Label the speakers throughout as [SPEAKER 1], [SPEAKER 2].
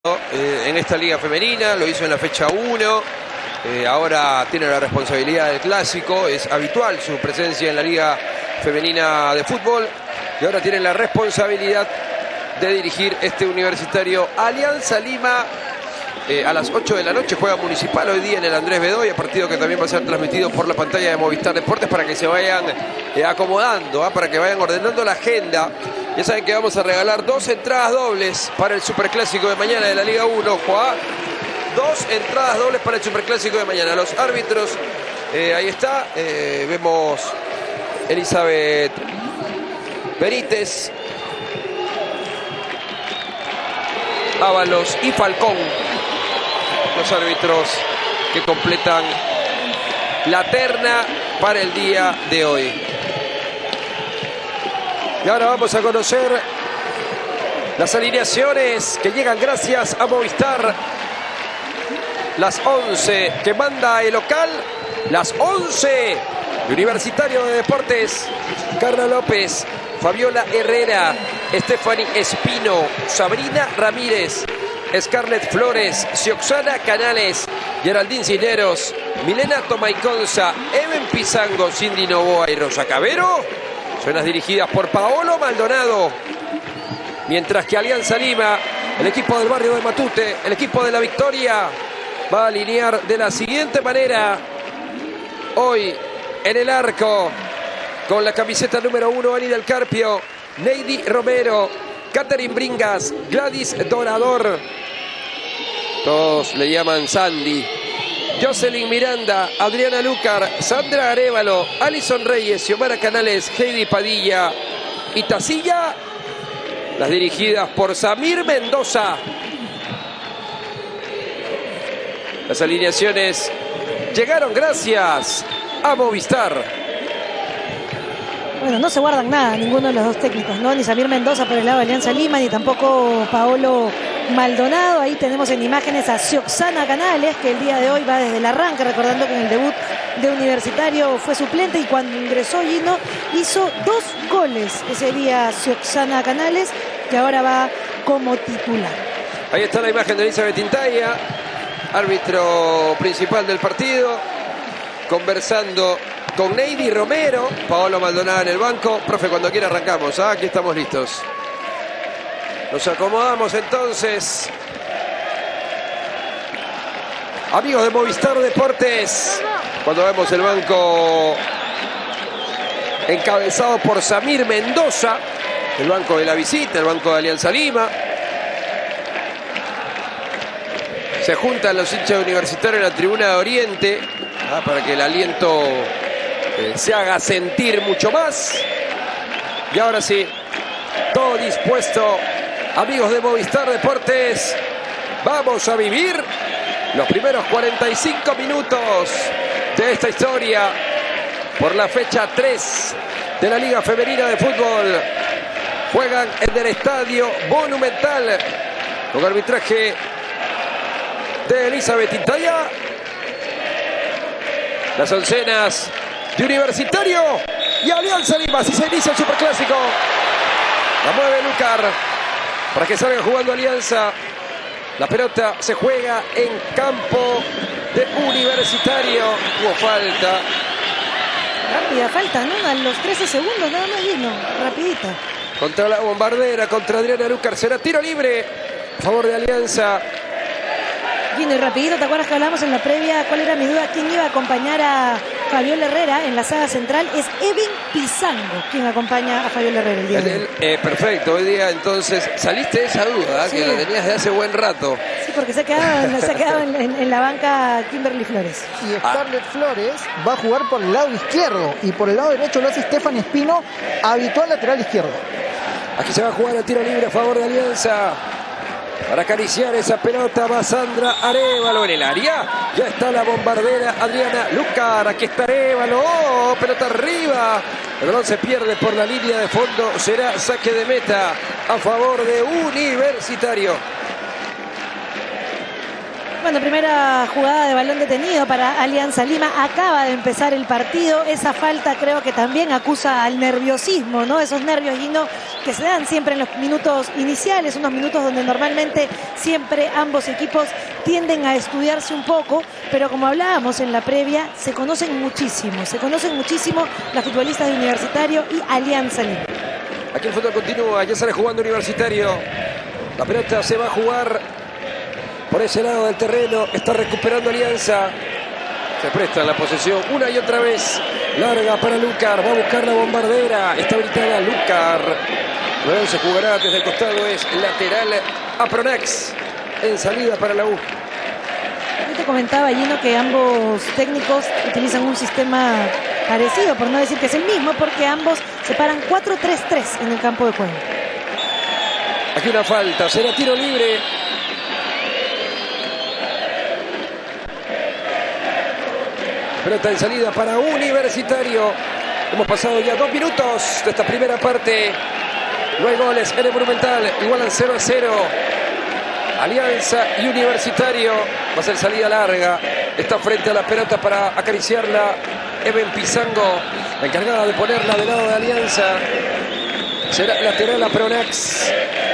[SPEAKER 1] en esta liga femenina, lo hizo en la fecha 1, ahora tiene la responsabilidad del clásico, es habitual su presencia en la liga femenina de fútbol y ahora tiene la responsabilidad de dirigir este Universitario Alianza Lima. A las 8 de la noche juega Municipal hoy día en el Andrés Bedoya, partido que también va a ser transmitido por la pantalla de Movistar Deportes para que se vayan acomodando, para que vayan ordenando la agenda. Ya saben que vamos a regalar 2 entradas dobles para el Superclásico de mañana de la Liga 1, Juan. 2 entradas dobles para el Superclásico de mañana. Los árbitros, ahí está, vemos Elizabeth Benítez, Ábalos y Falcón, los árbitros que completan la terna para el día de hoy. Y ahora vamos a conocer las alineaciones que llegan gracias a Movistar. Las 11 que manda el local, las 11 de Universitario de Deportes: Carla López, Fabiola Herrera, Stephanie Espino, Sabrina Ramírez, Scarlett Flores, Xioxana Canales, Geraldine Cisneros, Milena Tomaiconza, Even Pizango, Cindy Novoa y Rosa Cabero son las dirigidas por Paolo Maldonado. Mientras que Alianza Lima, el equipo del barrio de Matute, el equipo de la Victoria, va a alinear de la siguiente manera. Hoy en el arco, con la camiseta número 1, Ani del Carpio, Neidy Romero, Catherine Bringas, Gladys Dorador, todos le llaman Sandy, Jocelyn Miranda, Adriana Lucar, Sandra Arévalo, Alison Reyes, Xiomara Canales, Heidi Padilla y Tacilla, las dirigidas por Samir Mendoza. Las alineaciones llegaron gracias a Movistar.
[SPEAKER 2] Bueno, no se guardan nada ninguno de los dos técnicos, ¿no? Ni Samir Mendoza por el lado de Alianza Lima, ni tampoco Paolo Maldonado. Ahí tenemos en imágenes a Xioxana Canales, que el día de hoy va desde el arranque, recordando que en el debut de Universitario fue suplente y cuando ingresó Gino hizo 2 goles ese día Xioxana Canales, que ahora va como titular.
[SPEAKER 1] Ahí está la imagen de Elizabeth Intaya, árbitro principal del partido, conversando con Neidy Romero. Paolo Maldonado en el banco. Profe, cuando quiera arrancamos. Aquí estamos listos. Nos acomodamos entonces. Amigos de Movistar Deportes, cuando vemos el banco encabezado por Samir Mendoza, el banco de la visita, el banco de Alianza Lima. Se juntan los hinchas universitarios en la tribuna de Oriente para que el aliento se haga sentir mucho más. Y ahora sí, todo dispuesto. Amigos de Movistar Deportes, vamos a vivir los primeros 45 minutos de esta historia por la fecha 3 de la Liga Femenina de Fútbol. Juegan en el Estadio Monumental con arbitraje de Elizabeth Intaya. Las oncenas de Universitario y Alianza Lima. Así se inicia el Superclásico. La mueve Lucar para que salga jugando Alianza. La pelota se juega en campo de Universitario. Hubo falta.
[SPEAKER 2] Rápida falta, ¿no? A los 13 segundos nada más vino. Rapidita.
[SPEAKER 1] Contra la bombardera, contra Adriana Lucar. Será tiro libre a favor de Alianza.
[SPEAKER 2] Gino, y rapidito, ¿te acuerdas que hablamos en la previa? ¿Cuál era mi duda? ¿Quién iba a acompañar a Fabiola Herrera en la saga central? Es Even Pizango quien acompaña a Fabiola Herrera el día de hoy.
[SPEAKER 1] Perfecto, hoy día entonces saliste de esa duda, sí, que la tenías de hace buen rato.
[SPEAKER 2] Sí, porque se ha quedado en la banca Kimberly Flores.
[SPEAKER 3] Y Scarlett Flores va a jugar por el lado izquierdo y por el lado derecho lo hace Stephanie Espino, habitual lateral izquierdo.
[SPEAKER 1] Aquí se va a jugar el tiro libre a favor de Alianza. Para acariciar esa pelota va Sandra Arévalo en el área. Ya está la bombardera Adriana Lucar. Aquí está Arévalo. Oh, pelota arriba. El balón se pierde por la línea de fondo. Será saque de meta a favor de Universitario.
[SPEAKER 2] Bueno, primera jugada de balón detenido para Alianza Lima. Acaba de empezar el partido. Esa falta creo que también acusa al nerviosismo, ¿no? Esos nervios, Gino, que se dan siempre en los minutos iniciales, unos minutos donde normalmente siempre ambos equipos tienden a estudiarse un poco, pero como hablábamos en la previa, se conocen muchísimo los futbolistas de Universitario y Alianza Lima.
[SPEAKER 1] Aquí el fútbol continúa, ya sale jugando Universitario. La pelota se va a jugar por ese lado del terreno. Está recuperando Alianza. Se presta la posesión una y otra vez. Larga para Lucar. Va a buscar la bombardera. Está habilitada Lucar. Luego se jugará desde el costado. Es lateral a Pronax. En salida para la U.
[SPEAKER 2] Yo te comentaba, Gino, que ambos técnicos utilizan un sistema parecido, por no decir que es el mismo, porque ambos se paran 4-3-3 en el campo de juego.
[SPEAKER 1] Aquí una falta. Será tiro libre. Pelota en salida para Universitario. Hemos pasado ya 2 minutos de esta primera parte. No hay goles en el Monumental. Igualan 0-0. Alianza y Universitario. Va a ser salida larga. Está frente a la pelota para acariciarla Eben Pizango, la encargada de ponerla del lado de Alianza. Será lateral a Pronax.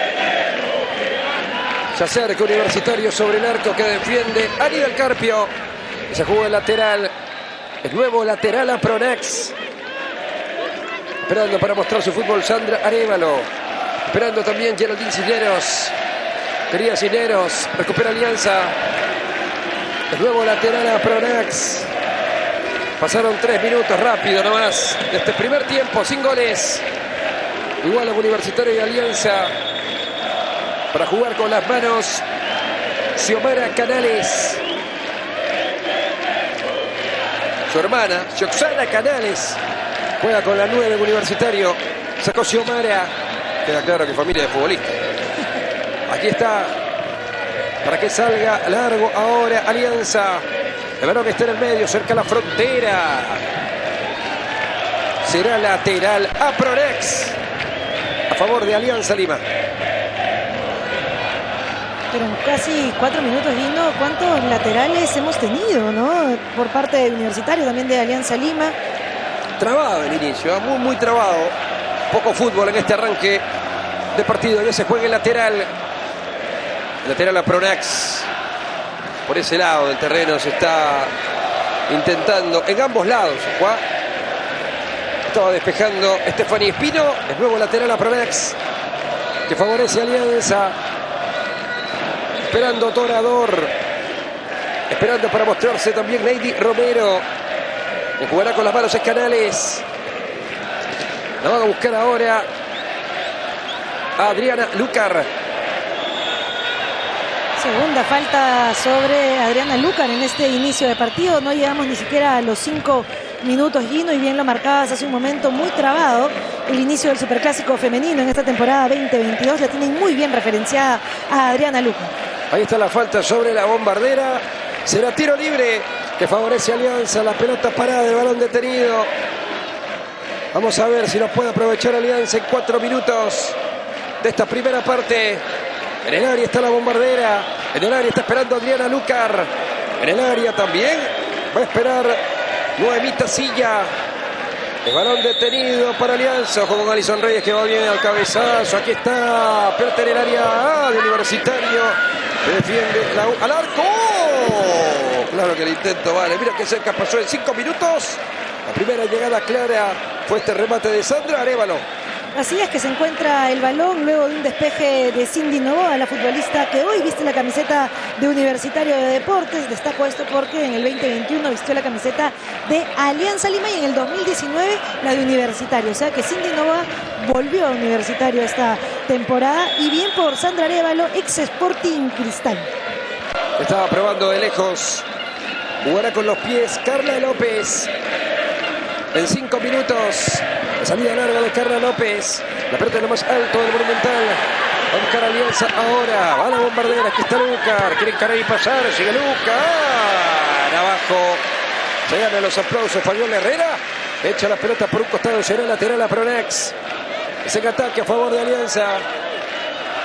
[SPEAKER 1] Se acerca Universitario sobre el arco que defiende Aníbal Carpio. Se juega el lateral. El nuevo lateral a Pronax. Esperando para mostrar su fútbol Sandra Arévalo. Esperando también Geraldine Cisneros. Quería Cisneros. Recupera Alianza. El nuevo lateral a Pronax. Pasaron 3 minutos rápido nomás de este primer tiempo, sin goles. Igual a Universitario y Alianza. Para jugar con las manos Xiomara Canales. Su hermana, Xoxana Canales, juega con la 9 Universitario. Sacó Xiomara. Queda claro que familia de futbolistas. Aquí está. Para que salga largo ahora Alianza. El balón que está en el medio, cerca a la frontera. Será lateral a Pronax. A favor de Alianza Lima.
[SPEAKER 2] Pero en casi 4 minutos, Gino, ¿cuántos laterales hemos tenido, no? Por parte de Universitario, también de Alianza Lima.
[SPEAKER 1] Trabado el inicio, muy trabado. Poco fútbol en este arranque de partido. Ya se juega el lateral. El lateral a Pronax. Por ese lado del terreno se está intentando, en ambos lados, Juan. Estaba despejando Stephanie Espino. El nuevo lateral a Pronax, que favorece a Alianza. Esperando Torador. Esperando para mostrarse también Lady Romero. Que jugará con las manos en Canales. La van a buscar ahora a Adriana Lucar.
[SPEAKER 2] Segunda falta sobre Adriana Lucar en este inicio de partido. No llegamos ni siquiera a los 5 minutos, Gino, y bien lo marcabas hace un momento, muy trabado el inicio del Superclásico femenino en esta temporada 2022. La tienen muy bien referenciada a Adriana Lucar.
[SPEAKER 1] Ahí está la falta sobre la bombardera. Será tiro libre que favorece a Alianza. La pelota parada, el balón detenido. Vamos a ver si lo puede aprovechar Alianza en 4 minutos de esta primera parte. En el área está la bombardera. En el área está esperando Adriana Lucar. En el área también va a esperar Noemita Silla. El balón detenido para Alianza. Ojo con Alison Reyes que va bien al cabezazo. Aquí está. Pelota en el área de Universitario. Se defiende la U. ¡Al arco! ¡Oh! Claro que el intento vale. Mira qué cerca pasó en 5 minutos. La primera llegada clara fue este remate de Sandra Arévalo.
[SPEAKER 2] Así es que se encuentra el balón luego de un despeje de Cindy Novoa, la futbolista que hoy viste la camiseta de Universitario de Deportes. Destaco esto porque en el 2021 vistió la camiseta de Alianza Lima y en el 2019 la de Universitario. O sea que Cindy Novoa volvió a Universitario esta temporada, y bien por Sandra Arévalo, ex Sporting Cristal.
[SPEAKER 1] Estaba probando de lejos. Jugará con los pies Carla López. En 5 minutos. La salida larga de Carla López. La pelota en lo más alto del Monumental. Va a buscar Alianza ahora. Va a la bombardera. Aquí está Lucar. Quiere encarar y pasar. Sigue Lucar. Abajo. Se ganan los aplausos. Fabiola Herrera. Echa la pelota por un costado. Será lateral a Pronax. Es en ataque a favor de Alianza.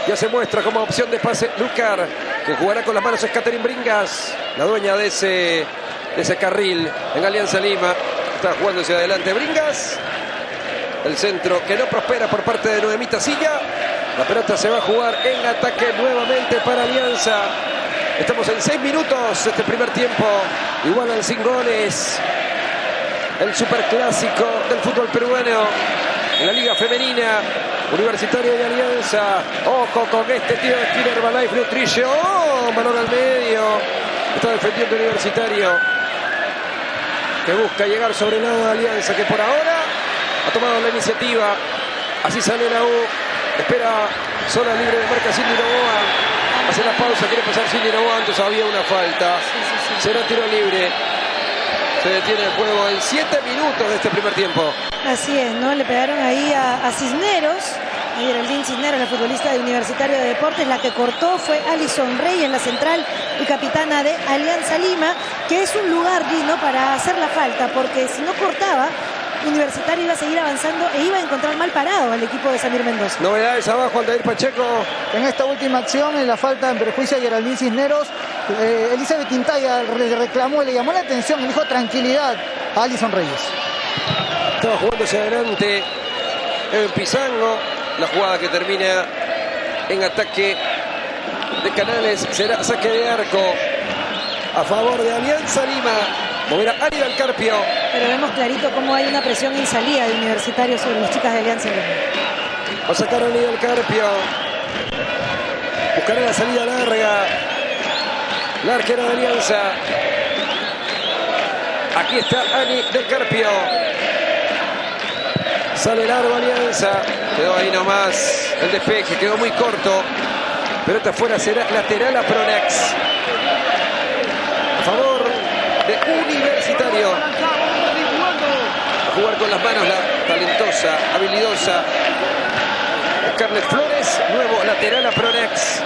[SPEAKER 1] Ya se muestra como opción de pase Lucar, que jugará con las manos es Catherine Bringas, la dueña de ese carril en Alianza Lima. Está jugando hacia adelante Bringas. El centro que no prospera por parte de Noemita Silla. La pelota se va a jugar en ataque nuevamente para Alianza. Estamos en 6 minutos de este primer tiempo. Igualan sin goles. El superclásico del fútbol peruano en la Liga Femenina. Universitario de Alianza. Ojo con este tiro de esquina Herbalife Nutrition. ¡Oh! Balón al medio. Está defendiendo Universitario, que busca llegar sobre el lado de Alianza, que por ahora ha tomado la iniciativa. Así sale la U. Espera zona libre de marca Cindy Novoa. Hace la pausa, quiere pasar Cindy Novoa. Antes había una falta. Será tiro libre. Se detiene el juego en 7 minutos de este primer tiempo.
[SPEAKER 2] Así es, ¿no? Le pegaron ahí a Cisneros. A Geraldine Cisneros, la futbolista de Universitario de Deportes. La que cortó fue Alison Reyes, la central y capitana de Alianza Lima, que es un lugar digno para hacer la falta, porque si no cortaba, Universitario iba a seguir avanzando e iba a encontrar mal parado al equipo de Samir Mendoza.
[SPEAKER 1] Novedades abajo, Aldair Pacheco.
[SPEAKER 3] En esta última acción, en la falta en perjuicio de Geraldine Cisneros, Elizabeth Quintaya reclamó, le llamó la atención, le dijo tranquilidad a Alison Reyes.
[SPEAKER 1] Estaba jugando hacia adelante en Pizango. La jugada que termina en ataque de Canales será saque de arco a favor de Alianza Lima. Moverá Ari del Carpio.
[SPEAKER 2] Pero vemos clarito cómo hay una presión en salida de Universitario sobre las chicas de Alianza Lima.
[SPEAKER 1] Va a sacar a Ari del Carpio. Buscará la salida larga. La arquera de Alianza. Aquí está Ani del Carpio. Sale largo Alianza. Quedó ahí nomás el despeje. Quedó muy corto. Pelota afuera, será lateral a Pronax. A favor de Universitario. A jugar con las manos la talentosa, habilidosa Scarlett Flores. Nuevo lateral a Pronax.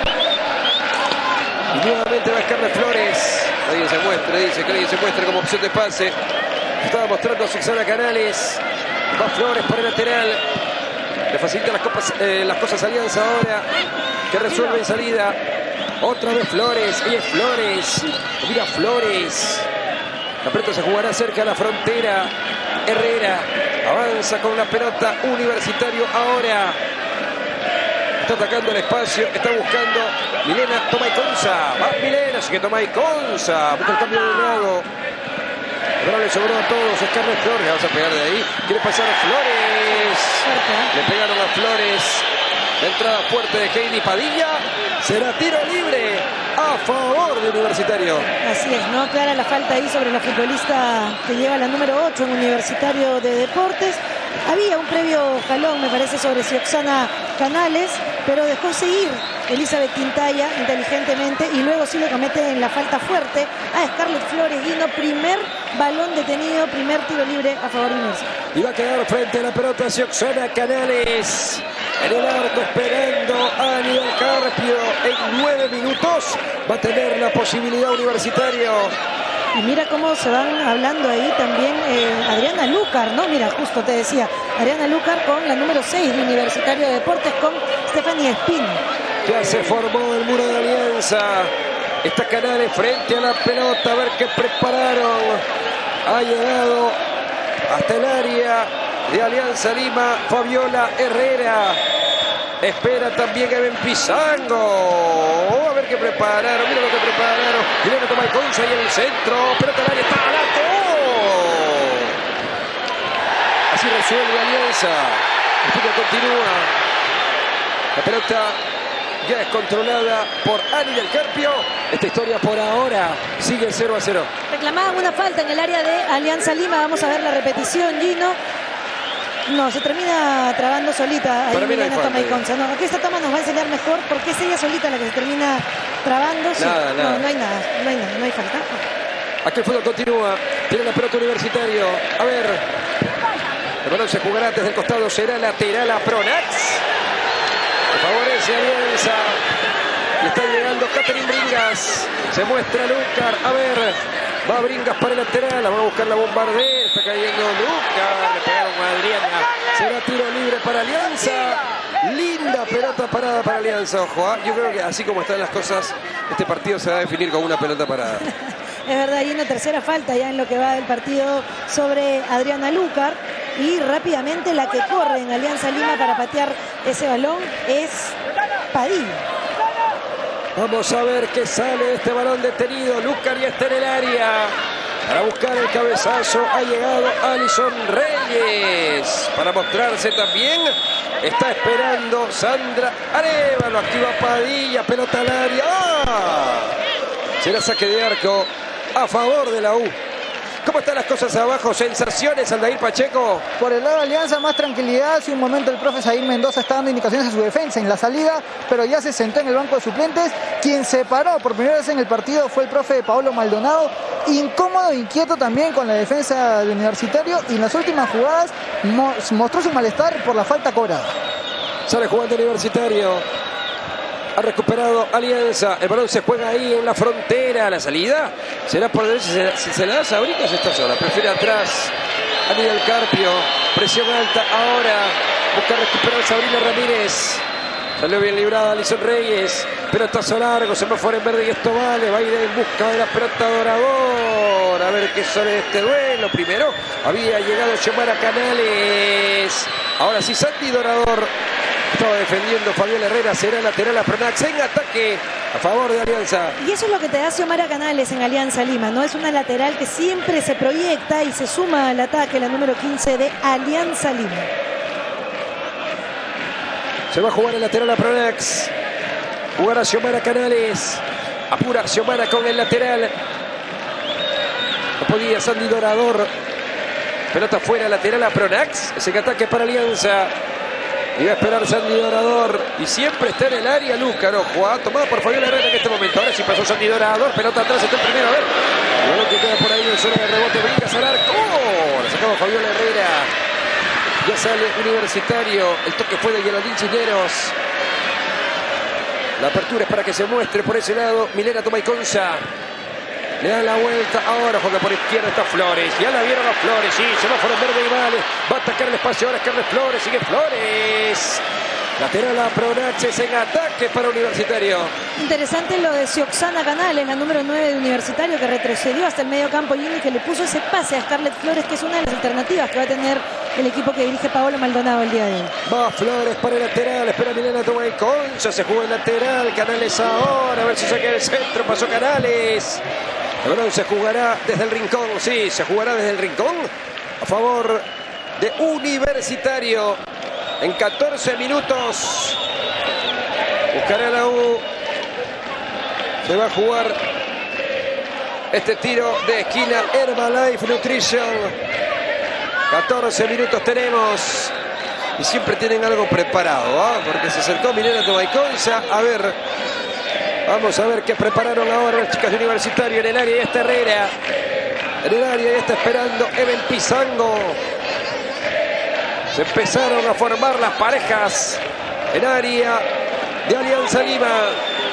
[SPEAKER 1] Y nuevamente va Scarlett Flores. Alguien se muestre, dice que alguien se muestre como opción de pase. Estaba mostrando a Susana Canales. Va Flores por el lateral. Le facilita las cosas Alianza ahora, que resuelve en salida. Otra vez Flores. Ella es Flores. Mira Flores. La pelota se jugará cerca de la frontera. Herrera avanza con la pelota. Universitario ahora. Está atacando el espacio. Está buscando Milena Tomaiconza. Va Milena. Así que Tomaiconza busca el cambio de lado. Ahora le sobró a todos Scarlett Flores. Vamos a pegar de ahí. Quiere pasar a Flores. Le pegaron a Flores. La entrada fuerte de Heidi Padilla. Será tiro libre a favor de Universitario.
[SPEAKER 2] Así es, ¿no? Clara la falta ahí sobre la futbolista que lleva la número 8 en Universitario de Deportes. Había un previo jalón, me parece, sobre Sioxana Canales, pero dejó seguir Elizabeth Quintaya inteligentemente y luego sí le comete en la falta fuerte a Scarlett Flores. Guino, primer balón detenido, primer tiro libre a favor de Universitario.
[SPEAKER 1] Y va a quedar frente a la pelota Sioxana Canales. En el arco esperando a Ani del Carpio. En 9 minutos va a tener la posibilidad Universitario.
[SPEAKER 2] Y mira cómo se van hablando ahí también Adriana Lucar, ¿no? Mira, justo te decía, Adriana Lucar con la número 6 de Universitario de Deportes con Stephanie Espino.
[SPEAKER 1] Ya se formó el muro de Alianza. Está Canales frente a la pelota. A ver qué prepararon. Ha llegado hasta el área de Alianza Lima Fabiola Herrera. Espera también Eben Pizango. A ver qué prepararon. Mira lo que prepararon. Milena Tomaiconza y en el centro. Pelota al área. Está alto. Así resuelve Alianza. El pico continúa. La pelota ya es controlada por Ani del Carpio. Esta historia por ahora sigue 0-0.
[SPEAKER 2] Reclamaban una falta en el área de Alianza Lima. Vamos a ver la repetición, Gino. No, se termina trabando solita ahí Milena Tomaiconza. No, aquí esta toma nos va a enseñar mejor porque es ella solita la que se termina trabando. Sí.
[SPEAKER 1] Nada.
[SPEAKER 2] No hay nada, no hay falta.
[SPEAKER 1] Aquí el fútbol continúa. Tiene la pelota Universitario. A ver. El balón se jugará desde el costado. Será lateral a Pronax. Favorece Alianza. Y está llegando Catherine Bringas. Se muestra Lucar. A ver. Va Bringas para el lateral. La va a buscar la bombardera. Está cayendo Lucar. Le pegaron a Adriana. Será tiro libre para Alianza. Linda pelota parada para Alianza, ojo. Yo creo que así como están las cosas, este partido se va a definir con una pelota parada.
[SPEAKER 2] Es verdad, hay una tercera falta ya en lo que va del partido sobre Adriana Lucar. Y rápidamente la que corre en Alianza Lima para patear ese balón es Padilla.
[SPEAKER 1] Vamos a ver qué sale de este balón detenido. Lucar ya está en el área. Para buscar el cabezazo ha llegado Alison Reyes. Para mostrarse también está esperando Sandra Arévalo. Activa Padilla, pelota al área. ¡Ah! Será saque de arco a favor de la U. ¿Cómo están las cosas abajo? ¿Sensaciones, Aldair Pacheco?
[SPEAKER 3] Por el lado de Alianza, más tranquilidad. Hace un momento el profe Zair Mendoza está dando indicaciones a su defensa en la salida, pero ya se sentó en el banco de suplentes. Quien se paró por primera vez en el partido fue el profe Paolo Maldonado. Incómodo, inquieto también con la defensa del Universitario, y en las últimas jugadas mostró su malestar por la falta cobrada.
[SPEAKER 1] Sale jugando Universitario. Ha recuperado Alianza. El balón se juega ahí en la frontera. La salida será por derecha. Si se la da a Sabritas esta zona. Prefiere atrás. Aníbal Carpio. Presión alta ahora. Busca recuperar Sabrina Ramírez. Salió bien librada Alison Reyes. Pelotazo largo. Semáforo en verde y esto vale. Va a ir en busca de la pelota Dorador. A ver qué sale de este duelo. Primero había llegado Xiomara Canales. Ahora sí Sandy Dorador. Estaba defendiendo Fabiola Herrera, será lateral a Pronax en ataque a favor de Alianza.
[SPEAKER 2] Y eso es lo que te da Xiomara Canales en Alianza Lima, ¿no? Es una lateral que siempre se proyecta y se suma al ataque, la número 15 de Alianza Lima.
[SPEAKER 1] Se va a jugar el lateral a Pronax. Jugar a Xiomara Canales. Apura Xiomara con el lateral. No podía Sandy Dorador. Pelota fuera, lateral a Pronax. Ese ataque para Alianza. Iba a esperar Sandy Dorador. Y siempre está en el área Lucar. Ojo, tomada por Fabiola Herrera en este momento. Ahora sí pasó Sandy Dorador. Pelota atrás, está el primero. A ver. El balón que queda por ahí en zona de rebote. Brinca al arco. La sacaba Fabiola Herrera. Ya sale Universitario. El toque fue de Geraldine Cisneros. La apertura es para que se muestre por ese lado. Milena Tomaiconza. Le da la vuelta, ahora juega por izquierda, está Flores, ya la vieron a Flores, sí, semáforo en verde y vale, va a atacar el espacio, ahora es Carles Flores, sigue Flores, lateral a Pronax en ataque para Universitario.
[SPEAKER 2] Interesante lo de Sioxana Canales, la número 9 de Universitario, que retrocedió hasta el medio campo y que le puso ese pase a Scarlett Flores, que es una de las alternativas que va a tener el equipo que dirige Paolo Maldonado el día de hoy.
[SPEAKER 1] Va Flores para el lateral, espera Milena Tomaiconza, se jugó el lateral, Canales ahora, a ver si saca el centro, pasó Canales. El balón se jugará desde el rincón, sí, se jugará desde el rincón a favor de Universitario. En 14 minutos buscará la U. Se va a jugar este tiro de esquina Herbalife Nutrition. 14 minutos tenemos. Y siempre tienen algo preparado, ¿eh? Porque se acercó Milena Tomaiconza. A ver. Vamos a ver qué prepararon ahora las chicas de Universitario en el área. Ya está Herrera. En el área ya está esperando Evel Pizango. Se empezaron a formar las parejas en área de Alianza Lima.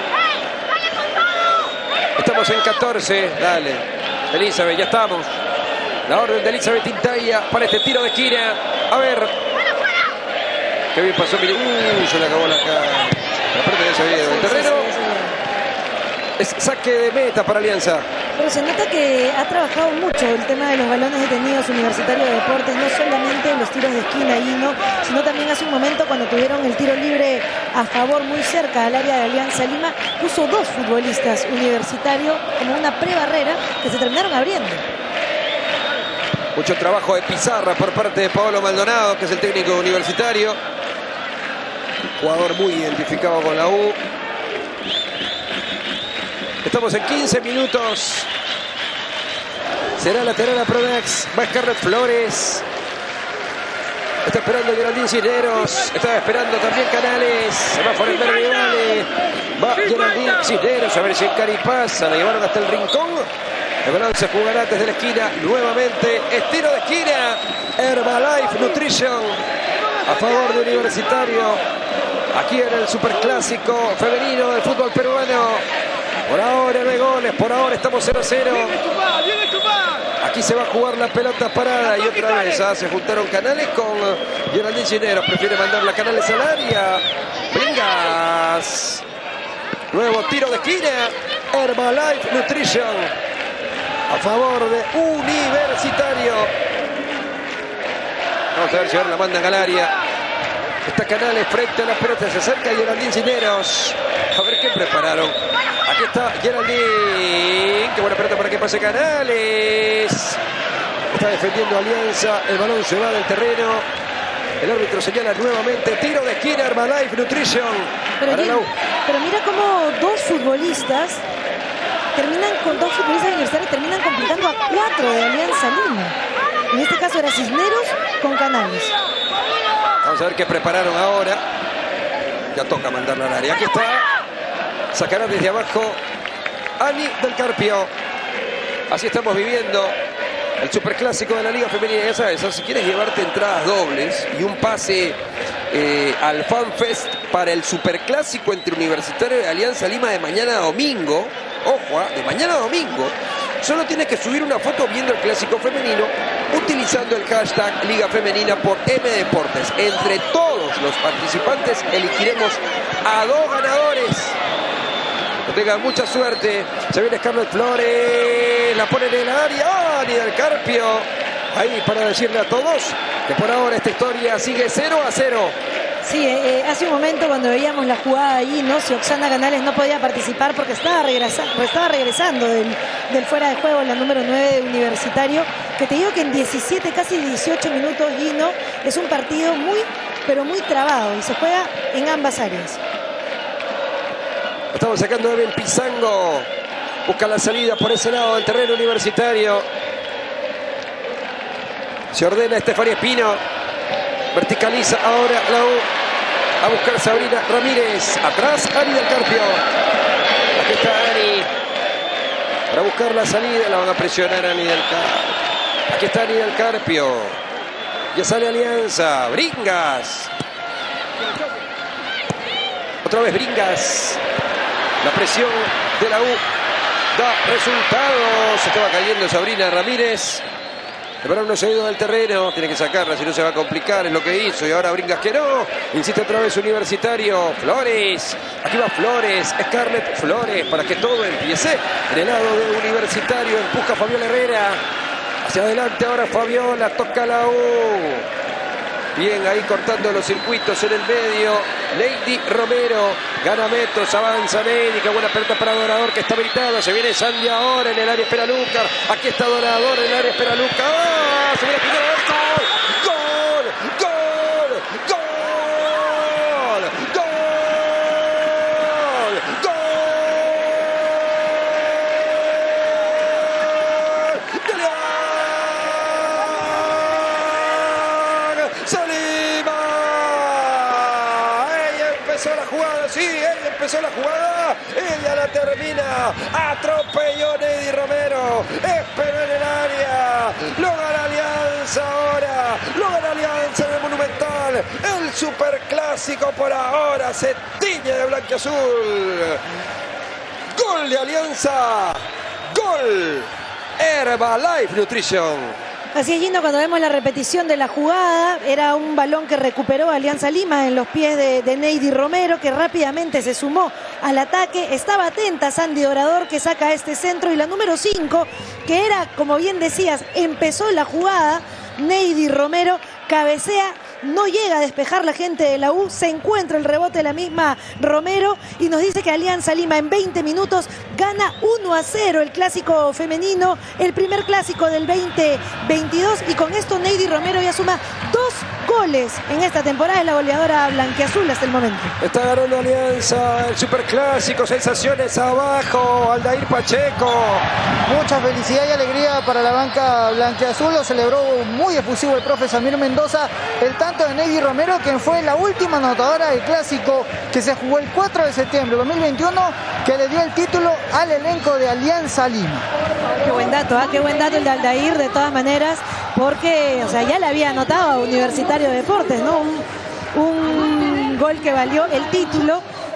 [SPEAKER 1] Estamos en 14. Dale. Elizabeth, ya estamos. La orden de Elizabeth Intaya para este tiro de esquina. A ver. Qué bien pasó. Se le acabó la cara. Aparte de ese video. El terreno. Es saque de meta para Alianza.
[SPEAKER 2] Pero se nota que ha trabajado mucho el tema de los balones detenidos Universitario de Deportes, no solamente los tiros de esquina ahí, ¿no? Sino también hace un momento cuando tuvieron el tiro libre a favor muy cerca al área de Alianza Lima, puso dos futbolistas Universitario como una prebarrera que se terminaron abriendo.
[SPEAKER 1] Mucho trabajo de pizarra por parte de Paolo Maldonado, que es el técnico Universitario. Jugador muy identificado con la U. Estamos en 15 minutos. Será lateral a Pronax. Va Scarlett Flores. Está esperando Geraldine Cisneros. Está esperando también Canales. Se va por el verde y vale. Va Geraldine Cisneros. A ver si el Cari pasa. La llevaron hasta el rincón. El balón se jugará desde la esquina. Nuevamente. Estilo de esquina. Herbalife Nutrition. A favor de Universitario. Aquí en el superclásico femenino del fútbol peruano. Por ahora no hay goles, por ahora estamos 0-0. Aquí se va a jugar la pelota parada y otra vez se juntaron Canales con Geraldine Gineros. Prefiere mandarla a Canales al área. Bringas. Nuevo tiro de esquina. Herbalife Nutrition a favor de Universitario. Vamos a ver si ahora la mandan al área. Está Canales frente a la pelota. Se acerca Geraldine Gineros. A ver qué prepararon. Aquí está Geraldine. Qué buena pelota para que pase Canales. Está defendiendo Alianza. El balón se va del terreno. El árbitro señala nuevamente. Tiro de esquina. Herbalife Nutrition.
[SPEAKER 2] Pero mira cómo dos futbolistas universitarios terminan complicando a 4 de Alianza Lima. En este caso era Cisneros con Canales.
[SPEAKER 1] Vamos a ver qué prepararon ahora. Ya toca mandarla al área. Aquí está. Sacará desde abajo Ani del Carpio. Así estamos viviendo el superclásico de la Liga Femenina. Ya sabes, si quieres llevarte entradas dobles y un pase al FanFest para el superclásico entre Universitario y Alianza Lima de mañana a domingo. Ojo, de mañana a domingo. Solo tienes que subir una foto viendo el clásico femenino utilizando el hashtag Liga Femenina por M Deportes. Entre todos los participantes elegiremos a 2 ganadores. Que tengan mucha suerte. Se viene Scarlett Flores. La pone en el área. Ani del Carpio. Ahí para decirle a todos que por ahora esta historia sigue 0-0.
[SPEAKER 2] Sí, hace un momento cuando veíamos la jugada ahí, ¿no? Si Oxana Canales no podía participar porque estaba regresando del fuera de juego, la número 9 de Universitario, que te digo que en 17, casi 18 minutos, Gino, es un partido pero muy trabado y se juega en ambas áreas.
[SPEAKER 1] Estamos sacando a Evel Pizango. Busca la salida por ese lado del terreno Universitario. Se ordena Estefanía Espino. Verticaliza ahora la U. A buscar Sabrina Ramírez. Atrás Ani del Carpio. Aquí está Ani. Para buscar la salida. La van a presionar Ani del Carpio. Aquí está Ani del Carpio. Ya sale Alianza. Bringas. Otra vez Bringas. La presión de la U da resultados. Se estaba cayendo Sabrina Ramírez. El balón no se ha ido del terreno. Tiene que sacarla, si no se va a complicar. Es lo que hizo. Y ahora Bringas que no. Insiste otra vez Universitario. Flores. Aquí va Flores. Scarlett Flores. Para que todo empiece en el lado de Universitario. Empuja Fabiola Herrera. Hacia adelante ahora Fabiola. Toca la U. Bien ahí cortando los circuitos en el medio. Lady Romero. Gana metros. Avanza Lady. Qué buena pelota para Dorador que está habilitado. Se viene Sandy ahora en el área. Espera Lucar. Aquí está Dorador en el área. Espera Lucar. ¡Ah! Se viene primero. ¡Gol! ¡Gol! ¡Gol! ¡Gol! ¡Gol! Empezó la jugada, ella la termina, atropelló Lady Romero, esperó en el área, lo gana Alianza ahora, lo gana Alianza en el Monumental, el superclásico por ahora se tiñe de blanquiazul. Gol de Alianza, gol, Herbalife Nutrition.
[SPEAKER 2] Así es, Gino, cuando vemos la repetición de la jugada, era un balón que recuperó Alianza Lima en los pies de Neidy Romero, que rápidamente se sumó al ataque. Estaba atenta Sandy Dorador, que saca este centro, y la número 5, que era, como bien decías, empezó la jugada, Neidy Romero cabecea, no llega a despejar la gente de la U, se encuentra el rebote de la misma Romero y nos dice que Alianza Lima en 20 minutos gana 1-0 el clásico femenino, el primer clásico del 2022, y con esto Neidy Romero ya suma 2 goles en esta temporada, es la goleadora blanquiazul hasta el momento.
[SPEAKER 1] Está ganando Alianza el superclásico, sensaciones abajo, Aldair Pacheco.
[SPEAKER 3] Mucha felicidad y alegría para la banca blanquiazul, lo celebró muy efusivo el profe Samir Mendoza, el tanto de Neidy Romero, quien fue la última anotadora del clásico que se jugó el 4 de septiembre de 2021, que le dio el título al elenco de Alianza Lima.
[SPEAKER 2] Qué buen dato, qué buen dato el de Aldair, de todas maneras, porque ya le había anotado a Universitario de Deportes, ¿no? Un gol que valió el título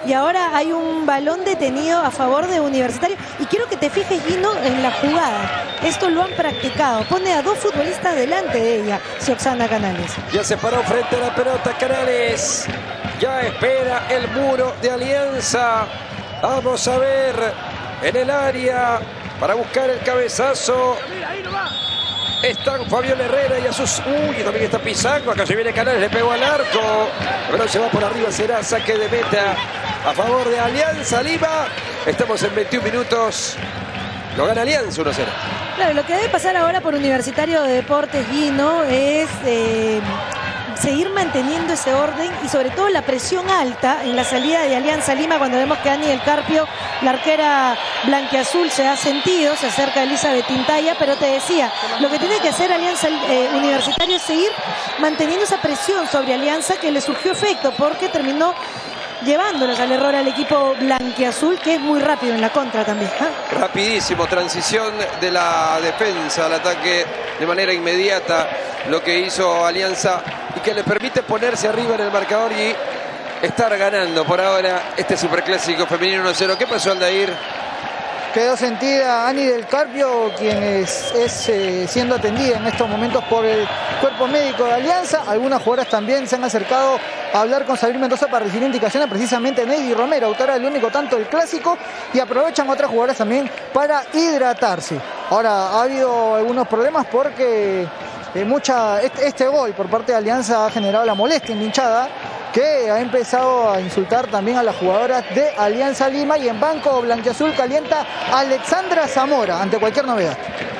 [SPEAKER 2] y ahora hay un balón detenido a favor de Universitario. Y quiero que te fijes, Gino, en la jugada. Esto lo han practicado. Pone a 2 futbolistas delante de ella, Sioxana Canales.
[SPEAKER 1] Ya se paró frente a la pelota Canales. Ya espera el muro de Alianza. Vamos a ver en el área para buscar el cabezazo. Están Fabiola Herrera y Asus. Uy, también está pisando. Acá se viene Canales, le pegó al arco. Pero se va por arriba, será saque de meta a favor de Alianza Lima. Estamos en 21 minutos. Lo gana Alianza 1-0.
[SPEAKER 2] Claro, lo que debe pasar ahora por Universitario de Deportes, Gino, es seguir manteniendo ese orden y sobre todo la presión alta en la salida de Alianza Lima, cuando vemos que Ani del Carpio, la arquera blanquiazul, se ha sentido, se acerca Elizabeth Tintaya, pero te decía, lo que tiene que hacer Alianza Universitario es seguir manteniendo esa presión sobre Alianza, que le surgió efecto porque terminó llevándolos al error al equipo blanquiazul, que es muy rápido en la contra también.
[SPEAKER 1] Rapidísimo, transición de la defensa al ataque de manera inmediata, lo que hizo Alianza y que le permite ponerse arriba en el marcador y estar ganando por ahora este superclásico femenino 1-0. ¿Qué pasó, Aldair?
[SPEAKER 3] Quedó sentida Ani del Carpio, quien es siendo atendida en estos momentos por el cuerpo médico de Alianza. Algunas jugadoras también se han acercado a hablar con Sabir Mendoza para recibir indicaciones, precisamente Neidy Romero, autora del único tanto del clásico, y aprovechan otras jugadoras también para hidratarse. Ahora, ha habido algunos problemas porque este gol por parte de Alianza ha generado la molestia en la hinchada, que ha empezado a insultar también a las jugadoras de Alianza Lima, y en banco blanquiazul calienta Alexandra Zamora ante cualquier novedad.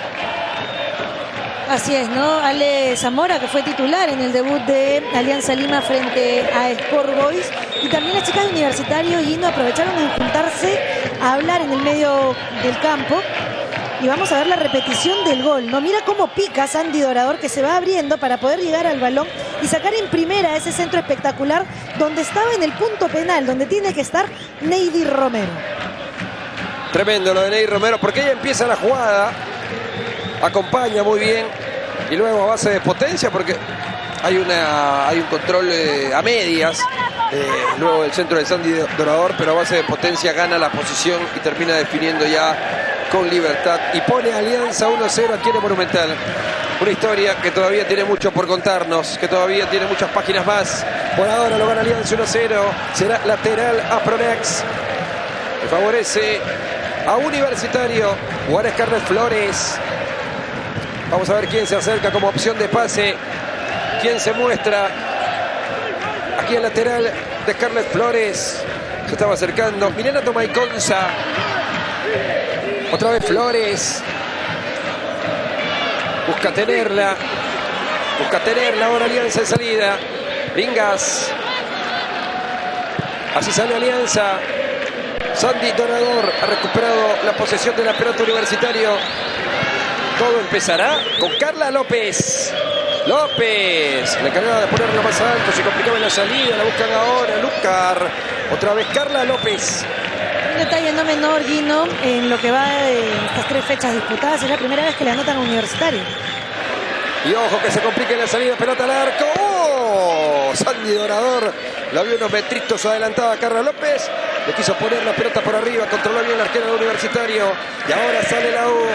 [SPEAKER 2] Así es, ¿no? Ale Zamora, que fue titular en el debut de Alianza Lima frente a Sport Boys, y también las chicas de Universitario, Gino, aprovecharon en juntarse a hablar en el medio del campo. Y vamos a ver la repetición del gol, ¿no? Mira cómo pica Sandy Dorador, que se va abriendo para poder llegar al balón y sacar en primera ese centro espectacular donde estaba en el punto penal, donde tiene que estar Neidy Romero.
[SPEAKER 1] Tremendo lo de Neidy Romero, porque ella empieza la jugada, acompaña muy bien y luego a base de potencia, porque hay un control a medias, luego del centro de Sandy Dorador, pero a base de potencia gana la posición y termina definiendo ya con libertad y pone Alianza 1-0 aquí en el Monumental. Una historia que todavía tiene mucho por contarnos, que todavía tiene muchas páginas más. Por ahora lo gana Alianza 1-0. Será lateral a Pronex. Le favorece a Universitario. Juan Scarlett Flores. Vamos a ver quién se acerca como opción de pase. Quién se muestra. Aquí el lateral de Scarlett Flores. Se estaba acercando. Milena Tomaiconza. Otra vez Flores. Busca tenerla ahora Alianza en salida. Bringas. Así sale Alianza. Sandy Dorador ha recuperado la posesión de la pelota. Universitario. Todo empezará con Carla López. López, la encargada de ponerlo más alto, se complicaba en la salida, la buscan ahora, Lucar. Otra vez Carla López.
[SPEAKER 2] Un detalle no menor, Gino, en lo que va de estas 3 fechas disputadas, es la primera vez que le anotan a Universitario.
[SPEAKER 1] Y ojo que se complica en la salida, pelota al arco. ¡Oh! Sandy Dorador la vio unos metritos adelantada a Carla López. Le quiso poner la pelota por arriba, controló bien la arquera de Universitario. Y ahora sale la U.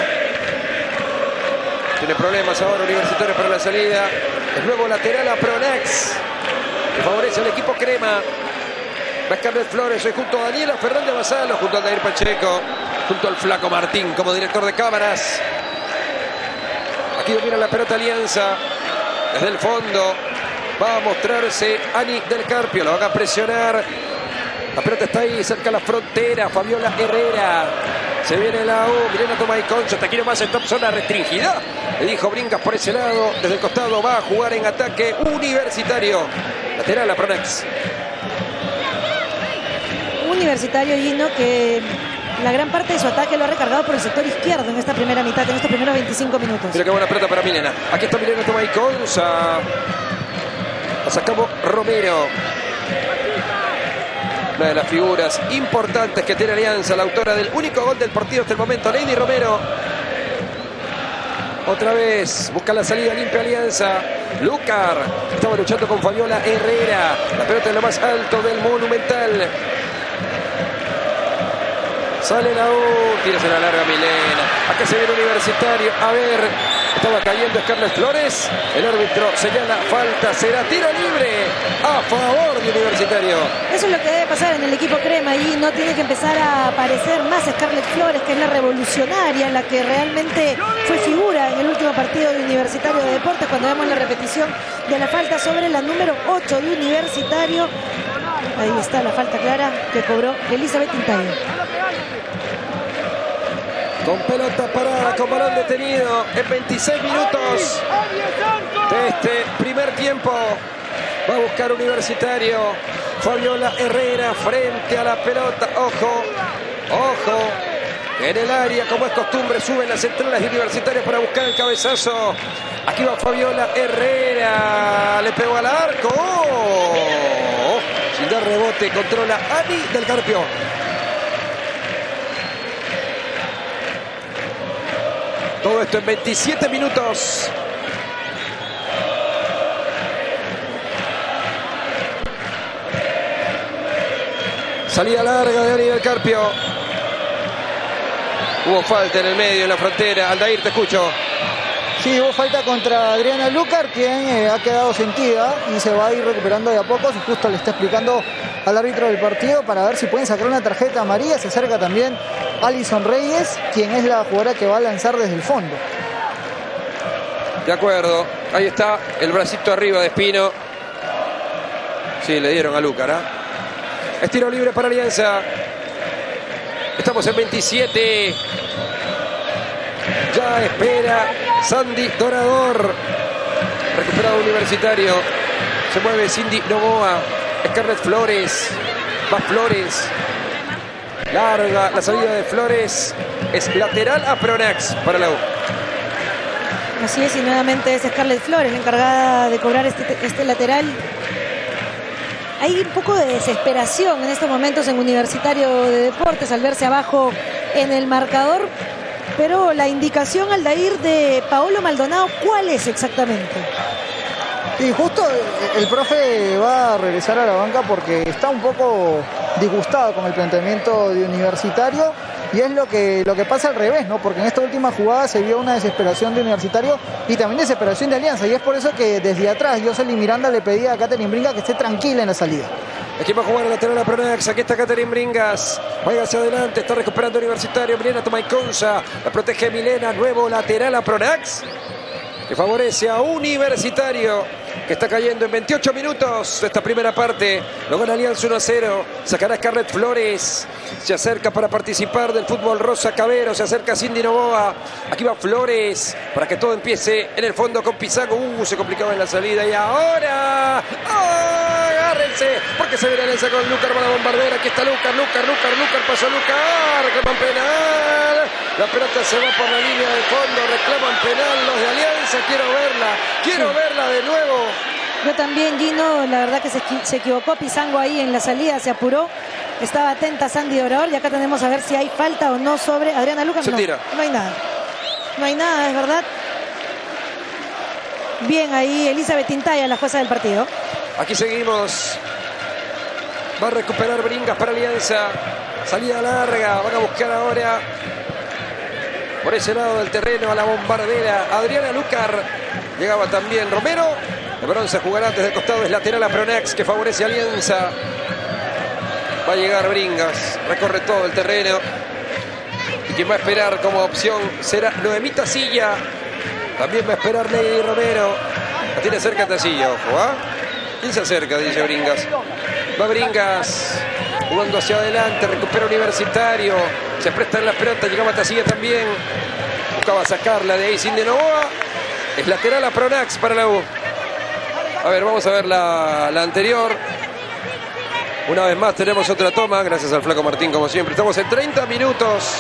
[SPEAKER 1] Tiene problemas ahora Universitario para la salida. El nuevo lateral a Pronex, que favorece al equipo crema. Va Scarlett Flores hoy junto a Daniela Fernández Basalo, junto a Aldair Pacheco, junto al Flaco Martín como director de cámaras. Aquí domina la pelota Alianza. Desde el fondo va a mostrarse Ani del Carpio. La van a presionar. La pelota está ahí cerca de la frontera. Fabiola Herrera. Se viene la U. Milena Tomaiconza. Hasta aquí nomás en top zona restringida. Le dijo Bringas por ese lado. Desde el costado va a jugar en ataque Universitario. Lateral a Pronex.
[SPEAKER 2] Universitario, Gino, que la gran parte de su ataque lo ha recargado por el sector izquierdo en esta primera mitad, en estos primeros 25 minutos.
[SPEAKER 1] Mira qué buena pelota para Milena. Aquí está Milena Tomaiconza. La sacamos Romero. Una de las figuras importantes que tiene Alianza, la autora del único gol del partido hasta el momento, Neidy Romero. Otra vez busca la salida limpia Alianza. Lucar estaba luchando con Fabiola Herrera. La pelota en lo más alto del Monumental. Sale la U, tira la larga Milena. Acá se viene Universitario. A ver, estaba cayendo Scarlett Flores. El árbitro señala falta. Será tiro libre a favor de Universitario.
[SPEAKER 2] Eso es lo que debe pasar en el equipo crema y no tiene que empezar a aparecer más Scarlett Flores, que es la revolucionaria, la que realmente fue figura en el último partido de Universitario de Deportes, cuando vemos la repetición de la falta sobre la número 8 de Universitario. Ahí está la falta clara que cobró Elizabeth Intaya.
[SPEAKER 1] Con pelota parada, con balón detenido en 26 minutos de este primer tiempo. Va a buscar Universitario. Fabiola Herrera frente a la pelota. Ojo, ojo. En el área, como es costumbre, suben las centrales de Universitario para buscar el cabezazo. Aquí va Fabiola Herrera. Le pegó al arco. ¡Oh! Sin dar rebote, controla Ani del Carpio. Todo esto en 27 minutos. Salida larga de Ani del Carpio. Hubo falta en el medio, en la frontera. Aldair, te escucho.
[SPEAKER 3] Sí, hubo falta contra Adriana Lucar, quien ha quedado sentida y se va a ir recuperando de a poco. Y justo le está explicando al árbitro del partido para ver si pueden sacar una tarjeta amarilla. Se acerca también Alison Reyes, quien es la jugadora que va a lanzar desde el fondo.
[SPEAKER 1] De acuerdo, ahí está el bracito arriba de Espino. Sí, le dieron a Lucar, ¿eh? Es tiro libre para Alianza. Estamos en 27. Ya espera Sandy Dorador. Recuperado Universitario. Se mueve Cindy Novoa. Scarlett Flores. Va Flores. Larga la salida de Flores. Es lateral a Pronax para la U.
[SPEAKER 2] Así es, y nuevamente es Scarlett Flores la encargada de cobrar este lateral. Hay un poco de desesperación en estos momentos en Universitario de Deportes al verse abajo en el marcador. Pero la indicación, Aldair, de Paolo Maldonado, ¿cuál es exactamente?
[SPEAKER 3] Y justo el profe va a regresar a la banca porque está un poco disgustado con el planteamiento de Universitario. Y es lo que pasa al revés, ¿no? Porque en esta última jugada se vio una desesperación de Universitario y también desesperación de Alianza. Y es por eso que desde atrás Jocelyn Miranda le pedía a Catherine Bringas que esté tranquila en la salida.
[SPEAKER 1] Aquí va a jugar el lateral a Pronax. Aquí está Catherine Bringas. Juega hacia adelante. Está recuperando Universitario. Milena toma y Conza. La protege Milena. Nuevo lateral a Pronax, que favorece a Universitario, que está cayendo en 28 minutos de esta primera parte. Lo gana Alianza 1-0. Sacará Scarlett Flores. Se acerca para participar del fútbol Rosa Cabero. Se acerca Cindy Novoa. Aquí va Flores para que todo empiece en el fondo con Pizango. Se complicaba en la salida y ahora... agárrense, porque se viene Alianza con Lucar para la bombardera. Aquí está Lucar, pasó Lucar, reclaman penal. La pelota se va por la línea de fondo, reclaman penal los de Alianza. Quiero verla de nuevo.
[SPEAKER 2] Yo también, Gino, la verdad que se equivocó Pizango ahí en la salida, se apuró. Estaba atenta Sandy Dorador y acá tenemos a ver si hay falta o no sobre Adriana Lucar.
[SPEAKER 1] Se tira.
[SPEAKER 2] No hay nada. No hay nada, es verdad. Bien ahí Elizabeth Intaya, la jueza del partido.
[SPEAKER 1] Aquí seguimos. Va a recuperar Bringas para Alianza. Salida larga. Van a buscar ahora por ese lado del terreno a la bombardera Adriana Lucar. Llegaba también Romero. De bronce jugará desde el costado. Es lateral a Pronax, que favorece a Alianza. Va a llegar Bringas. Recorre todo el terreno. Y quien va a esperar como opción será Noemí Tacilla. También va a esperar Lady Romero. La tiene cerca Tacilla, ojo, ¿ah? ¿Quién se acerca? Dice Bringas. Va Bringas jugando hacia adelante. Recupera Universitario. Se prestan las pelotas. Llegaba Tacilla también. Buscaba sacarla de ahí Cindy Novoa. Es lateral a Pronax para la U. A ver, vamos a ver la anterior. Una vez más tenemos otra toma. Gracias al Flaco Martín, como siempre. Estamos en 30 minutos.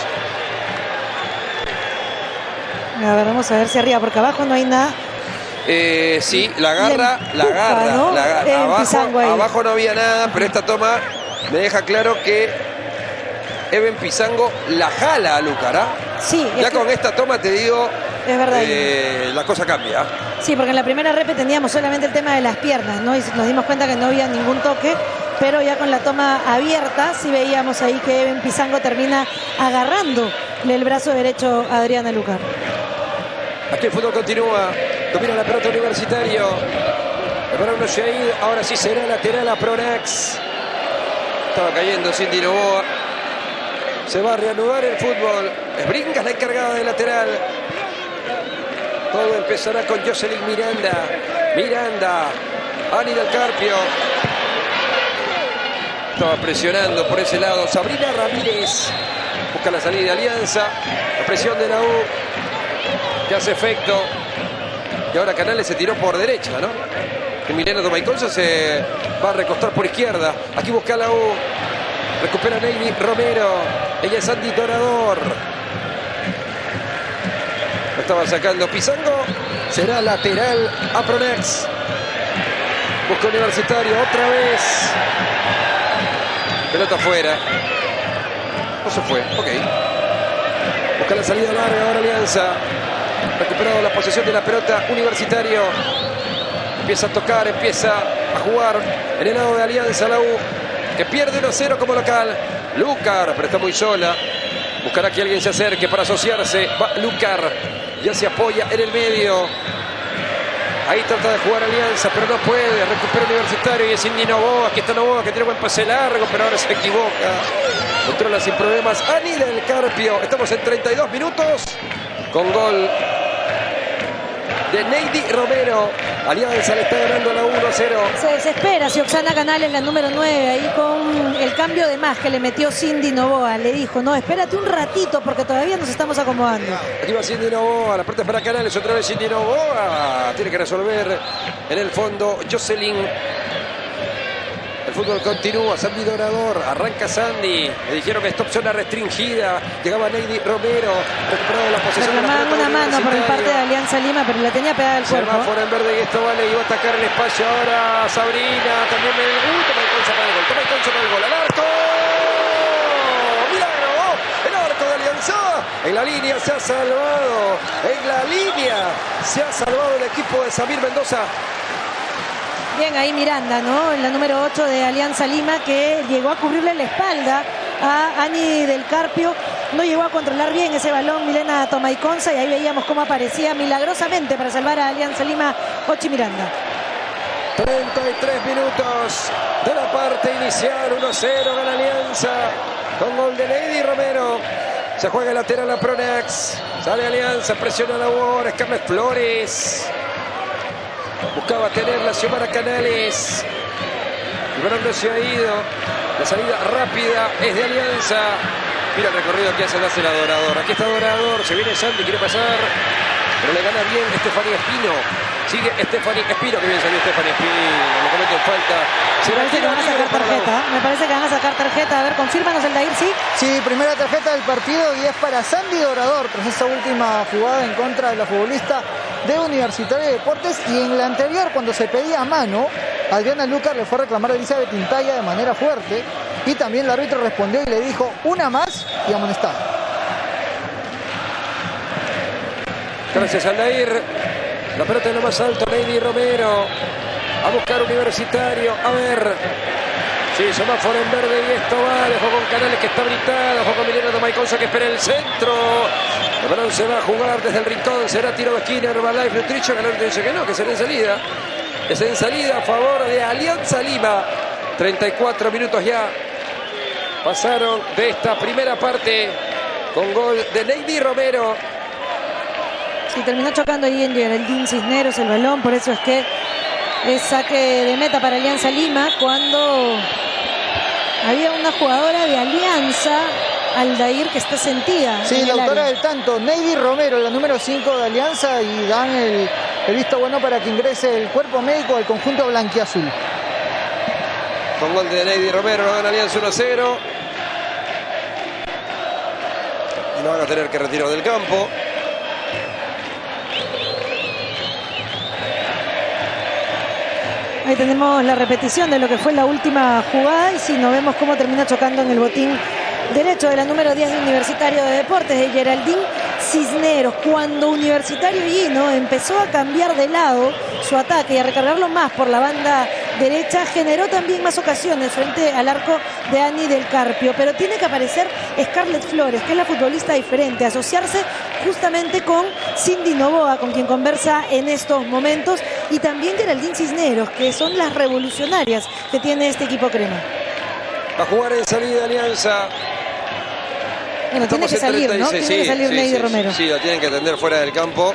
[SPEAKER 2] A ver, vamos a ver si arriba, porque abajo no hay nada.
[SPEAKER 1] Sí, la agarra,
[SPEAKER 2] ¿no?
[SPEAKER 1] Abajo no había nada, pero esta toma me deja claro que Eben Pizango la jala a Lucar, ¿ah?
[SPEAKER 2] Sí.
[SPEAKER 1] Ya con esta toma te digo,
[SPEAKER 2] es verdad.
[SPEAKER 1] La cosa cambia.
[SPEAKER 2] Sí, porque en la primera repe teníamos solamente el tema de las piernas, ¿no? Y nos dimos cuenta que no había ningún toque. pero ya con la toma abierta sí veíamos ahí que Eben Pizango termina agarrándole el brazo derecho a Adriana Lucar.
[SPEAKER 1] Aquí el fútbol continúa. Domina la pelota Universitario. Bruno Sheid. Ahora sí será lateral a Pronax. Estaba cayendo Cindy Novoa. Se va a reanudar el fútbol. Es Bringas la encargada de lateral. Todo empezará con Jocelyn Miranda. Miranda. Ani del Carpio. Estaba presionando por ese lado. Sabrina Ramírez. Busca la salida de Alianza. La presión de la U. Que hace efecto. Y ahora Canales se tiró por derecha, ¿no? Emiliano Tomaiconza se va a recostar por izquierda. Aquí busca la U. Recupera Neydi Romero. Ella es Andy Dorador. Lo estaba sacando Pizango. Será lateral a Pronex. Busca Universitario otra vez. Pelota afuera. No se fue. Ok. Busca la salida larga ahora Alianza. Recuperado la posesión de la pelota Universitario. Empieza a tocar, empieza a jugar en el lado de Alianza la U, que pierde 1-0 como local. Lucar, pero está muy sola. Buscará que alguien se acerque para asociarse. Va Lucar, ya se apoya en el medio. Ahí trata de jugar Alianza, pero no puede. Recupera Universitario y es Cindy Novoa. Aquí está Novoa, que tiene buen pase largo, pero ahora se equivoca. Controla sin problemas Ani del Carpio. Estamos en 32 minutos con gol de Neydi Romero. Alianza le está ganando a la 1-0.
[SPEAKER 2] Se desespera Sioxana Canales, la número 9, ahí con el cambio de más que le metió Cindy Novoa. Le dijo, no, espérate un ratito porque todavía nos estamos acomodando.
[SPEAKER 1] Aquí va Cindy Novoa, la pelota es para Canales, otra vez Cindy Novoa. Tiene que resolver en el fondo Jocelyn. El fútbol continúa, Sandy Dorador, arranca Sandy. Le dijeron que stop zona restringida. Llegaba Neydi Romero, recuperado la posesión de la pelota.
[SPEAKER 2] Una mano por el parte de Alianza Lima, pero la tenía pegada al cuerpo.
[SPEAKER 1] Semáforo en verde y esto vale, y va a atacar el espacio ahora Sabrina. También toma el concha para el gol, toma el concha para el gol. ¡Al arco! ¡Milagro! El arco de Alianza. En la línea se ha salvado. En la línea se ha salvado el equipo de Samir Mendoza.
[SPEAKER 2] Bien, ahí Miranda, ¿no? La número 8 de Alianza Lima, que llegó a cubrirle la espalda a Ani del Carpio. No llegó a controlar bien ese balón Milena Tomaiconza, y ahí veíamos cómo aparecía milagrosamente para salvar a Alianza Lima Ochi Miranda.
[SPEAKER 1] 33 minutos de la parte inicial. 1-0 gana Alianza con gol de Neydi Romero. Se juega el lateral a Pronax. Sale Alianza, presiona la U. Scarlett Flores. Buscaba tenerla Xiomara Canales. El balón no se ha ido. La salida rápida es de Alianza. Mira el recorrido que hace la Dorador. Aquí está Dorador. Se viene Sandy, quiere pasar. Pero le gana bien Estefanía Espino. Sigue Estefanía Espino. Que bien salió Estefanía Espino. Le comete falta.
[SPEAKER 2] Me parece que van a sacar tarjeta. Me parece que van a sacar tarjeta. A ver, confírmanos el Dair, ¿sí?
[SPEAKER 3] Sí, primera tarjeta del partido y es para Sandy Dorador tras esta última jugada en contra de la futbolista de Universitario de Deportes. Y en la anterior, cuando se pedía mano, Adriana Lucar le fue a reclamar a Elizabeth Intaya de manera fuerte, y también el árbitro respondió y le dijo una más y amonestada.
[SPEAKER 1] Gracias Aldair. La pelota en lo más alto, Neydi Romero. A buscar Universitario. A ver. Sí, semáforo en verde y esto va. Dejó con Canales que está habilitado. Dejó con Milena Tomaiconza que espera el centro. El balón se va a jugar desde el rincón. Será tiro de esquina. Herbalife Nutrition. Canales dice que no, que será en salida. Es en salida a favor de Alianza Lima. 34 minutos ya pasaron de esta primera parte con gol de Neydi Romero.
[SPEAKER 2] Sí, terminó chocando ahí en Geraldine Cisneros el balón, por eso es que es saque de meta para Alianza Lima, cuando había una jugadora de Alianza, Aldair, que está sentida.
[SPEAKER 3] Sí, la autora del tanto, Neydi Romero, la número 5 de Alianza, y dan el visto bueno para que ingrese el cuerpo médico del conjunto blanquiazul.
[SPEAKER 1] Con gol de Neydi Romero, lo gana Alianza 1-0. Y lo van a tener que retirar del campo.
[SPEAKER 2] Ahí tenemos la repetición de lo que fue la última jugada, y si no vemos cómo termina chocando en el botín derecho de la número 10 de Universitario de Deportes, de Geraldine Cisneros. Cuando Universitario Gino empezó a cambiar de lado su ataque y a recargarlo más por la banda derecha, generó también más ocasiones frente al arco de Annie del Carpio, pero tiene que aparecer Scarlett Flores, que es la futbolista diferente, asociarse justamente con Cindy Novoa, con quien conversa en estos momentos, y también Geraldine Cisneros, que son las revolucionarias que tiene este equipo crema.
[SPEAKER 1] Va a jugar en salida Alianza.
[SPEAKER 2] Bueno, tiene que salir, ¿no? Tiene que salir Neidy Romero.
[SPEAKER 1] Sí, la tienen que atender fuera del campo.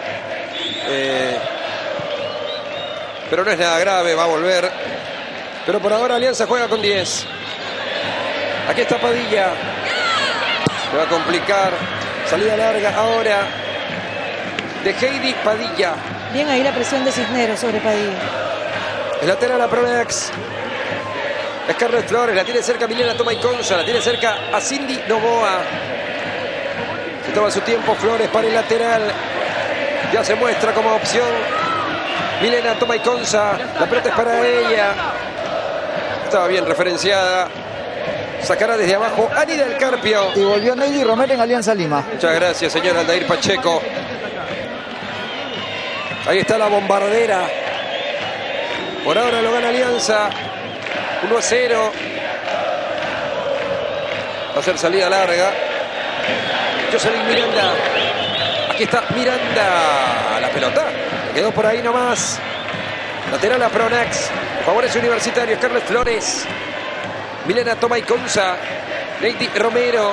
[SPEAKER 1] Pero no es nada grave, va a volver. Pero por ahora Alianza juega con 10. Aquí está Padilla. Se va a complicar. Salida larga ahora de Heidi Padilla.
[SPEAKER 2] Bien ahí la presión de Cisneros sobre Padilla.
[SPEAKER 1] El lateral a Pronex. Scarlett Flores, la tiene cerca Milena Tomaiconza, la tiene cerca a Cindy Novoa. Se toma su tiempo Flores para el lateral. Ya se muestra como opción Milena Tomaiconza. La pelota es para ella. Estaba bien referenciada. Sacará desde abajo Annie del Carpio.
[SPEAKER 3] Y volvió Neidy Romero en Alianza Lima.
[SPEAKER 1] Muchas gracias, señor Aldair Pacheco. Ahí está la bombardera. Por ahora lo gana Alianza. 1-0. Va a ser salida larga. Jocelyn Miranda. Aquí está Miranda. La pelota. Quedó por ahí nomás. Lateral a Pronax. Favorece Universitario. Scarlett Flores. Milena Tomaiconza. Neidy Romero.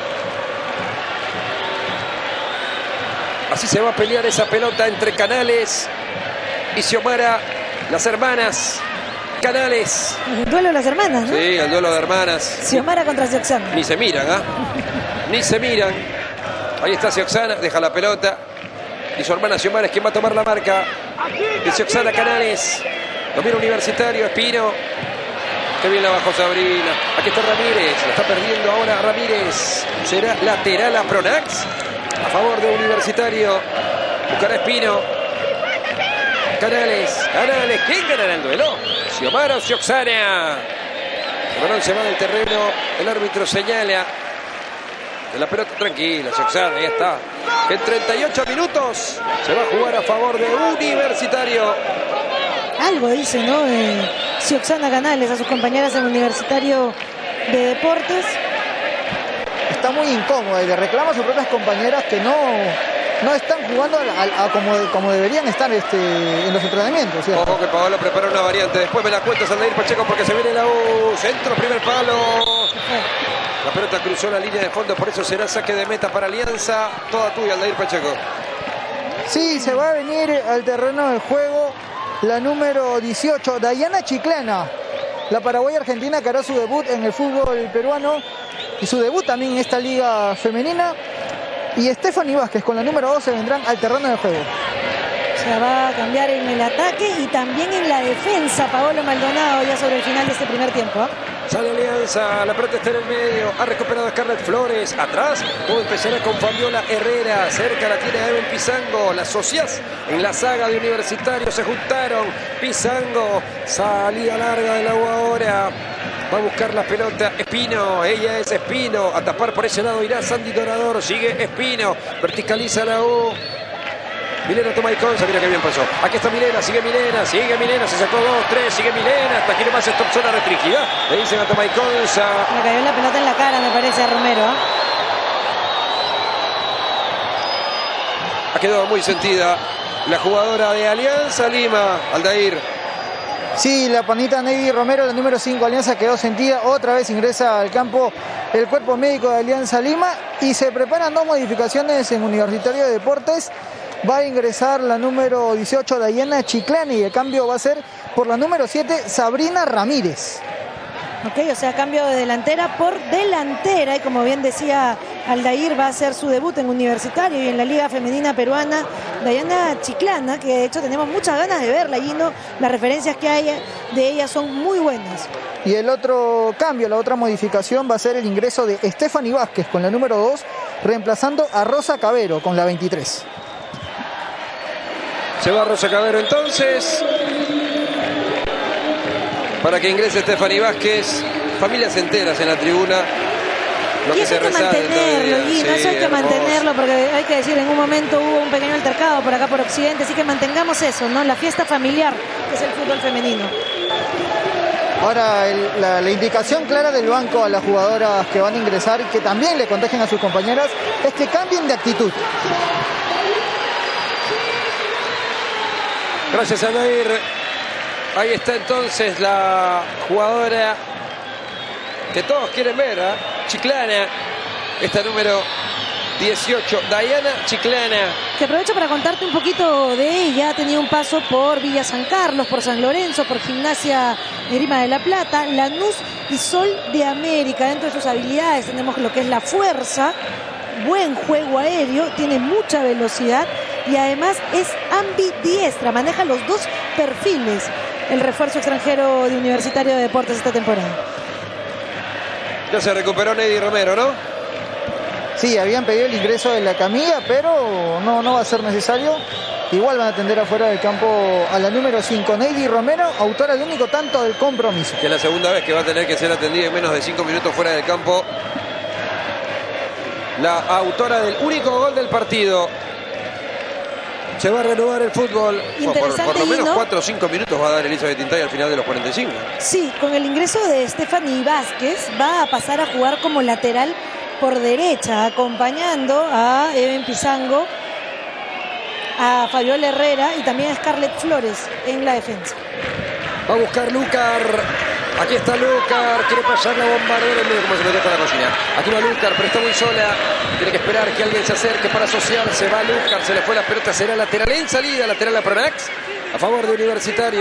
[SPEAKER 1] Así se va a pelear esa pelota entre Canales y Xiomara. Las hermanas Canales.
[SPEAKER 2] El duelo de las hermanas, ¿no?
[SPEAKER 1] Sí, el duelo de hermanas.
[SPEAKER 2] Xiomara contra Cioxana.
[SPEAKER 1] Ni se miran, ¿ah? Ni se miran. Ahí está Cioxana, deja la pelota. Y su hermana Xiomara es quien va a tomar la marca. De Cioxana Canales. Domina Universitario, Espino. Qué bien la bajó Sabrina. Aquí está Ramírez. La está perdiendo ahora Ramírez. Será lateral a Pronax. A favor de Universitario. Buscará Espino. Canales. ¿Quién ganará el duelo? Xiomara o Cioxana. El balón se va del terreno. El árbitro señala. De la pelota tranquila, Cioxana, ya está. En 38 minutos se va a jugar a favor de Universitario.
[SPEAKER 2] Algo dice, ¿no? Cioxana Canales a sus compañeras en Universitario de Deportes.
[SPEAKER 3] Está muy incómoda y le reclama a sus propias compañeras que no están jugando como deberían estar en los entrenamientos, ¿cierto?
[SPEAKER 1] Ojo que Paolo prepara una variante. Después me la cuentas Aldair Pacheco porque se viene la U. Centro, primer palo. La pelota cruzó la línea de fondo, por eso será saque de meta para Alianza. Toda tuya, Aldair Pacheco.
[SPEAKER 3] Sí, se va a venir al terreno de juego la número 18, Dayana Chiclana, la paraguaya argentina que hará su debut en el fútbol peruano y su debut también en esta liga femenina. Y Stephanie Vázquez con la número 12 vendrán al terreno de juego.
[SPEAKER 2] Se va a cambiar en el ataque y también en la defensa Paolo Maldonado ya sobre el final de este primer tiempo.
[SPEAKER 1] Sale Alianza, la pelota está en el medio, ha recuperado Scarlett Flores, atrás, todo empezará con Fabiola Herrera, cerca la tiene Evelyn Pizango, las socias en la saga de Universitario se juntaron, Pizango, salida larga de la U ahora, va a buscar la pelota Espino, ella es Espino, a tapar por ese lado irá Sandy Dorador, sigue Espino, verticaliza la U. Milena Tomaiconza, mira qué bien pasó. Aquí está Milena, sigue Milena, se sacó 2, 3, sigue Milena, hasta aquí nomás esta zona restringida. Le dicen a Tomaiconza.
[SPEAKER 2] Le cayó la pelota en la cara, me parece, a Romero.
[SPEAKER 1] Ha quedado muy sentida la jugadora de Alianza Lima, Aldair.
[SPEAKER 3] Sí, la panita Neidy Romero, la número 5 Alianza quedó sentida. Otra vez ingresa al campo el cuerpo médico de Alianza Lima y se preparan 2 modificaciones en Universitario de Deportes. Va a ingresar la número 18, Dayana Chiclana, y el cambio va a ser por la número 7, Sabrina Ramírez.
[SPEAKER 2] Ok, o sea, cambio de delantera por delantera. Y como bien decía Aldair, va a hacer su debut en Universitario y en la Liga Femenina Peruana. Dayana Chiclana, que de hecho tenemos muchas ganas de verla, Gino. Las referencias que hay de ella son muy buenas.
[SPEAKER 3] Y el otro cambio, la otra modificación va a ser el ingreso de Stephanie Vázquez con la número 2, reemplazando a Rosa Cabero con la 23.
[SPEAKER 1] Se va Rosa Cabero entonces. Para que ingrese Stephanie Vázquez. Familias enteras en la tribuna. Lo
[SPEAKER 2] y
[SPEAKER 1] que
[SPEAKER 2] eso hay que mantenerlo, Gino, eso hay que mantenerlo, porque hay que decir, en un momento hubo un pequeño altercado por acá por Occidente, así que mantengamos eso, ¿no? La fiesta familiar, que es el fútbol femenino.
[SPEAKER 3] Ahora, la indicación clara del banco a las jugadoras que van a ingresar y que también le contagian a sus compañeras es que cambien de actitud.
[SPEAKER 1] Gracias a Nair. Ahí está entonces la jugadora que todos quieren ver, ¿eh? Chiclana, esta número 18, Dayana Chiclana.
[SPEAKER 2] Que aprovecho para contarte un poquito de ella. Ha tenido un paso por Villa San Carlos, por San Lorenzo, por Gimnasia Grima de la Plata, Lanús y Sol de América. Dentro de sus habilidades tenemos lo que es la fuerza, buen juego aéreo, tiene mucha velocidad y además es ambidiestra, maneja los dos perfiles. El refuerzo extranjero de Universitario de Deportes esta temporada.
[SPEAKER 1] Ya se recuperó Neidy Romero, ¿no?
[SPEAKER 3] Sí, habían pedido el ingreso de la Camilla, pero no va a ser necesario. Igual van a atender afuera del campo a la número 5, Neidy Romero, autora del único tanto del compromiso.
[SPEAKER 1] Que es la segunda vez que va a tener que ser atendida en menos de 5 minutos fuera del campo. La autora del único gol del partido. Se va a reanudar el fútbol. Por lo menos 4 o 5 minutos va a dar Elizabeth Intay al final de los 45.
[SPEAKER 2] Sí, con el ingreso de Stephanie Vázquez va a pasar a jugar como lateral por derecha, acompañando a Even Pizango, a Fabiola Herrera y también a Scarlett Flores en la defensa.
[SPEAKER 1] Va a buscar Lucar. Aquí está Lucar. Quiere pasar la bombardera. Mira cómo se metió hasta la cocina. Aquí va Lucar, pero está muy sola. Tiene que esperar que alguien se acerque para asociarse. Va Lucar, se le fue la pelota. Será lateral en salida. Lateral a Pronax. A favor de Universitario.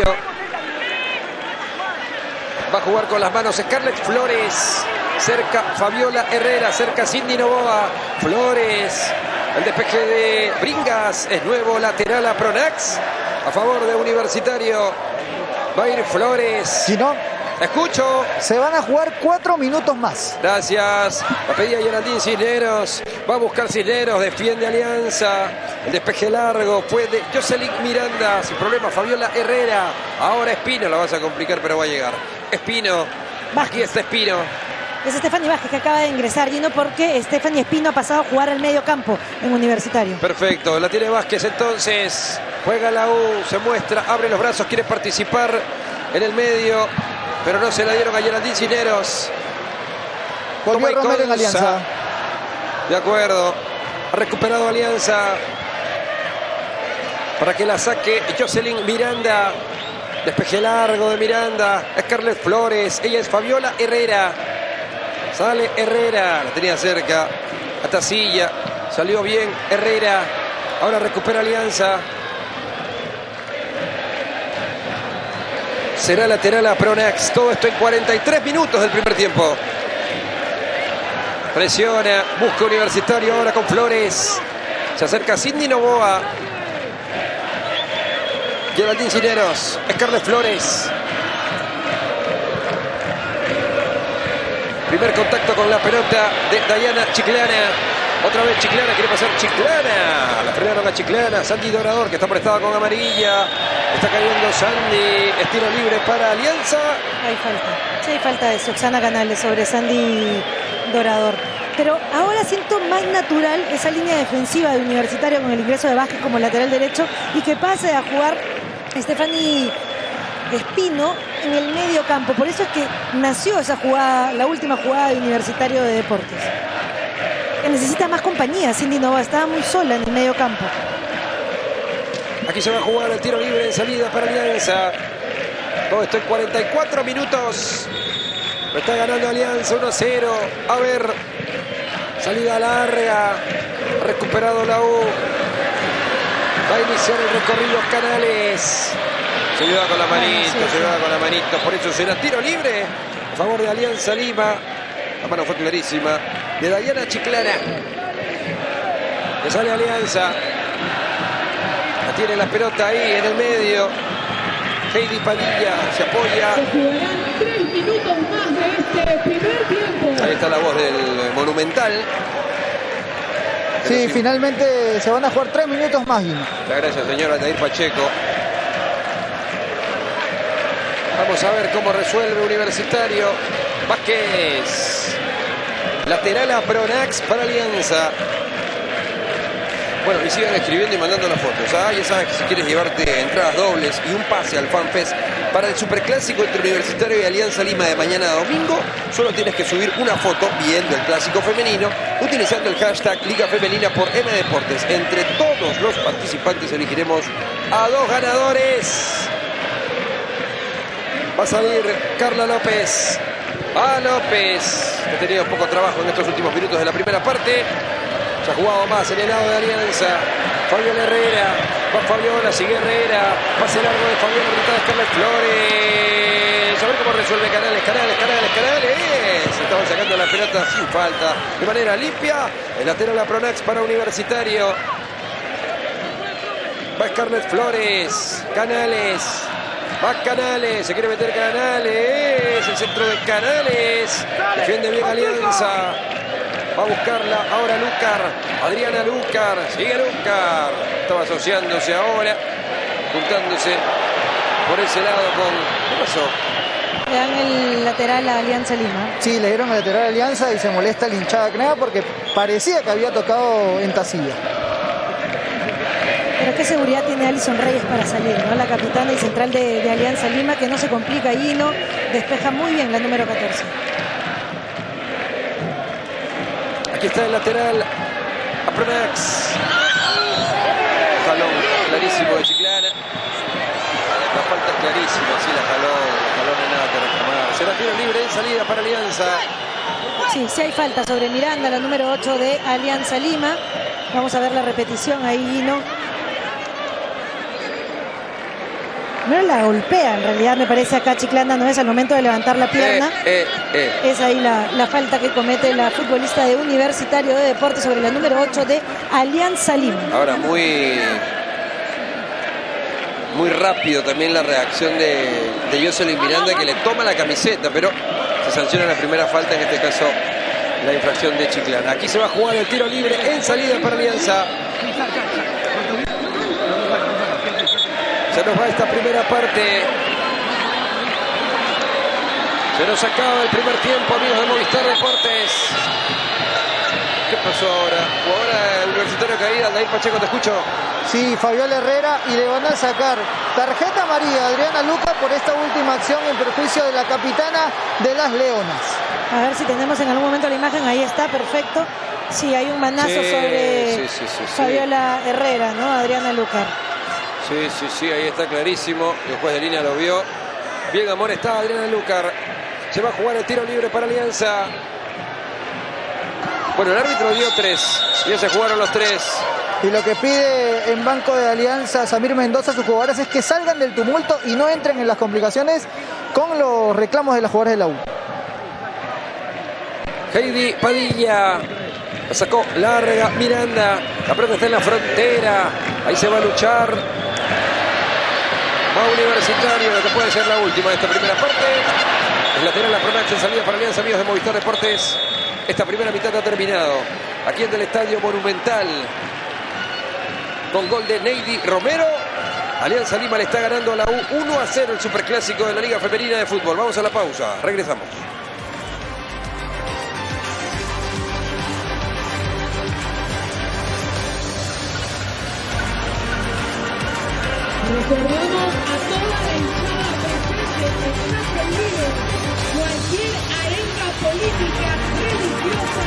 [SPEAKER 1] Va a jugar con las manos Scarlett Flores. Cerca Fabiola Herrera. Cerca Cindy Novoa. Flores. El despeje de Bringas. Es nuevo lateral a Pronax. A favor de Universitario. Va a ir Flores.
[SPEAKER 3] Si no,
[SPEAKER 1] escucho.
[SPEAKER 3] se van a jugar 4 minutos más.
[SPEAKER 1] Gracias. La pedía Geraldine Cisneros. Va a buscar Cisneros. Defiende Alianza. El despeje largo fue de Jocelyn Miranda. Sin problema Fabiola Herrera. Ahora Espino. La vas a complicar, pero va a llegar. Espino. Aquí está Espino.
[SPEAKER 2] Es Stephanie Vázquez que acaba de ingresar, Gino, porque Stephanie Espino ha pasado a jugar al medio campo en Universitario.
[SPEAKER 1] Perfecto. La tiene Vázquez entonces. Juega la U. Se muestra. Abre los brazos. Quiere participar en el medio. Pero no se la dieron a Geraldine Cisneros.
[SPEAKER 3] Volvió Romero en Alianza.
[SPEAKER 1] De acuerdo. Ha recuperado Alianza. Para que la saque Jocelyn Miranda. Despeje largo de Miranda. Scarlett Flores. Ella es Fabiola Herrera. Sale Herrera. La tenía cerca. A Tacilla. Salió bien Herrera. Ahora recupera Alianza. Será lateral a Pronax. Todo esto en 43 minutos del primer tiempo. Presiona. Busca Universitario ahora con Flores. Se acerca Cindy Novoa. Geraldine Cisneros. Scarlett Flores. Primer contacto con la pelota de Dayana Chiclana. Otra vez Chiclana, quiere pasar Chiclana. La frenaron a Chiclana. Sandy Dorador, que está prestada con amarilla. Está cayendo Sandy. Estilo libre para Alianza.
[SPEAKER 2] Hay falta. Sí, hay falta de Roxana Canales sobre Sandy Dorador. Pero ahora siento más natural esa línea defensiva de Universitario con el ingreso de Vázquez como lateral derecho y que pase a jugar Stephanie Espino en el medio campo. Por eso es que nació esa jugada, la última jugada de Universitario de Deportes. Que necesita más compañía. Cindy Novoa estaba muy sola en el medio campo.
[SPEAKER 1] Aquí se va a jugar el tiro libre de salida para Alianza. Todo esto en 44 minutos. Lo está ganando Alianza 1-0. A ver. Salida larga. Ha recuperado la U. Va a iniciar el recorrido Canales. Se lleva con la manito, se lleva con la manito. Por eso será tiro libre a favor de Alianza Lima. La mano fue clarísima de Dayana Chiclana. Que sale Alianza. La tiene la pelota ahí en el medio. Heidi Padilla se apoya.
[SPEAKER 4] Se jugarán 3 minutos más de este primer tiempo.
[SPEAKER 1] Ahí está la voz del Monumental.
[SPEAKER 3] Sí, finalmente se van a jugar 3 minutos más.
[SPEAKER 1] Muchas gracias, señor Aldair Pacheco. Vamos a ver cómo resuelve Universitario. Vázquez. Lateral a Pronax para Alianza. Bueno, y sigan escribiendo y mandando las fotos. Ya sabes que si quieres llevarte entradas dobles y un pase al FanFest para el Superclásico entre Universitario y Alianza Lima de mañana a domingo, solo tienes que subir una foto viendo el clásico femenino utilizando el hashtag Liga Femenina por M Deportes. Entre todos los participantes elegiremos a 2 ganadores. Va a salir Carla López. A López, que ha tenido poco trabajo en estos últimos minutos de la primera parte. Se ha jugado más en el lado de Alianza. Fabiola Herrera. Va Fabiola, sigue Herrera. Pase largo de Fabiola, mitad de Scarlett Flores. A ver cómo resuelve Canales. Se estaban sacando la pelota sin falta. De manera limpia. El lateral a Pronax para Universitario. Va Scarlett Flores. Canales. Va Canales, se quiere meter Canales, el centro de Canales, defiende bien Alianza, va a buscarla ahora Lucar, Adriana Lucar, sigue Lucar, estaba asociándose ahora, juntándose por ese lado con... ¿Qué pasó?
[SPEAKER 2] Le dan el lateral a Alianza Lima.
[SPEAKER 3] Sí, le dieron el lateral a Alianza y se molesta el hinchada Knea porque parecía que había tocado en Tasilla.
[SPEAKER 2] Pero qué seguridad tiene Alison Reyes para salir, ¿no? La capitana y central de Alianza Lima, que no se complica allí, ¿no? Despeja muy bien la número 14.
[SPEAKER 1] Aquí está el lateral a Pronax. Jalón clarísimo de Chiclana. La falta es clarísima, así la jalón en nada que reclamar. Será tiro libre en salida para Alianza.
[SPEAKER 2] Sí, sí hay falta sobre Miranda, la número 8 de Alianza Lima. Vamos a ver la repetición ahí, ¿no? No la golpea, en realidad me parece acá Chiclana, no es al momento de levantar la pierna. Es ahí la falta que comete la futbolista de Universitario de Deportes sobre la número 8 de Alianza Lima.
[SPEAKER 1] Ahora muy rápido también la reacción de Jocelyn Miranda, que le toma la camiseta, pero se sanciona la primera falta, en este caso la infracción de Chiclana. Aquí se va a jugar el tiro libre en salida para Alianza. Se nos va esta primera parte. Se nos acaba el primer tiempo, amigos de Movistar Deportes. ¿Qué pasó ahora? Jugadora Universitario caída, David Pacheco, te escucho.
[SPEAKER 3] Sí, Fabiola Herrera, y le van a sacar tarjeta amarilla a Adriana Lucar por esta última acción en perjuicio de la capitana de las Leonas.
[SPEAKER 2] A ver si tenemos en algún momento la imagen, ahí está, perfecto. Sí, hay un manazo sobre Fabiola Herrera, ¿no? Adriana Lucar.
[SPEAKER 1] Sí, ahí está clarísimo. El juez de línea lo vio. Bien amonestada Adriana Lucar. Se va a jugar el tiro libre para Alianza. Bueno, el árbitro dio 3. Ya se jugaron los 3.
[SPEAKER 3] Y lo que pide en banco de Alianza Samir Mendoza a sus jugadoras es que salgan del tumulto y no entren en las complicaciones con los reclamos de las jugadoras de la U. Heidi
[SPEAKER 1] Padilla. La sacó larga Miranda. La pelota está en la frontera. Ahí se va a luchar. Va Universitario, lo que puede ser la última de esta primera parte. El lateral la Pronax en salida para Alianza, amigos de Movistar Deportes. Esta primera mitad ha terminado. Aquí en el Estadio Monumental. Con gol de Neidy Romero. Alianza Lima le está ganando a la U 1-0 el Superclásico de la Liga Femenina de Fútbol. Vamos a la pausa. Regresamos.
[SPEAKER 4] Recordamos a toda la hinchada presente en nuestro video cualquier arenga política, religiosa.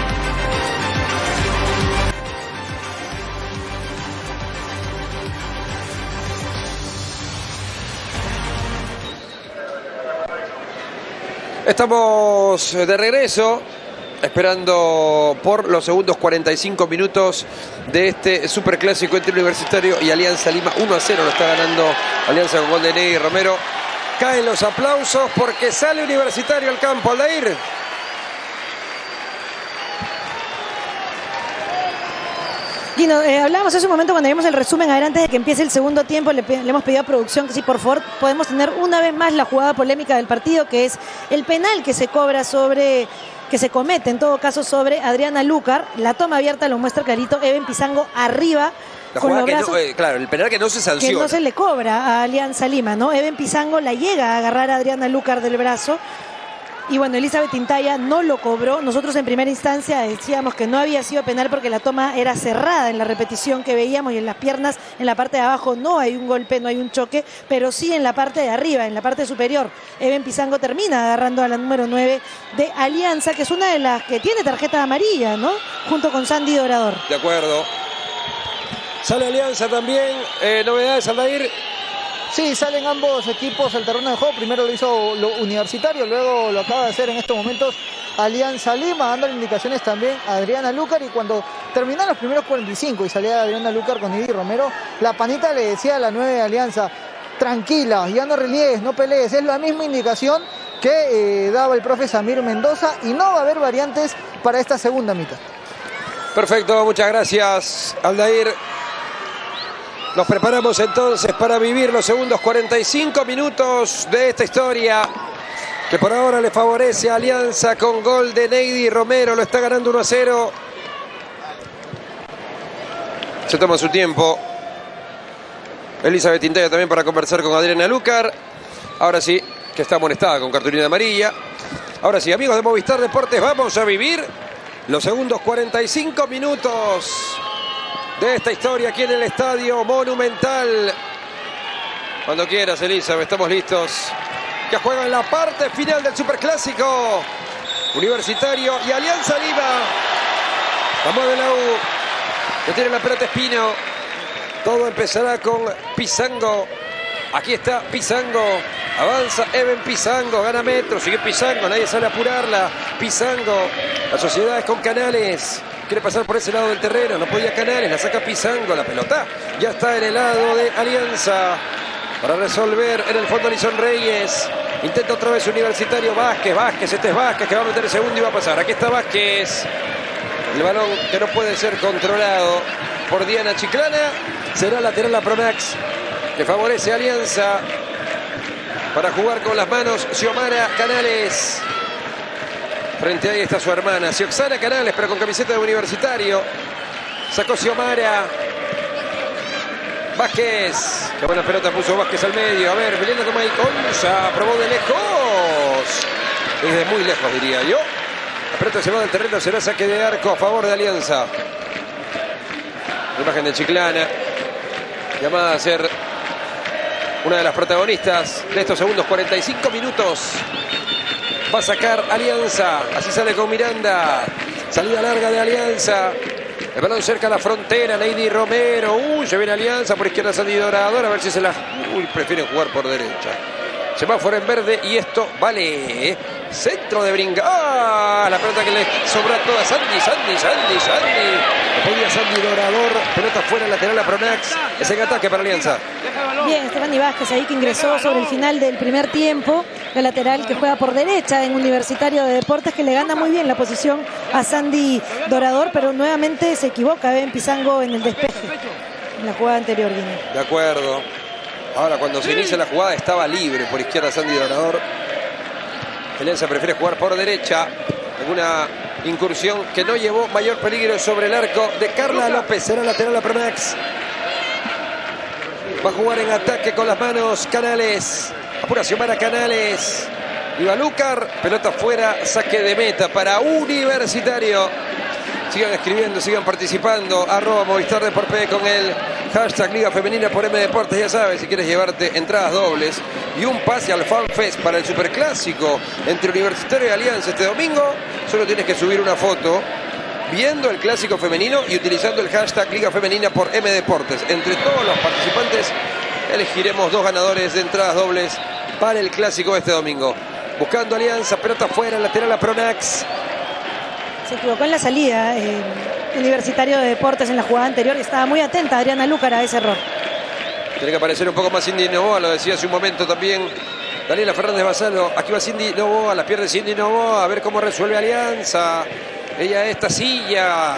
[SPEAKER 1] Estamos de regreso, esperando por los segundos 45 minutos de este Superclásico entre Universitario y Alianza Lima. 1-0 lo está ganando Alianza con gol de Neidy Romero. Caen los aplausos porque sale Universitario al campo. Aldair.
[SPEAKER 2] Gino, hablábamos hace un momento cuando vimos el resumen, a ver, antes de que empiece el segundo tiempo, le hemos pedido a producción que si por favor podemos tener una vez más la jugada polémica del partido, que es el penal que se cobra que se comete en todo caso sobre Adriana Lucar. La toma abierta lo muestra clarito, Even Pizango arriba.
[SPEAKER 1] La jugada que no, claro, el penal que no se sanciona.
[SPEAKER 2] Que no se le cobra a Alianza Lima, ¿no? Even Pizango la llega a agarrar a Adriana Lucar del brazo. Y bueno, Elizabeth Intaya no lo cobró. Nosotros en primera instancia decíamos que no había sido penal porque la toma era cerrada en la repetición que veíamos, y en las piernas, en la parte de abajo, no hay un golpe, no hay un choque, pero sí en la parte de arriba, en la parte superior. Eben Pizango termina agarrando a la número 9 de Alianza, que es una de las que tiene tarjeta amarilla, ¿no? Junto con Sandy Dorador.
[SPEAKER 1] De acuerdo. Sale Alianza también. Novedades, Aldair.
[SPEAKER 3] Sí, salen ambos equipos al terreno de juego. Primero lo hizo lo Universitario, luego lo acaba de hacer en estos momentos Alianza Lima, dando indicaciones también a Adriana Lucar. Y cuando terminaron los primeros 45 y salía Adriana Lucar con Ivy Romero, la panita le decía a la 9 de Alianza: tranquila, ya no reniegues, no pelees. Es la misma indicación que daba el profe Samir Mendoza, y no va a haber variantes para esta segunda mitad.
[SPEAKER 1] Perfecto, muchas gracias, Aldair. Nos preparamos entonces para vivir los segundos 45 minutos de esta historia, que por ahora le favorece a Alianza con gol de Neidy Romero. Lo está ganando 1-0. Se toma su tiempo Elizabeth Intaya también para conversar con Adriana Lucar. Ahora sí, que está amonestada con cartulina amarilla. Ahora sí, amigos de Movistar Deportes, vamos a vivir los segundos 45 minutos de esta historia aquí en el Estadio Monumental. Cuando quieras, Elizabeth, estamos listos. Ya juega en la parte final del Superclásico. Universitario y Alianza Lima. Vamos de la U. Que tiene la pelota Espino. Todo empezará con Pizango. Aquí está Pizango. Avanza Eben Pizango. Gana metros. Sigue Pizango. Nadie sale a apurarla. Pizango. La sociedad es con Canales. Quiere pasar por ese lado del terreno. No podía Canales. La saca Pizango. La pelota ya está en el lado de Alianza. Para resolver en el fondo Lison Reyes. Intenta otra vez Universitario. Vázquez. Este es Vázquez que va a meter el segundo y va a pasar. Aquí está Vázquez. El balón que no puede ser controlado por Diana Chiclana. Será lateral a Pronax, que favorece a Alianza. Para jugar con las manos Xiomara Canales. Frente a ahí está su hermana Xioxana Canales, pero con camiseta de Universitario. Sacó Xiomara. Vázquez. Qué buena pelota puso Vázquez al medio. A ver, Milena toma y Concha. Probó de lejos. Desde muy lejos, diría yo. La pelota se va del terreno. Será saque de arco a favor de Alianza. La imagen de Chiclana. Llamada a ser una de las protagonistas de estos segundos 45 minutos. Va a sacar Alianza. Así sale con Miranda. Salida larga de Alianza. El balón cerca a la frontera. Neidy Romero. Se viene Alianza. Por izquierda Sandy Dorador. A ver si se la... prefieren jugar por derecha. Semáforo en verde. Y esto vale. Centro de Bringa. La pelota que le sobra a toda. Sandy. Podía Sandy Dorador. Pelota fuera, lateral a Pronax. Es en ataque para Alianza.
[SPEAKER 2] Bien, Estefany Vázquez ahí, que ingresó sobre el final del primer tiempo. El lateral que juega por derecha en Universitario de Deportes, que le gana muy bien la posición a Sandy Dorador, pero nuevamente se equivoca Eben Pizango en el despeje. En la jugada anterior, Guinea.
[SPEAKER 1] De acuerdo. Ahora, cuando se inicia la jugada, estaba libre por izquierda Sandy Dorador. Alianza prefiere jugar por derecha. En una incursión que no llevó mayor peligro sobre el arco de Carla López. Será lateral a Pronax. Va a jugar en ataque con las manos Canales. Apura Xiomara Canales. Iba Lucar. Pelota fuera. Saque de meta para Universitario. Sigan escribiendo, sigan participando. @ Movistar Deportes con el hashtag Liga Femenina por M Deportes. Ya sabes, si quieres llevarte entradas dobles y un pase al FanFest para el Superclásico entre Universitario y Alianza este domingo, solo tienes que subir una foto viendo el clásico femenino y utilizando el hashtag Liga Femenina por M Deportes. Entre todos los participantes elegiremos 2 ganadores de entradas dobles para el clásico este domingo. Buscando Alianza, pelota fuera, lateral a Pronax.
[SPEAKER 2] Se equivocó en la salida Universitario de Deportes en la jugada anterior, y estaba muy atenta Adriana Lucar a ese error.
[SPEAKER 1] Tiene que aparecer un poco más Cindy Novoa, lo decía hace un momento también Daniela Fernández Basalo. Aquí va Cindy Novoa, la pierde Cindy Novoa, a ver cómo resuelve Alianza. Ella esta silla.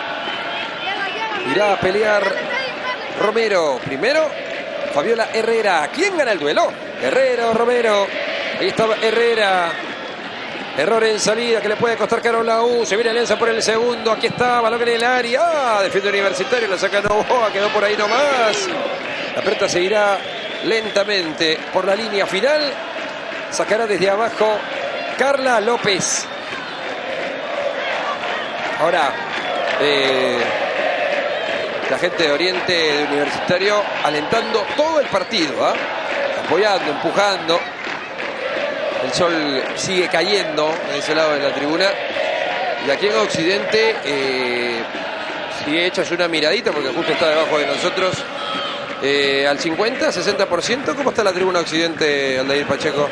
[SPEAKER 1] Irá a pelear Romero. Primero, Fabiola Herrera. ¿Quién gana el duelo? Herrera o Romero. Ahí estaba Herrera. Error en salida que le puede costar caro a la U. Se viene Alianza por el segundo. Aquí está, balón en el área. Defiende Universitario, la saca Novoa. Quedó por ahí nomás. La pelota seguirá lentamente por la línea final. Sacará desde abajo Carla López. Ahora, la gente de Oriente, de Universitario, alentando todo el partido, apoyando, empujando. El sol sigue cayendo en ese lado de la tribuna. Y aquí en Occidente, si echas una miradita, porque justo está debajo de nosotros, al 50, 60%, ¿cómo está la tribuna Occidente, Aldair Pacheco?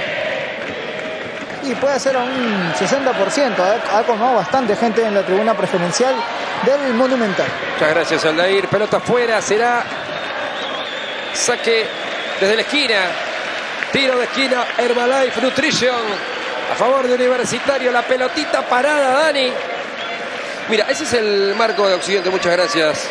[SPEAKER 3] Y puede ser a un 60%, ha colmado bastante gente en la tribuna preferencial del Monumental.
[SPEAKER 1] Muchas gracias, Aldair. Pelota afuera, será saque desde la esquina. Tiro de esquina, Herbalife Nutrition a favor de Universitario. La pelotita parada, Dani. Mira, ese es el marco de Occidente. Muchas gracias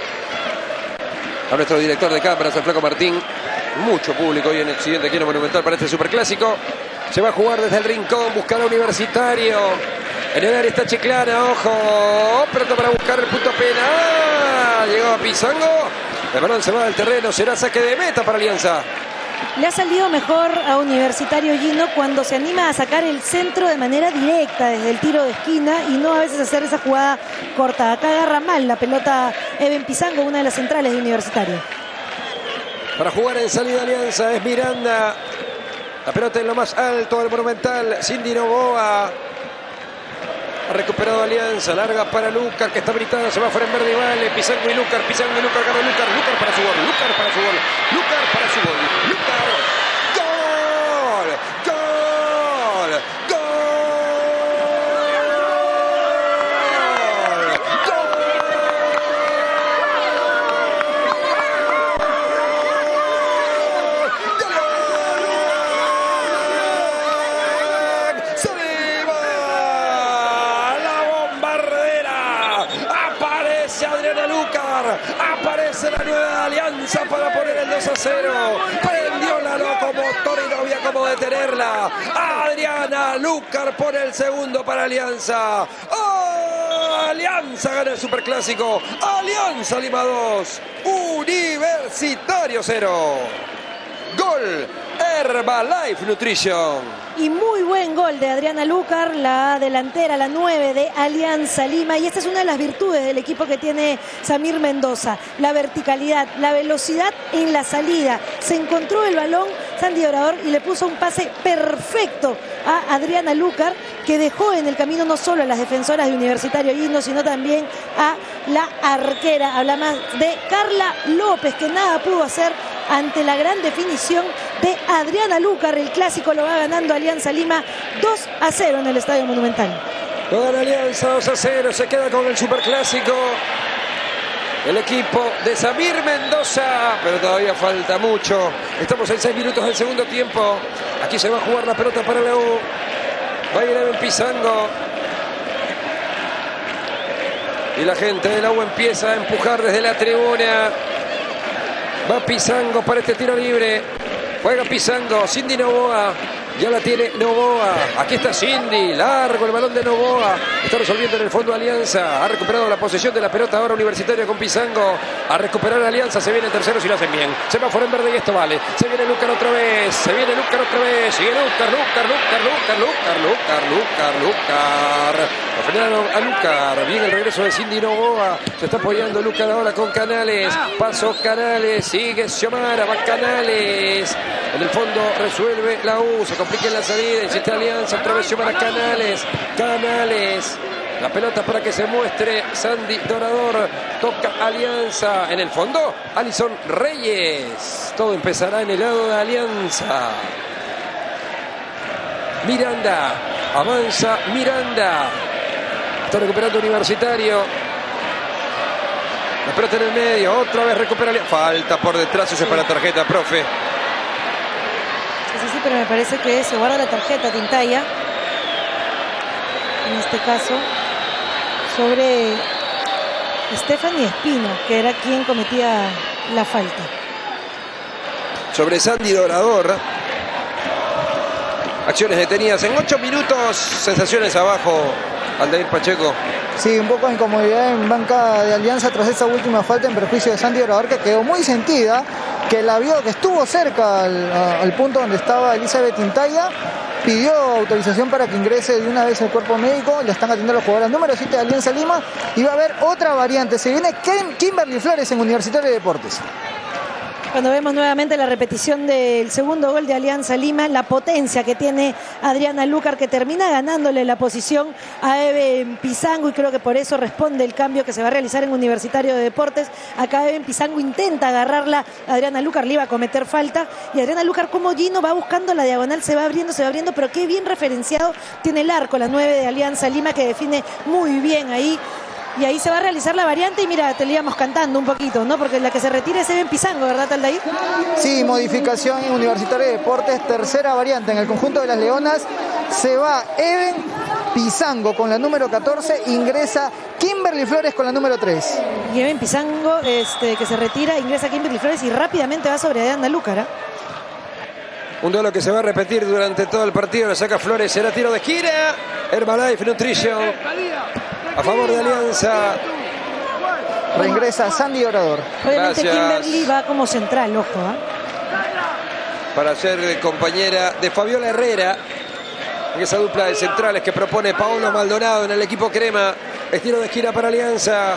[SPEAKER 1] a nuestro director de cámaras, el Flaco Martín. Mucho público hoy en Occidente, aquí en el Monumental, para este superclásico. Se va a jugar desde el rincón, buscar a Universitario. En el área está Chiclana, ojo. Pronto para buscar el punto penal. Llegó a Pizango. El balón se va del terreno, será saque de meta para Alianza.
[SPEAKER 2] Le ha salido mejor a Universitario Gino cuando se anima a sacar el centro de manera directa desde el tiro de esquina y no a veces hacer esa jugada corta. Acá agarra mal la pelota Eben Pizango, una de las centrales de Universitario.
[SPEAKER 1] Para jugar en salida Alianza es Miranda. La pelota en lo más alto del Monumental. Cindy Novoa. Ha recuperado Alianza. Larga para Lucar, que está gritando. Se va fuera en verde y vale. Pizango y Lucar. Pizango y Lucar. Ganó Lucar. Lucar para su gol. Lucar para su gol. Lucar para su gol. Lucar. ¡Gol! ¡Gol! ¡Gol! Aparece la nueva Alianza para poner el 2-0. Prendió la locomotora y no había cómo detenerla. Adriana Lucar pone el segundo para Alianza. ¡Oh! Alianza gana el superclásico. Alianza Lima 2. Universitario 0. Gol Herbalife Nutrition.
[SPEAKER 2] Y muy buen gol de Adriana Lucar, la delantera, la 9 de Alianza Lima. Y esta es una de las virtudes del equipo que tiene Samir Mendoza. La verticalidad, la velocidad en la salida. Se encontró el balón Sandy Dorador y le puso un pase perfecto a Adriana Lucar, que dejó en el camino no solo a las defensoras de Universitario Gino, sino también a la arquera. Hablamos de Carla López, que nada pudo hacer ante la gran definición de Adriana Lucar. El clásico lo va ganando Alianza Lima 2-0 en el Estadio Monumental.
[SPEAKER 1] Lo gana Alianza 2-0, se queda con el superclásico el equipo de Samir Mendoza, pero todavía falta mucho. Estamos en 6 minutos del segundo tiempo. Aquí se va a jugar la pelota para la U. Va a ir Eben Pizango. Y la gente de la U empieza a empujar desde la tribuna. Va Pizango para este tiro libre. Juega Pizango. Cindy Novoa. Ya la tiene Novoa. Aquí está Cindy. Largo el balón de Novoa. Está resolviendo en el fondo Alianza. Ha recuperado la posesión de la pelota ahora Universitario con Pizango. A recuperar Alianza. Se viene el tercero si lo hacen bien. Se va fuera en verde y esto vale. Se viene Lucar otra vez. Se viene Lucar otra vez. Sigue Lucar. Lo frenaron a Lucar. Viene el regreso de Cindy Novoa. Se está apoyando Lucar ahora con Canales. Paso Canales. Sigue Xiomara. Va Canales. En el fondo resuelve la U. Se complica en la salida. Insiste Alianza. Otra vez Xiomara Canales. La pelota para que se muestre Sandy Dorador. Toca Alianza. En el fondo, Alison Reyes. Todo empezará en el lado de Alianza. Miranda. Avanza Miranda. Está recuperando Universitario. La pelota en el medio. Otra vez recupera Alianza. Falta por detrás. Ese es para la tarjeta, profe.
[SPEAKER 2] Sí, pero me parece que se guarda la tarjeta Tintaya. En este caso, sobre Stephanie Espino, que era quien cometía la falta.
[SPEAKER 1] Sobre Sandy Dorador. Acciones detenidas en 8 minutos. Sensaciones abajo, Aldair Pacheco.
[SPEAKER 3] Sí, un poco de incomodidad en banca de Alianza tras esa última falta en perjuicio de Sandy Dorador, que quedó muy sentida, que la vio, que estuvo cerca al punto donde estaba Elizabeth Tintaya, pidió autorización para que ingrese de una vez al cuerpo médico. Le están atendiendo los jugadores. Número 7 de Alianza Lima. Y va a haber otra variante. Se viene Kimberly Flores en Universitario de Deportes.
[SPEAKER 2] Cuando vemos nuevamente la repetición del segundo gol de Alianza Lima, la potencia que tiene Adriana Lucar, que termina ganándole la posición a Eben Pizango, y creo que por eso responde el cambio que se va a realizar en Universitario de Deportes. Acá Eben Pizango intenta agarrarla, Adriana Lucar le iba a cometer falta, y Adriana Lucar, como Gino, va buscando la diagonal, se va abriendo, pero qué bien referenciado tiene el arco, la 9 de Alianza Lima, que define muy bien ahí. Y ahí se va a realizar la variante, y mira, te le íbamos cantando un poquito, ¿no? Porque la que se retira es Eben Pizango, ¿verdad, Aldair?
[SPEAKER 3] Sí, modificación en Universitario de Deportes, tercera variante. En el conjunto de las Leonas se va Eben Pizango con la número 14, ingresa Kimberly Flores con la número 3.
[SPEAKER 2] Y Eben Pizango, que se retira, ingresa Kimberly Flores y rápidamente va sobre Adriana Lucar, ¿eh?
[SPEAKER 1] Un duelo que se va a repetir durante todo el partido. Lo saca Flores, será tiro de esquina. Herbalife Nutrition a favor de Alianza.
[SPEAKER 3] Reingresa Sandy Orador.
[SPEAKER 2] Obviamente
[SPEAKER 1] Gracias.
[SPEAKER 2] Kimberly va como central, ojo, ¿eh?
[SPEAKER 1] Para ser compañera de Fabiola Herrera en esa dupla de centrales que propone Paolo Maldonado en el equipo crema. Es tiro de esquina para Alianza.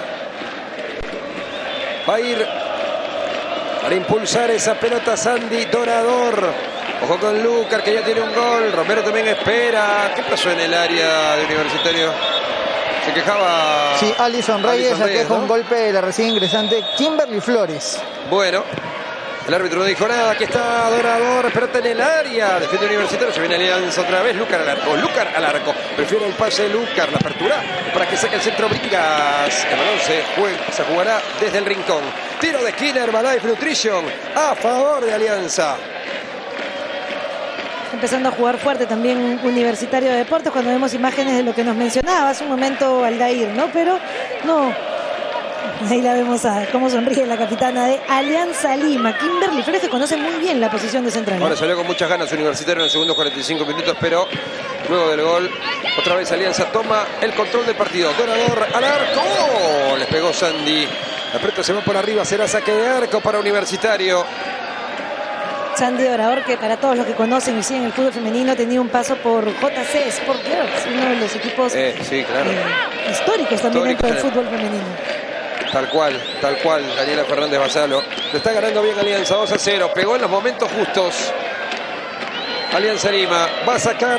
[SPEAKER 1] Va a ir para impulsar esa pelota Sandy Dorador. Ojo con Lucar, que ya tiene un gol. Romero también espera. ¿Qué pasó en el área de Universitario? Se quejaba.
[SPEAKER 3] Sí, Alison Reyes, la queja,
[SPEAKER 1] ¿no?
[SPEAKER 3] un golpe de la recién ingresante Kimberly Flores.
[SPEAKER 1] Bueno, el árbitro no dijo nada. Aquí está Dorador, pelota en el área. Defiende Universitario, se viene Alianza otra vez. Lucar al arco. Prefiere el pase de Lucar, la apertura para que saque el centro Bringas. El balón se jugará desde el rincón. Tiro de esquina, Herbalife Nutrition a favor de Alianza.
[SPEAKER 2] Empezando a jugar fuerte también Universitario de Deportes, cuando vemos imágenes de lo que nos mencionaba hace un momento Aldair, ¿no? Pero no, ahí la vemos a cómo sonríe la capitana de Alianza Lima, Kimberly Flores, que conoce muy bien la posición de central.
[SPEAKER 1] Ahora salió con muchas ganas Universitario en los segundos 45 minutos, pero luego del gol, otra vez Alianza toma el control del partido. Dorador al arco, ¡oh! Les pegó Sandy. La pelota se va por arriba, será saque de arco para Universitario.
[SPEAKER 2] Sandy Dorador, que para todos los que conocen y siguen el fútbol femenino, tenía un paso por JC Sport Girls, uno de los equipos
[SPEAKER 1] Sí, claro.
[SPEAKER 2] históricos también dentro del fútbol femenino.
[SPEAKER 1] Tal cual, Daniela Fernández Basalo. Le está ganando bien Alianza, 2-0. Pegó en los momentos justos. Alianza Lima va a sacar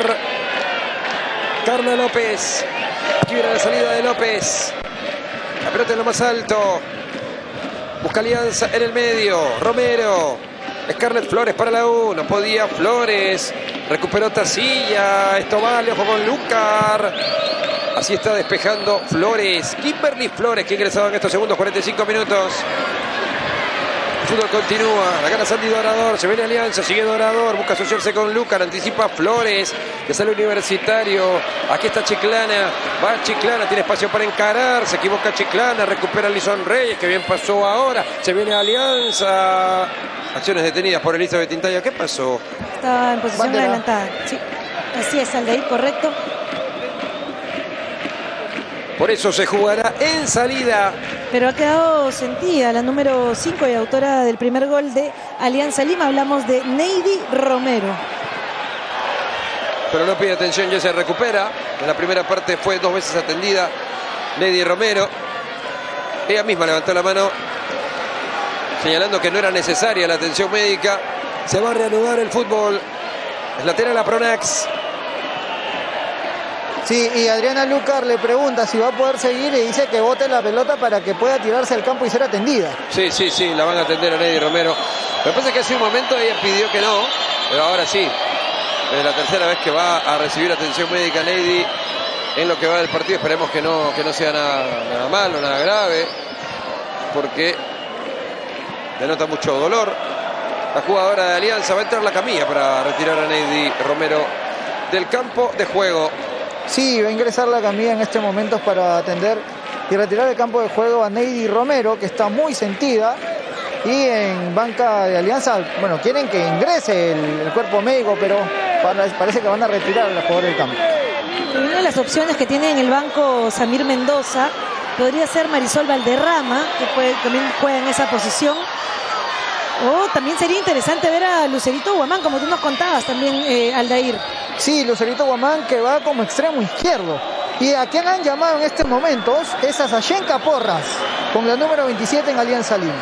[SPEAKER 1] Carla López. Aquí viene la salida de López. La pelota en lo más alto. Busca Alianza en el medio. Romero. Scarlett Flores para la U. No podía Flores. Recuperó Tacilla. Esto vale. Ojo con Lucar. Así está despejando Flores. Kimberly Flores, que ha ingresado en estos segundos 45 minutos. El fútbol continúa. La gana Sandy Dorador. Se viene Alianza. Sigue Dorador. Busca asociarse con Lucar. Anticipa Flores. Que sale Universitario. Aquí está Chiclana. Va Chiclana. Tiene espacio para encarar. Se equivoca Chiclana. Recupera Alison Reyes. Que bien pasó ahora. Se viene Alianza. Acciones detenidas por Elizabeth Tintaya. ¿Qué pasó?
[SPEAKER 2] Estaba en posición
[SPEAKER 3] Bandera.
[SPEAKER 2] adelantada. Sí, así es, Aldair, correcto.
[SPEAKER 1] Por eso se jugará en salida.
[SPEAKER 2] Pero ha quedado sentida la número 5 y autora del primer gol de Alianza Lima. Hablamos de Neidy Romero.
[SPEAKER 1] Pero no pide atención, ya se recupera. En la primera parte fue 2 veces atendida Neidy Romero. Ella misma levantó la mano señalando que no era necesaria la atención médica. Se va a reanudar el fútbol. Es lateral a Pronax.
[SPEAKER 3] Sí, y Adriana Lucar le pregunta si va a poder seguir y dice que bote la pelota para que pueda tirarse al campo y ser atendida.
[SPEAKER 1] Sí, la van a atender a Neidy Romero. Me parece que hace un momento ella pidió que no, pero ahora sí. Es la tercera vez que va a recibir atención médica Neidy en lo que va del partido. Esperemos que no sea nada malo, nada grave, porque denota mucho dolor. La jugadora de Alianza va a entrar la camilla para retirar a Neidy Romero del campo de juego.
[SPEAKER 3] Sí, va a ingresar la camilla en este momento para atender y retirar del campo de juego a Neidy Romero, que está muy sentida. Y en banca de Alianza, bueno, quieren que ingrese el cuerpo médico, pero parece que van a retirar a la jugadora del campo.
[SPEAKER 2] Una de las opciones que tiene en el banco Samir Mendoza podría ser Marisol Valderrama, que también juega en esa posición. O también sería interesante ver a Lucerito Guamán, como tú nos contabas también, Aldair.
[SPEAKER 3] Sí, Lucerito Guamán, que va como extremo izquierdo. Y a quien han llamado en estos momentos es a Sashenka Porras, con la número 27 en Alianza Lima.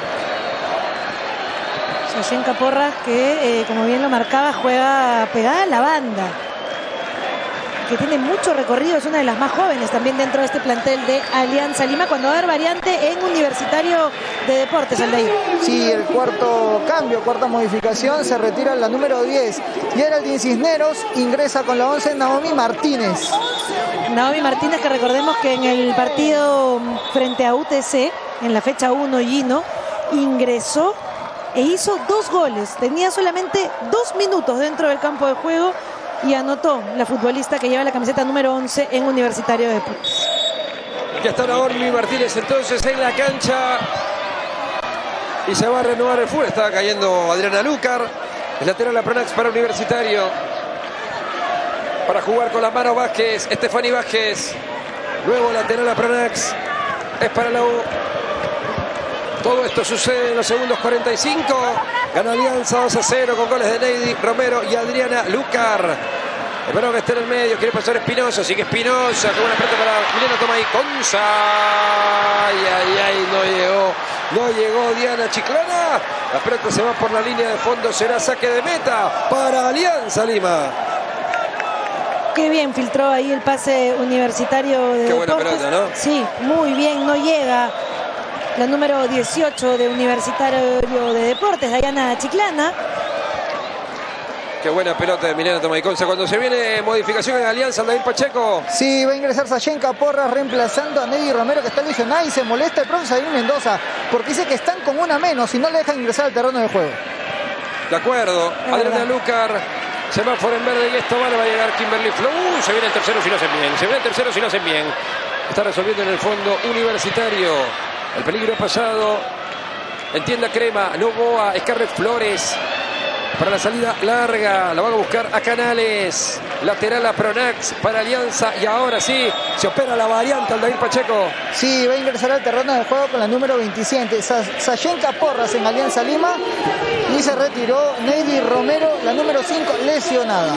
[SPEAKER 2] Sashenka Porras, que como bien lo marcaba, juega pegada a la banda, que tiene mucho recorrido, es una de las más jóvenes también dentro de este plantel de Alianza Lima, cuando va a haber variante en Universitario de Deportes, Aldair.
[SPEAKER 3] Sí, el cuarto cambio, cuarta modificación, se retira la número 10. Geraldine Cisneros ingresa con la 11 Naomi Martínez.
[SPEAKER 2] Naomi Martínez, que recordemos que en el partido frente a UTC, en la fecha 1, Gino, ingresó e hizo 2 goles. Tenía solamente 2 minutos dentro del campo de juego y anotó la futbolista que lleva la camiseta número 11 en Universitario de Deportes.
[SPEAKER 1] Ya está Naomi Martínez entonces en la cancha y se va a renovar el fútbol. Estaba cayendo Adriana Lucar. El lateral a Pronax para Universitario. Para jugar con la mano Vázquez, Estefany Vázquez. Nuevo lateral a Pronax. Es para la U. Todo esto sucede en los segundos 45. Gana Alianza 2-0 con goles de Neidy Romero y Adriana Lucar. El balón que está en el medio, quiere pasar Espinosa, sigue Espinosa, qué buena pelota para Milena Tomaiconza. Ay, no llegó Diana Chiclana. La pelota se va por la línea de fondo, será saque de meta para Alianza Lima.
[SPEAKER 2] Qué bien filtró ahí el pase Universitario de
[SPEAKER 1] Qué buena
[SPEAKER 2] Deportes.
[SPEAKER 1] pelota, ¿no?
[SPEAKER 2] Sí, muy bien, no llega la número 18 de Universitario de Deportes, Diana Chiclana.
[SPEAKER 1] Qué buena pelota de Milena Tomaiconza. Cuando se viene modificación en Alianza, Aldair Pacheco.
[SPEAKER 3] Sí, va a ingresar Sashenka Porras reemplazando a Neidy Romero, que está lesionada, y se molesta el profesor Saín Mendoza porque dice que están con una menos y no le dejan ingresar al terreno de juego.
[SPEAKER 1] De acuerdo.
[SPEAKER 2] Es
[SPEAKER 1] Adriana
[SPEAKER 2] verdad.
[SPEAKER 1] Lucar. Semáforo en verde y esto vale, va a llegar Kimberly Flow. Se viene el tercero si lo hacen bien. Se viene el tercero si lo hacen bien. Está resolviendo en el fondo Universitario. El peligro ha pasado. En tienda crema, Novoa, Scarlett Flores. Para la salida larga, la van a buscar a Canales. Lateral a Pronax para Alianza. Y ahora sí, se opera la variante Aldair Pacheco.
[SPEAKER 3] Sí, va a ingresar al terreno de juego con la número 27, Sashenka Porras en Alianza Lima. Y se retiró Neidy Romero, la número 5, lesionada.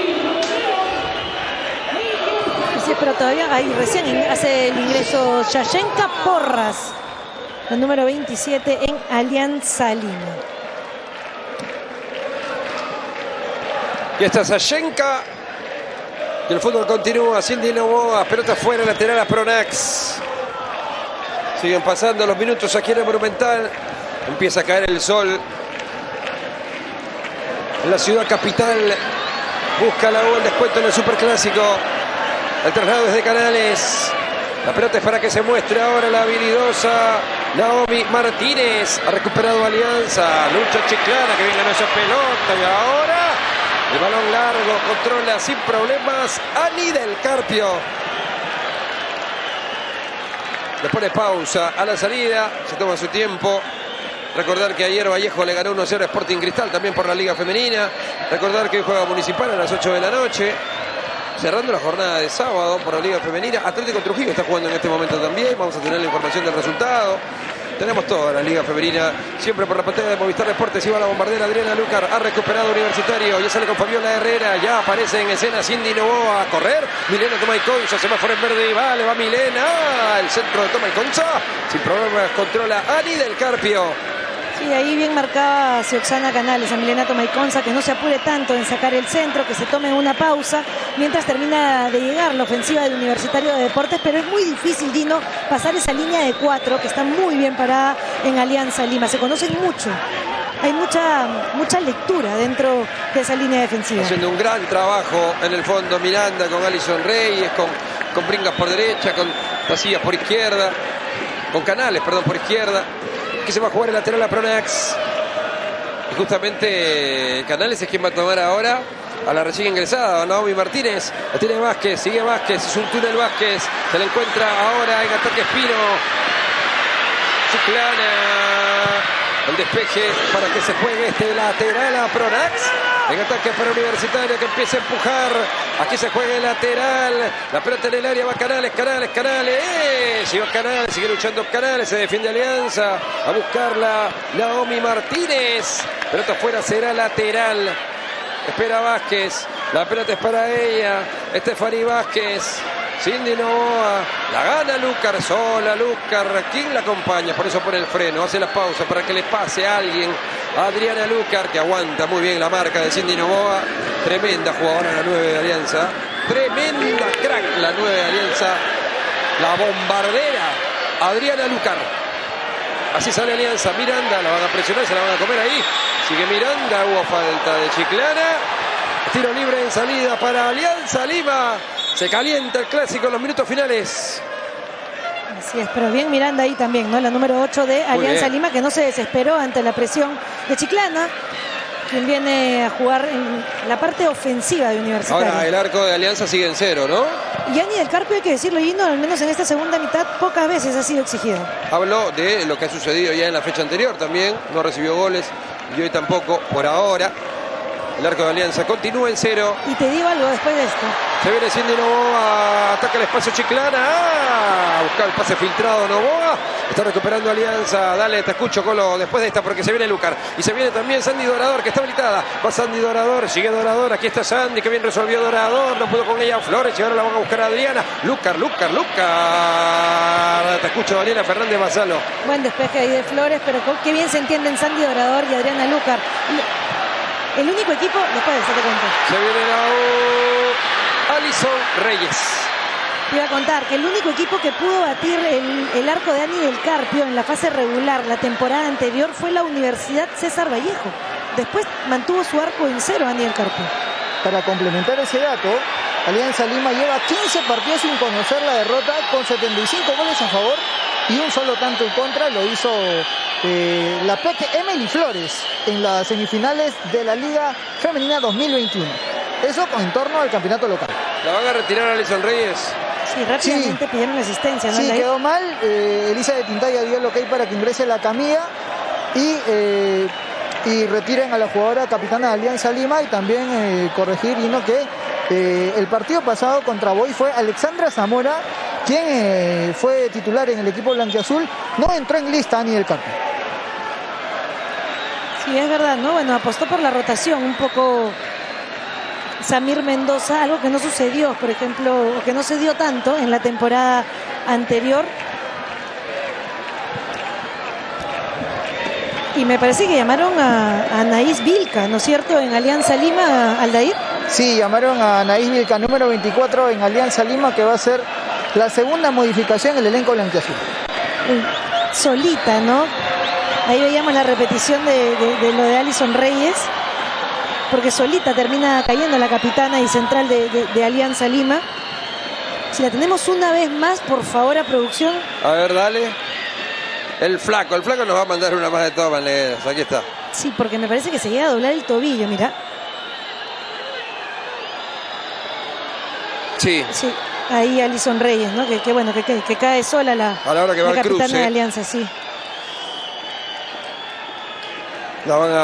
[SPEAKER 2] Sí, pero todavía ahí recién hace el ingreso Sashenka Porras, la número 27 en Alianza Lima.
[SPEAKER 1] Y está Sashenka. Y el fútbol continúa. Cindy Novoa, pelota fuera, lateral a Pronax. Siguen pasando los minutos aquí en el Monumental. Empieza a caer el sol en la ciudad capital. Busca la U el descuento en el Superclásico. El traslado desde Canales. La pelota es para que se muestre ahora la habilidosa Naomi Martínez. Ha recuperado Alianza. Lucha Chiclana, que bien ganó esa pelota. Y ahora el balón largo, controla sin problemas Ani del Carpio. Le pone pausa a la salida, se toma su tiempo. Recordar que ayer Vallejo le ganó 1-0 a Sporting Cristal, también por la Liga Femenina. Recordar que hoy juega Municipal a las 8 de la noche. Cerrando la jornada de sábado por la Liga Femenina. Atlético Trujillo está jugando en este momento también. Vamos a tener la información del resultado. Tenemos toda la Liga Femenina, siempre por la pantalla de Movistar Deportes. Iba la bombardera Adriana Lucar, ha recuperado Universitario, ya sale con Fabiola Herrera, ya aparece en escena Cindy Novoa, a correr, Milena Tomaiconza, semáforo en verde y vale, va Milena, el centro de Tomaiconza, sin problemas controla Ani del Carpio.
[SPEAKER 2] Sí, ahí bien marcaba Sioxana Canales a Milena Tomaiconza, que no se apure tanto en sacar el centro, que se tome una pausa mientras termina de llegar la ofensiva del Universitario de Deportes, pero es muy difícil, Dino, pasar esa línea de 4 que está muy bien parada en Alianza Lima. Se conocen mucho, hay mucha lectura dentro de esa línea defensiva.
[SPEAKER 1] Haciendo un gran trabajo en el fondo Miranda con Alison Reyes, con Bringas por derecha, con Casillas por izquierda, con Canales, perdón, por izquierda. Que se va a jugar el lateral a Pronax. Y justamente Canales es quien va a tomar ahora a la recién ingresada, Naomi Martínez. La tiene Vázquez, sigue Vázquez, es un túnel Vázquez. Se le encuentra ahora en ataque Espino. Chiclana. El El despeje para que se juegue este lateral a Pronax. En ataque para Universitario que empieza a empujar. Aquí se juega el lateral. La pelota en el área va Canales. Sigue Canales, sigue luchando Canales. Se defiende Alianza. A buscarla Naomi Martínez. Pelota afuera, será lateral. Espera Vázquez. La pelota es para ella. Estefany Vázquez. Cindy Novoa, la gana Lucar, sola Lucar, ¿quién la acompaña? Por eso pone el freno, hace la pausa para que le pase a alguien. Adriana Lucar, que aguanta muy bien la marca de Cindy Novoa. Tremenda jugadora la 9 de Alianza. Tremenda crack la 9 de Alianza. La bombardera, Adriana Lucar. Así sale Alianza, Miranda, la van a presionar, se la van a comer ahí. Sigue Miranda, hubo falta de Chiclana. Tiro libre en salida para Alianza Lima. Se calienta el clásico en los minutos finales.
[SPEAKER 2] Así es, pero bien Miranda ahí también, ¿no? La número 8 de Alianza Lima, que no se desesperó ante la presión de Chiclana, quien viene a jugar en la parte ofensiva de Universitario.
[SPEAKER 1] Ahora el arco de Alianza sigue en 0, ¿no?
[SPEAKER 2] Y Ani del Carpio, hay que decirlo, Gino, al menos en esta segunda mitad, pocas veces ha sido exigido.
[SPEAKER 1] Habló de lo que ha sucedido ya en la fecha anterior también. No recibió goles y hoy tampoco por ahora. El arco de Alianza continúa en 0.
[SPEAKER 2] Y te digo algo después de esto.
[SPEAKER 1] Se viene Cindy Novoa, ataca el espacio Chiclana. Busca el pase filtrado Novoa. Está recuperando Alianza. Dale, te escucho, Colo, después de esta, porque se viene Lucar. Y se viene también Sandy Dorador, que está habilitada. Va Sandy Dorador, sigue Dorador. Aquí está Sandy, que bien resolvió Dorador. No pudo con ella Flores y ahora la van a buscar a Adriana. Lucar. Te escucho, Daniela Fernández Basalo.
[SPEAKER 2] Buen despeje ahí de Flores, pero qué bien se entienden Sandy Dorador y Adriana Lucar. El único equipo, después te cuento.
[SPEAKER 1] Se viene la Alison Reyes.
[SPEAKER 2] Te iba a contar que el único equipo que pudo batir el arco de Ani del Carpio en la fase regular la temporada anterior fue la Universidad César Vallejo. Después mantuvo su arco en 0 Ani del Carpio.
[SPEAKER 3] Para complementar ese dato, Alianza Lima lleva 15 partidos sin conocer la derrota, con 75 goles a favor y un solo tanto en contra. Lo hizo la Peque Emily Flores en las semifinales de la Liga Femenina 2021. Eso en torno al campeonato local.
[SPEAKER 1] ¿La van a retirar a Alison Reyes?
[SPEAKER 2] Sí, rápidamente pidieron la asistencia, ¿no?
[SPEAKER 3] Sí, quedó mal. Elisa de Tintaya dio el ok para que ingrese la Camilla y retiren a la jugadora capitana de Alianza Lima. Y también corregir, Guino, que el partido pasado contra Boy fue Alexandra Zamora, quien fue titular en el equipo blanquiazul. No entró en lista Ani del Carpio.
[SPEAKER 2] Sí, es verdad, ¿no? Bueno, apostó por la rotación un poco Samir Mendoza, algo que no sucedió, por ejemplo, o que no se dio tanto en la temporada anterior. Y me parece que llamaron a Anaís Vilca, ¿no es cierto?, en Alianza Lima, Aldair.
[SPEAKER 3] Sí, llamaron a Anaís Vilca, número 24 en Alianza Lima, que va a ser la segunda modificación en el elenco blanquiazul.
[SPEAKER 2] Solita, ¿no? Ahí veíamos la repetición de lo de Alison Reyes, porque solita termina cayendo la capitana y central de Alianza Lima. Si la tenemos una vez más, por favor, a producción.
[SPEAKER 1] A ver, dale. El flaco nos va a mandar una más de todas maneras. Aquí está.
[SPEAKER 2] Sí, porque me parece que se llega a doblar el tobillo, mira.
[SPEAKER 1] Sí.
[SPEAKER 2] Sí, ahí Alison Reyes, ¿no? Que bueno, que cae sola
[SPEAKER 1] a la hora que va
[SPEAKER 2] la
[SPEAKER 1] el
[SPEAKER 2] capitana
[SPEAKER 1] cruce
[SPEAKER 2] de Alianza, sí.
[SPEAKER 1] La van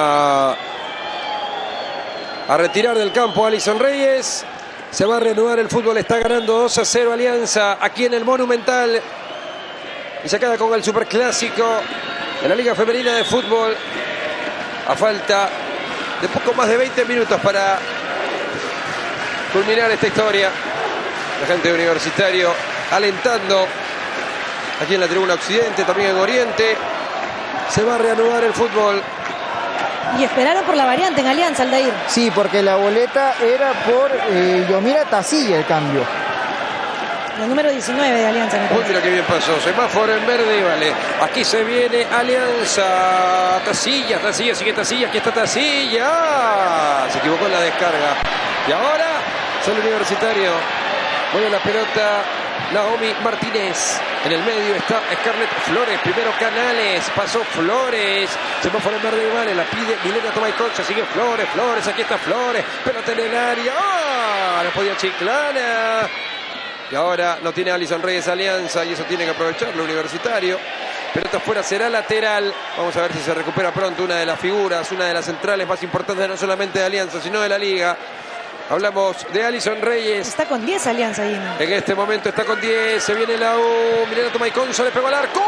[SPEAKER 1] a retirar del campo Alison Reyes. Se va a reanudar el fútbol. Está ganando 2-0 Alianza aquí en el Monumental. Y se queda con el superclásico de la Liga Femenina de Fútbol. A falta de poco más de 20 minutos para culminar esta historia. La gente de Universitario alentando aquí en la tribuna occidente, también en oriente. Se va a reanudar el fútbol.
[SPEAKER 2] Y esperaron por la variante en Alianza, Aldair.
[SPEAKER 3] Sí, porque la boleta era por Yomira Tacilla el cambio.
[SPEAKER 2] El número 19 de Alianza.
[SPEAKER 1] Uy, mira qué bien pasó. Semáforo en verde y vale. Aquí se viene Alianza. Tacilla, sigue Tacilla. Aquí está Tacilla. Se equivocó en la descarga. Y ahora sale Universitario. Mueve la pelota Naomi Martínez. En el medio está Scarlett Flores. Primero Canales. Pasó Flores. Semáforo en verde y vale. La pide Milena Tomaiconcha. Sigue Flores. Aquí está Flores. Pelota en el área. ¡Oh! No podía Chiclana. Y ahora no tiene Alison Reyes Alianza y eso tiene que aprovecharlo Universitario. Pelota fuera, será lateral. Vamos a ver si se recupera pronto una de las figuras, una de las centrales más importantes no solamente de Alianza, sino de la liga. Hablamos de Alison Reyes.
[SPEAKER 2] Está con 10 Alianza, Gino.
[SPEAKER 1] En este momento está con 10. Se viene la U. Milena Tomaiconza le pegó al arco.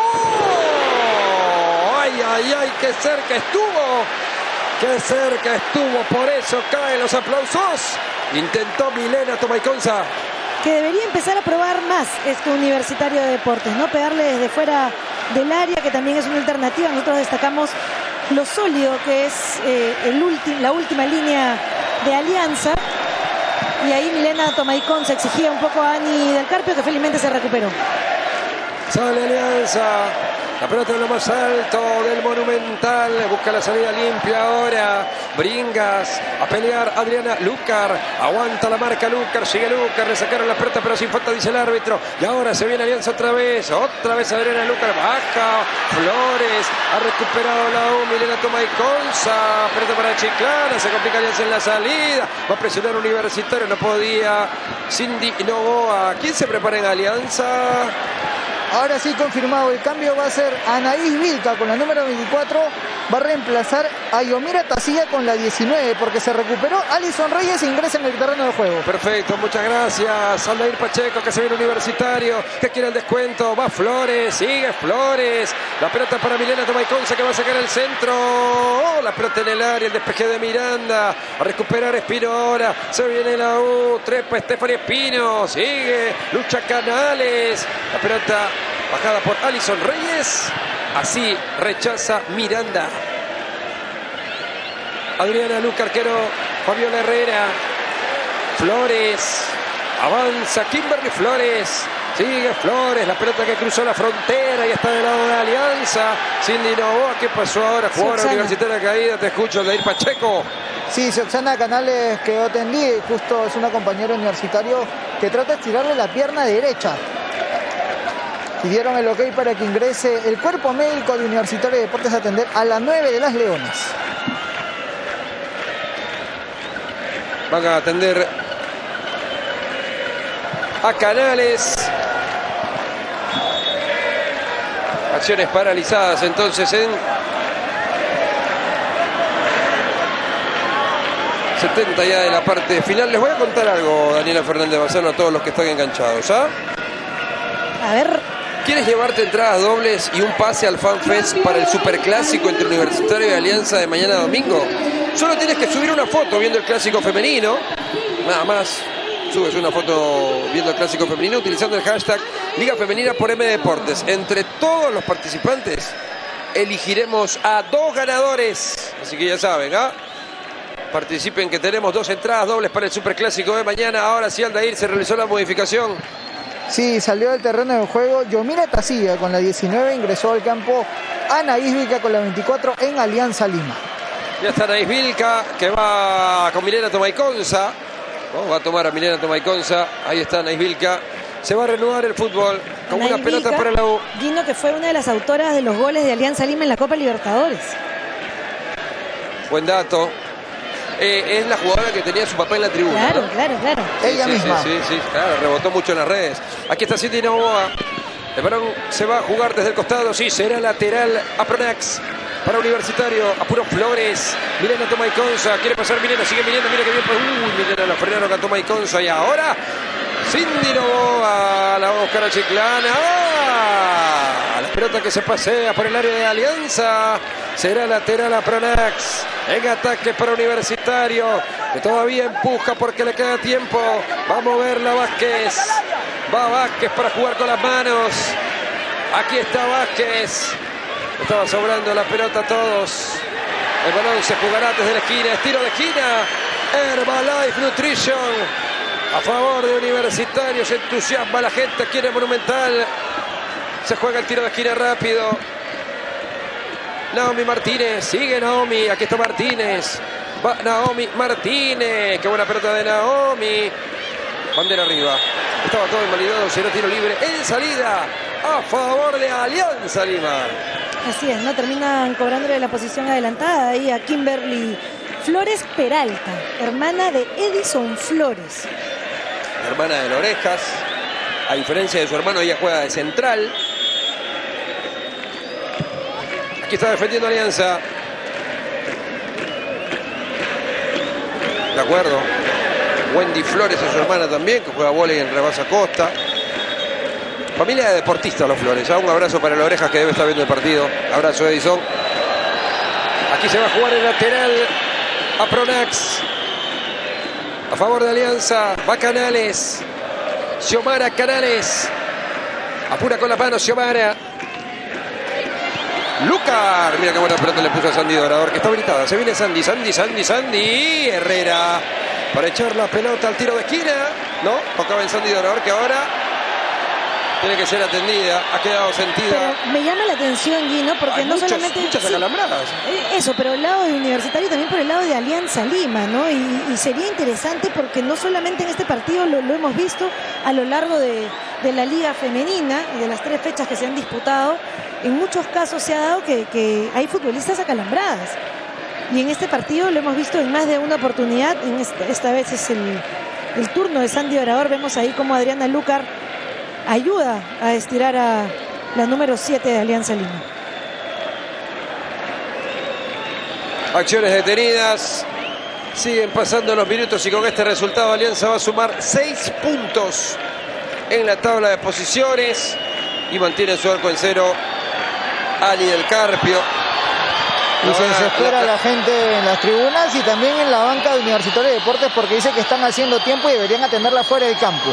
[SPEAKER 1] ¡Ay, ay, ay! ¡Qué cerca estuvo! ¡Qué cerca estuvo! Por eso caen los aplausos. Intentó Milena Tomaiconza.
[SPEAKER 2] Que debería empezar a probar más este Universitario de Deportes, ¿no? Pegarle desde fuera del área, que también es una alternativa. Nosotros destacamos lo sólido que es la última línea de Alianza. Y ahí Milena Tomaiconza exigía un poco a Ani del Carpio, que felizmente se recuperó.
[SPEAKER 1] Sale Alianza. La pelota en lo más alto del Monumental. Busca la salida limpia ahora. Bringas a pelear Adriana Lucar. Aguanta la marca Lucar. Sigue Lucar. Le sacaron la pelota pero sin falta, dice el árbitro. Y ahora se viene Alianza otra vez. Otra vez Adriana Lucar. Baja. Flores. Ha recuperado la U. Milena Tomaiconza. Pelota para Chiclana. Se complica Alianza en la salida. Va a presionar Universitario. No podía. Cindy Novoa. ¿Quién se prepara en Alianza?
[SPEAKER 3] Ahora sí confirmado, el cambio va a ser Anaís Vilca con la número 24, va a reemplazar a Yomira Tacilla con la 19, porque se recuperó Alison Reyes e ingresa en el terreno de juego.
[SPEAKER 1] Perfecto, muchas gracias. Aldair Pacheco, que se viene Universitario, que quiere el descuento, va Flores, sigue Flores, la pelota para Milena Tomaiconza, que va a sacar el centro. La pelota en el área, el despeje de Miranda, a recuperar Espino ahora, se viene la U, trepa Stephanie Espino, sigue, lucha Canales, la pelota bajada por Alison Reyes. Así rechaza Miranda. Adriana Lucar, arquero Fabiola Herrera. Flores. Avanza Kimberly Flores. Sigue Flores. La pelota que cruzó la frontera y está del lado de Alianza. Cindy Novoa. ¿Qué pasó ahora? Jugadora universitaria caída. Te escucho, Aldair Pacheco.
[SPEAKER 3] Sí, Oxana Canales quedó tendida. Justo es una compañera universitario que trata de estirarle la pierna derecha. Y dieron el ok para que ingrese el cuerpo médico de Universitario de Deportes a atender a la 9 de las Leonas.
[SPEAKER 1] Van a atender a Canales. Acciones paralizadas entonces en 70 ya de la parte final. Les voy a contar algo, Daniela Fernández Bazano, a todos los que están enganchados. A
[SPEAKER 2] ver.
[SPEAKER 1] ¿Quieres llevarte entradas dobles y un pase al FanFest para el superclásico entre Universitario y Alianza de mañana domingo? Solo tienes que subir una foto viendo el clásico femenino. Nada más. Subes una foto viendo el clásico femenino utilizando el hashtag Liga Femenina por M Deportes. Entre todos los participantes elegiremos a 2 ganadores. Así que ya saben, participen, que tenemos 2 entradas dobles para el superclásico de mañana. Ahora sí, Aldair, se realizó la modificación.
[SPEAKER 3] Sí, salió del terreno de juego Yomira Tacilla con la 19, ingresó al campo Anaís Vilca con la 24 en Alianza Lima.
[SPEAKER 1] Ya está Anaís Vilca, que va con Milena Tomaiconza. Va a tomar a Milena Tomaiconza. Ahí está Anaís Vilca. Se va a reanudar el fútbol con
[SPEAKER 2] Anaís
[SPEAKER 1] una pelota
[SPEAKER 2] Vilca,
[SPEAKER 1] para la U.
[SPEAKER 2] Gino, que fue una de las autoras de los goles de Alianza Lima en la Copa Libertadores.
[SPEAKER 1] Buen dato. Es la jugadora que tenía su papá en la tribuna.
[SPEAKER 2] Claro,
[SPEAKER 1] ¿no?
[SPEAKER 2] claro.
[SPEAKER 3] Ella misma.
[SPEAKER 1] Sí, claro, rebotó mucho en las redes. Aquí está Cindy Novoa. El balón se va a jugar desde el costado. Sí, será lateral a Pronax. Para Universitario, apuró Flores. Milena Tomaiconza, quiere pasar Milena, sigue Milena, mira que bien. Milena la frenaron a Tomaiconza. Y ahora Cindy Novoa, la va a buscar a Chiclana. La pelota que se pasea por el área de Alianza. Será lateral a Pronax. En ataque para Universitario, que todavía empuja porque le queda tiempo. Va a moverla Vázquez. Va Vázquez para jugar con las manos. Aquí está Vázquez. Estaba sobrando la pelota a todos. El balón se jugará desde la esquina. Estiro de esquina. Herbalife Nutrition. A favor de Universitario. Se entusiasma la gente aquí en el Monumental. Se juega el tiro de esquina rápido. Naomi Martínez, sigue Naomi, aquí está Martínez, va Naomi Martínez, qué buena pelota de Naomi, bandera arriba, estaba todo invalidado, será tiro libre en salida a favor de Alianza Lima.
[SPEAKER 2] Así es, ¿no? Terminan cobrándole la posición adelantada ahí a Kimberly Flores Peralta, hermana de Edison Flores.
[SPEAKER 1] Hermana de Orejas, a diferencia de su hermano, ella juega de central. Aquí está defendiendo Alianza. De acuerdo. Wendy Flores es su hermana también, que juega vóley en Rebasa Costa. Familia de deportistas los Flores. Un abrazo para la Orejas que debe estar viendo el partido. Abrazo, Edison. Aquí se va a jugar el lateral a Pronax. A favor de Alianza. Va Canales. Xiomara Canales. Apura con la mano Xiomara. Lucar. Mira qué buena pelota le puso a Sandy Dorador, que está habilitada. Se viene Sandy. Herrera. Para echar la pelota al tiro de esquina. No, tocaba en Sandy Dorador, que ahora tiene que ser atendida. Ha quedado sentida.
[SPEAKER 2] Pero me llama la atención, Guino, porque
[SPEAKER 1] Hay
[SPEAKER 2] no
[SPEAKER 1] muchas
[SPEAKER 2] solamente...
[SPEAKER 1] acalambradas.
[SPEAKER 2] Eso, pero el lado de Universitario, también por el lado de Alianza Lima, ¿no? Y sería interesante porque no solamente en este partido lo hemos visto a lo largo de la Liga Femenina y de las 3 fechas que se han disputado. En muchos casos se ha dado que hay futbolistas acalambradas. Y en este partido lo hemos visto en más de una oportunidad. Esta vez es el turno de Sandy Dorador. Vemos ahí como Adriana Lucar ayuda a estirar a la número 7 de Alianza Lima.
[SPEAKER 1] Acciones detenidas. Siguen pasando los minutos y con este resultado Alianza va a sumar 6 puntos en la tabla de posiciones y mantiene su arco en cero Ali del Carpio.
[SPEAKER 3] Y se desespera la gente en las tribunas y también en la banca de Universitario de Deportes, porque dice que están haciendo tiempo y deberían atenderla fuera del campo.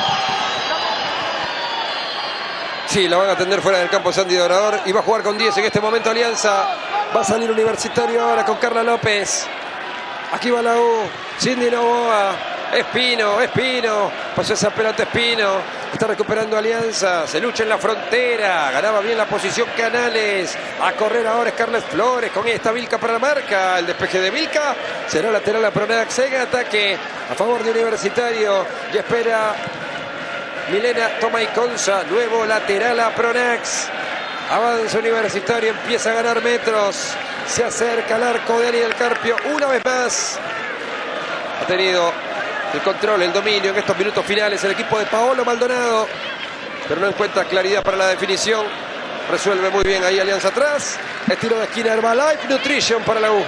[SPEAKER 1] Sí, la van a atender fuera del campo Sandy Dorador y va a jugar con 10 en este momento Alianza. Va a salir Universitario ahora con Carla López. Aquí va la U. Cindy Novoa. Espino. Pasó esa pelota Espino. Está recuperando Alianza. Se lucha en la frontera. Ganaba bien la posición Canales. A correr ahora Scarlett Flores. Con esta Vilca para la marca. El despeje de Vilca. Será lateral a Pronax en ataque a favor de Universitario. Y espera Milena Tomaiconza. Nuevo lateral a Pronax. Avanza Universitario. Empieza a ganar metros. Se acerca al arco de Ali del Carpio. Una vez más. Ha tenido el control, el dominio en estos minutos finales el equipo de Paolo Maldonado, pero no encuentra claridad para la definición. Resuelve muy bien ahí Alianza atrás. Estilo de esquina Herbalife Nutrition para la U.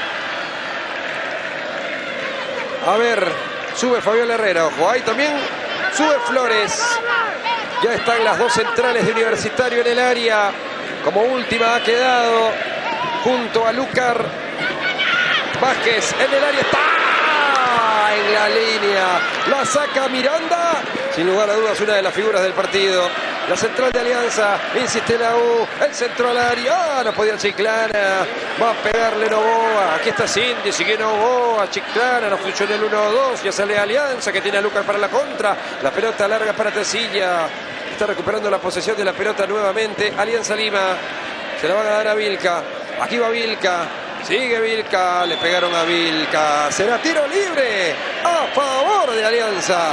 [SPEAKER 1] A ver, sube Fabiola Herrera, ojo, ahí también sube Flores. Ya están las 2 centrales de Universitario en el área. Como última ha quedado junto a Lucar. Vázquez en el área, está en la línea, la saca Miranda, sin lugar a dudas una de las figuras del partido. La central de Alianza, insiste la U, el centro al área, no podía Chiclana, va a pegarle Novoa, aquí está Cindy, sigue Novoa, Chiclana, no funciona el 1-2, ya sale Alianza que tiene a Lucas para la contra, la pelota larga para Tecilla, está recuperando la posesión de la pelota nuevamente, Alianza Lima, se la van a dar a Vilca, aquí va Vilca. Sigue Vilca, le pegaron a Vilca. Será tiro libre a favor de Alianza.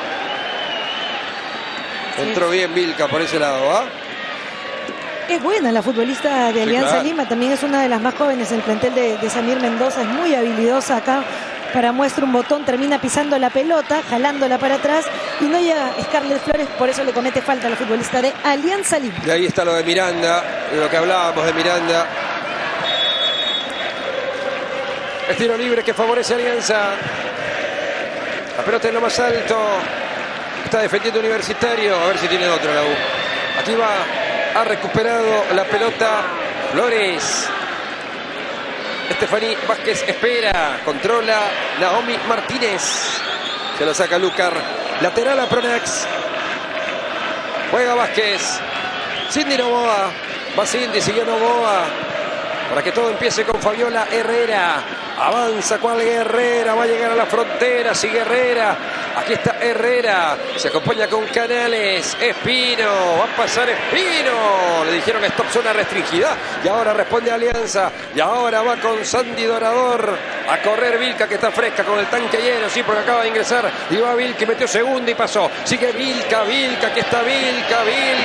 [SPEAKER 1] Entró bien Vilca por ese lado, ¿ah?
[SPEAKER 2] Es buena la futbolista de Alianza
[SPEAKER 1] claro.
[SPEAKER 2] Lima, también es una de las más jóvenes en el plantel de Samir Mendoza, es muy habilidosa acá. Para muestra un botón, termina pisando la pelota, jalándola para atrás y no llega Scarlett Flores, por eso le comete falta a la futbolista de Alianza Lima.
[SPEAKER 1] Y ahí está lo de Miranda, de lo que hablábamos de Miranda. Es tiro libre que favorece a Alianza. La pelota en lo más alto. Está defendiendo Universitario. A ver si tiene otro la U. Aquí va. Ha recuperado la pelota Flores. Estefaní Vázquez espera. Controla Naomi Martínez. Se la saca Lucar. Lateral a Pronax. Juega Vázquez. Cindy Novoa. Va Cindy, sigue Novoa. Para que todo empiece con Fabiola Herrera. Avanza cual Herrera, va a llegar a la frontera, sigue Herrera. Aquí está Herrera, se acompaña con Canales. Espino, va a pasar Espino. Le dijeron stop, zona restringida. Y ahora responde Alianza. Y ahora va con Sandy Dorador. A correr Vilca, que está fresca con el tanque lleno. Sí, porque acaba de ingresar. Y va Vilca, y metió segunda y pasó. Sigue Vilca, aquí está Vilca.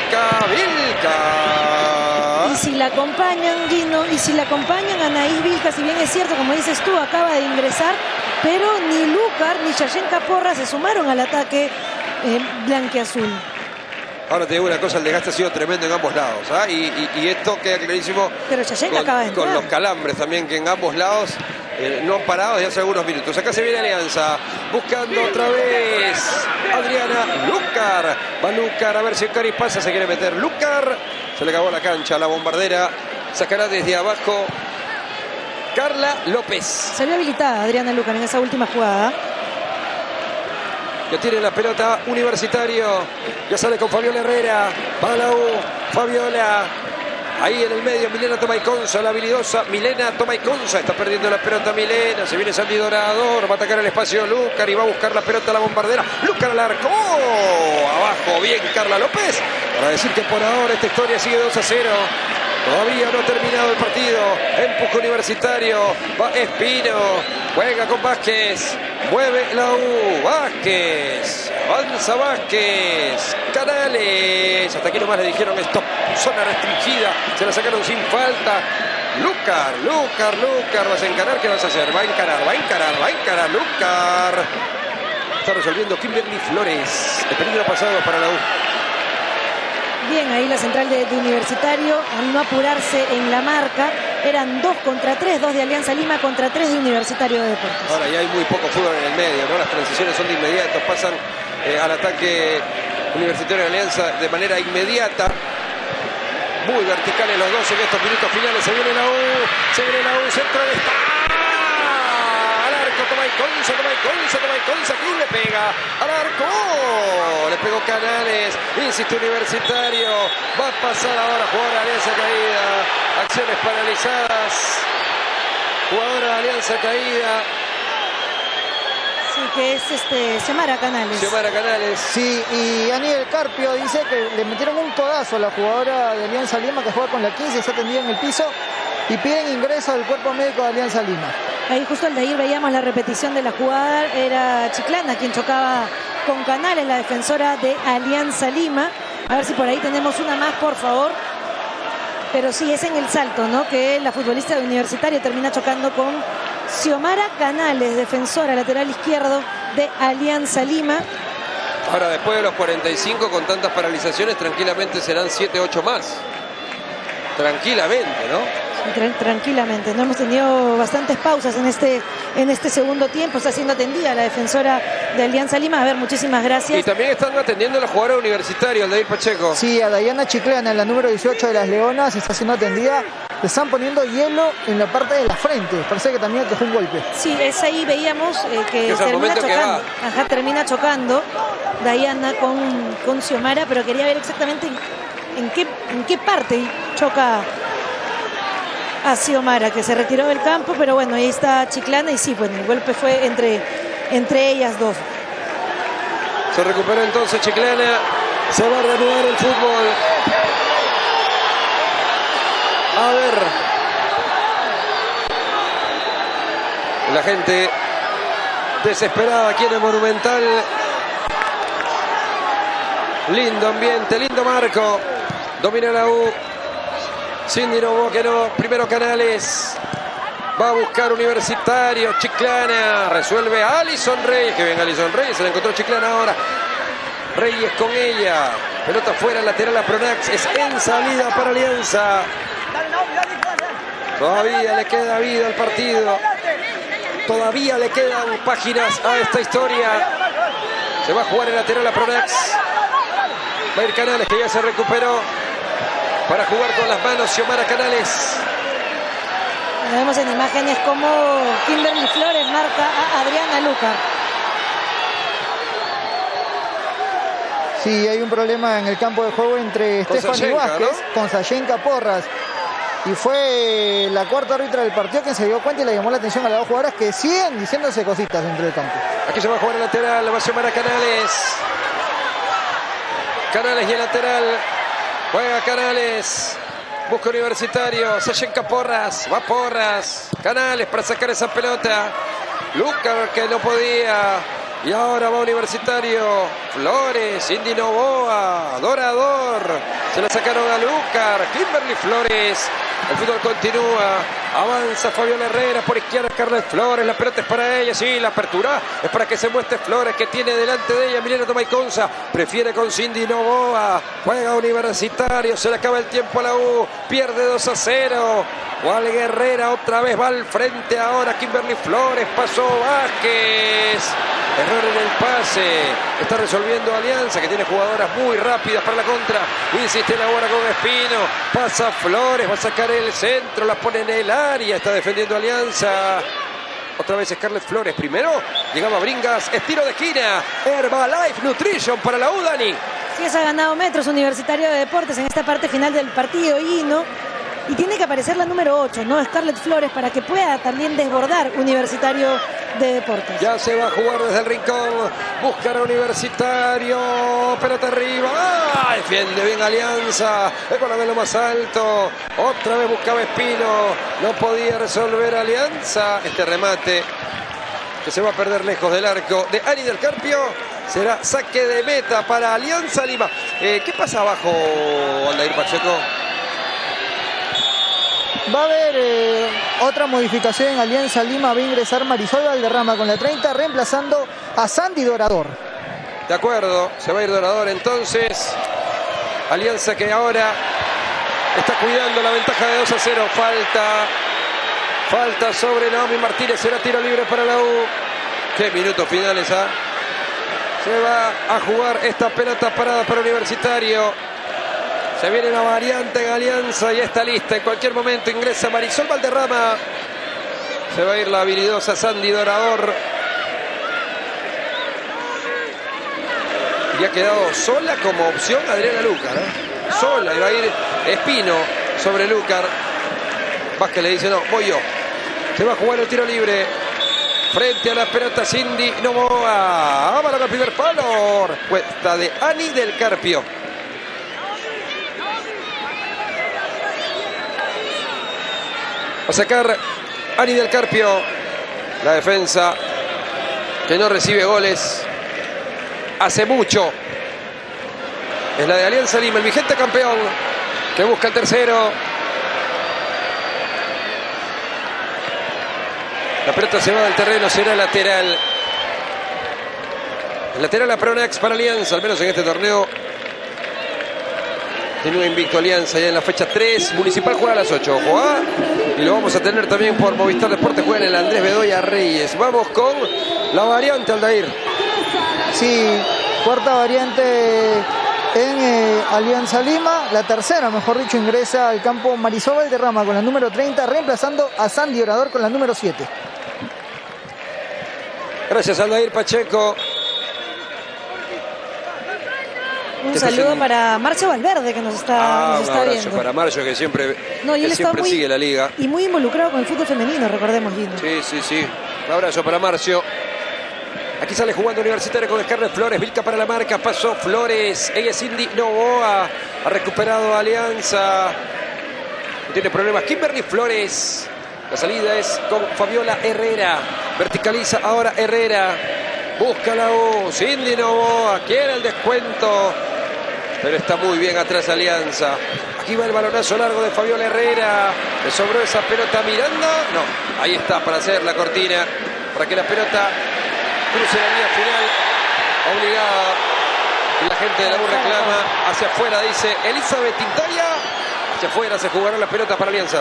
[SPEAKER 2] Y si la acompañan, Guino, y si la acompañan a Anaís Vilca, si bien es cierto, como dices tú, acaba de ingresar, pero ni Lucar ni Chayén Caporra se sumaron al ataque blanquiazul.
[SPEAKER 1] Ahora te digo una cosa, el desgaste ha sido tremendo en ambos lados, ¿ah? Y esto queda clarísimo
[SPEAKER 2] Pero Shashenka acaba de
[SPEAKER 1] con
[SPEAKER 2] entrar.
[SPEAKER 1] los calambres también, que en ambos lados no han parado desde hace algunos minutos. Acá se viene Alianza, buscando otra vez Adriana Lucar. Va Lucar, a ver si Cari pasa, se quiere meter Lucar. Se le acabó la cancha, la bombardera. Sacará desde abajo Carla López.
[SPEAKER 2] Salió habilitada Adriana Lucar en esa última jugada.
[SPEAKER 1] Ya tiene la pelota Universitario. Ya sale con Fabiola Herrera. Va la U. Fabiola. Ahí en el medio Milena Tomaiconza, la habilidosa Milena Tomaiconza. Está perdiendo la pelota Milena. Se viene Sandy Dorador. Va a atacar el espacio Lucar y va a buscar la pelota a la bombardera. Lucar al arco. Abajo bien Carla López. Para decir que por ahora esta historia sigue 2-0. Todavía no ha terminado el partido. Empuje Universitario. Va Espino. Juega con Vázquez. Mueve la U. Vázquez. Avanza Vázquez. Canales. Hasta aquí nomás le dijeron stop. Zona restringida. Se la sacaron sin falta. Lucar. Vas a encarar. ¿Qué vas a hacer? Va a encarar. Lucar. Está resolviendo Kimberly Flores. El peligro pasado para la U.
[SPEAKER 2] Bien, ahí la central de Universitario, al no apurarse en la marca, eran 2 contra 3, 2 de Alianza Lima contra 3 de Universitario de Deportes.
[SPEAKER 1] Ahora ya hay muy poco fútbol en el medio, ¿no? Las transiciones son de inmediato, pasan al ataque Universitario de Alianza de manera inmediata. Muy verticales los dos en estos minutos finales. Se viene la U, centro de al arco, Tomaiconza, aquí le pega al arco, le pegó Canales, insiste Universitario, va a pasar ahora jugador de Alianza caída, acciones paralizadas, jugadora de Alianza caída.
[SPEAKER 2] Sí, que es Xiomara Canales.
[SPEAKER 3] Sí, y Aníbal Carpio dice que le metieron un codazo a la jugadora de Alianza Lima que juega con la 15, está tendida en el piso y piden ingreso al cuerpo médico de Alianza Lima.
[SPEAKER 2] Ahí justo al de ahí veíamos la repetición de la jugada, era Chiclana quien chocaba con Canales, la defensora de Alianza Lima. A ver si por ahí tenemos una más, por favor. Pero sí, es en el salto, ¿no? Que la futbolista de Universitario termina chocando con Xiomara Canales, defensora lateral izquierdo de Alianza Lima.
[SPEAKER 1] Ahora, después de los 45, con tantas paralizaciones, tranquilamente serán 7-8 más. Tranquilamente, ¿no?
[SPEAKER 2] Tranquilamente, no hemos tenido bastantes pausas en este segundo tiempo. Está siendo atendida la defensora de Alianza Lima. A ver, muchísimas gracias.
[SPEAKER 1] Y también están atendiendo a la jugadora Universitario, el David Pacheco.
[SPEAKER 3] Sí, a Dayana Chiclana, la número 18 de las Leonas, está siendo atendida. Le están poniendo hielo en la parte de la frente. Parece que también dejó un golpe.
[SPEAKER 2] Sí, es ahí veíamos que termina chocando. Ajá, termina chocando Dayana con Xiomara, pero quería ver exactamente en qué parte choca a Xiomara, que se retiró del campo, pero bueno, ahí está Chiclana y sí, bueno, el golpe fue entre ellas dos.
[SPEAKER 1] Se recupera entonces Chiclana, se va a reanudar el fútbol. A ver. La gente desesperada aquí en el Monumental. Lindo ambiente, lindo marco. Domina la U. Cindy Novoa que no. Primero Canales. Va a buscar Universitario. Chiclana. Resuelve a Alison Reyes. Que bien Alison Reyes. Se la encontró Chiclana ahora. Reyes con ella. Pelota fuera, lateral a Pronax. Es en salida para Alianza. Todavía le queda vida al partido. Todavía le quedan páginas a esta historia. Se va a jugar el lateral a Pronax. Va a ir Canales, que ya se recuperó. Para jugar con las manos Xiomara Canales.
[SPEAKER 2] Vemos en imágenes como Kimberly Flores marca a Adriana Lucar.
[SPEAKER 3] Sí, hay un problema en el campo de juego entre Stephanie Vázquez, ¿no? Con Sashenka Porras. Y fue la cuarta árbitra del partido quien se dio cuenta y le llamó la atención a las dos jugadoras que siguen diciéndose cositas dentro del campo.
[SPEAKER 1] Aquí se va a jugar el lateral, va Xiomara Canales. Canales y el lateral. Juega Canales. Busca Universitario. Sashenka Porras. Va Porras. Canales para sacar esa pelota. Lucar que no podía. Y ahora va Universitario. Flores. Cindy Novoa. Dorador. Se la sacaron a Lucar. Kimberly Flores. El fútbol continúa. Avanza Fabiola Herrera por izquierda, Scarlett Flores. La pelota es para ella, sí, la apertura es para que se muestre Flores, que tiene delante de ella Milena Tomaiconza. Prefiere con Cindy Novoa. Juega Universitario, se le acaba el tiempo a la U. Pierde 2-0. Juan Herrera otra vez va al frente ahora. Kimberly Flores, pasó Vázquez. Error en el pase. Está resolviendo Alianza, que tiene jugadoras muy rápidas para la contra. Insiste la bola con Espino. Pasa Flores, va a sacar el centro, la pone en el área. Está defendiendo Alianza. Otra vez Scarlett Flores. Primero llegaba Bringas. Estilo de esquina. Herbalife Nutrition para la U, Dani.
[SPEAKER 2] Sí, se ha ganado metros Universitario de Deportes en esta parte final del partido. Y tiene que aparecer la número 8, ¿no? Scarlett Flores, para que pueda también desbordar Universitario de Deportes.
[SPEAKER 1] Ya se va a jugar desde el rincón. Buscar a Universitario. Pelota arriba. ¡Ah! Defiende bien Alianza. Es con la de lo más alto. Otra vez buscaba Espino. No podía resolver Alianza. Este remate que se va a perder lejos del arco de Ani del Carpio. Será saque de meta para Alianza Lima. ¿Qué pasa abajo, Aldair Pacheco?
[SPEAKER 3] Va a haber otra modificación en Alianza Lima. Va a ingresar Marisol Valderrama con la 30, reemplazando a Sandy Dorador.
[SPEAKER 1] De acuerdo, se va a ir Dorador entonces. Alianza que ahora está cuidando la ventaja de 2-0. Falta sobre Naomi Martínez. Será tiro libre para la U. Qué minutos finales, ¿ah? Se va a jugar esta pelota parada para Universitario. Se viene la variante en Alianza y está lista. En cualquier momento ingresa Marisol Valderrama. Se va a ir la habilidosa Sandy Dorador. Y ha quedado sola como opción Adriana Lucar, ¿eh? Sola, y va a ir Espino sobre Lucar. Vázquez le dice, no, voy yo. Se va a jugar el tiro libre. Frente a la pelota Cindy Novoa. Vámonos al primer palo. Cuesta de Ani del Carpio. Va a sacar Ani del Carpio. La defensa que no recibe goles hace mucho. Es la de Alianza Lima, el vigente campeón, que busca el tercero. La pelota se va del terreno, será lateral. El lateral a Pronex para Alianza, al menos en este torneo. Tiene invicto Alianza ya en la fecha 3. Municipal juega a las 8. Ojo, ¿ah? Y lo vamos a tener también por Movistar Deportes. Juega en el Andrés Bedoya Reyes. Vamos con la variante, Aldair.
[SPEAKER 3] Sí, cuarta variante en Alianza Lima. La tercera, mejor dicho, ingresa al campo Marisol Valderrama con la número 30, reemplazando a Sandy Dorador con la número 7.
[SPEAKER 1] Gracias, Aldair Pacheco.
[SPEAKER 2] Un saludo para Marcio Valverde, que nos está
[SPEAKER 1] un abrazo
[SPEAKER 2] viendo.
[SPEAKER 1] Para Marcio, que siempre,
[SPEAKER 2] muy,
[SPEAKER 1] sigue la liga.
[SPEAKER 2] Y muy involucrado con el fútbol femenino, recordemos, Lino.
[SPEAKER 1] Sí. Un abrazo para Marcio. Aquí sale jugando Universitario con Scarlett Flores. Vilca para la marca. Pasó Flores. Ella es Cindy Novoa. Ha recuperado Alianza. No tiene problemas. Kimberly Flores. La salida es con Fabiola Herrera. Verticaliza ahora Herrera. Busca la U. Cindy Novoa. Quiere el descuento. Pero está muy bien atrás Alianza. Aquí va el balonazo largo de Fabiola Herrera. Le sobró esa pelota a Miranda. No, ahí está para hacer la cortina. Para que la pelota cruce la línea final. Obligada. La gente de la U reclama. Hacia afuera dice Elizabeth Tintaya. Hacia afuera se jugará la pelota para Alianza.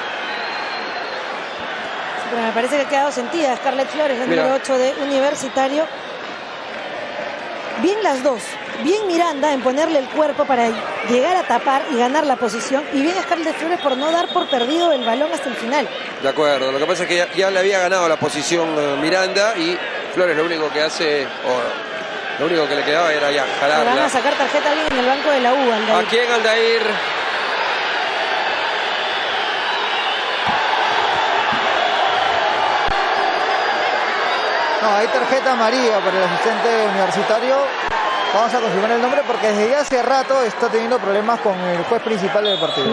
[SPEAKER 2] Pero me parece que ha quedado sentida Scarlett Flores, la número 8 de Universitario. Bien las dos. Bien Miranda en ponerle el cuerpo para llegar a tapar y ganar la posición. Y bien Scarlett Flores por no dar por perdido el balón hasta el final.
[SPEAKER 1] De acuerdo. Lo que pasa es que ya le había ganado la posición Miranda y Flores lo único que hace, o lo único que le quedaba era ya jalarla.
[SPEAKER 2] Le van a sacar tarjeta a alguien en el banco de la U, Aldair.
[SPEAKER 1] ¿A quién, Aldair?
[SPEAKER 3] No, hay tarjeta amarilla para el asistente Universitario. Vamos a confirmar el nombre porque desde ya hace rato está teniendo problemas con el juez principal del partido.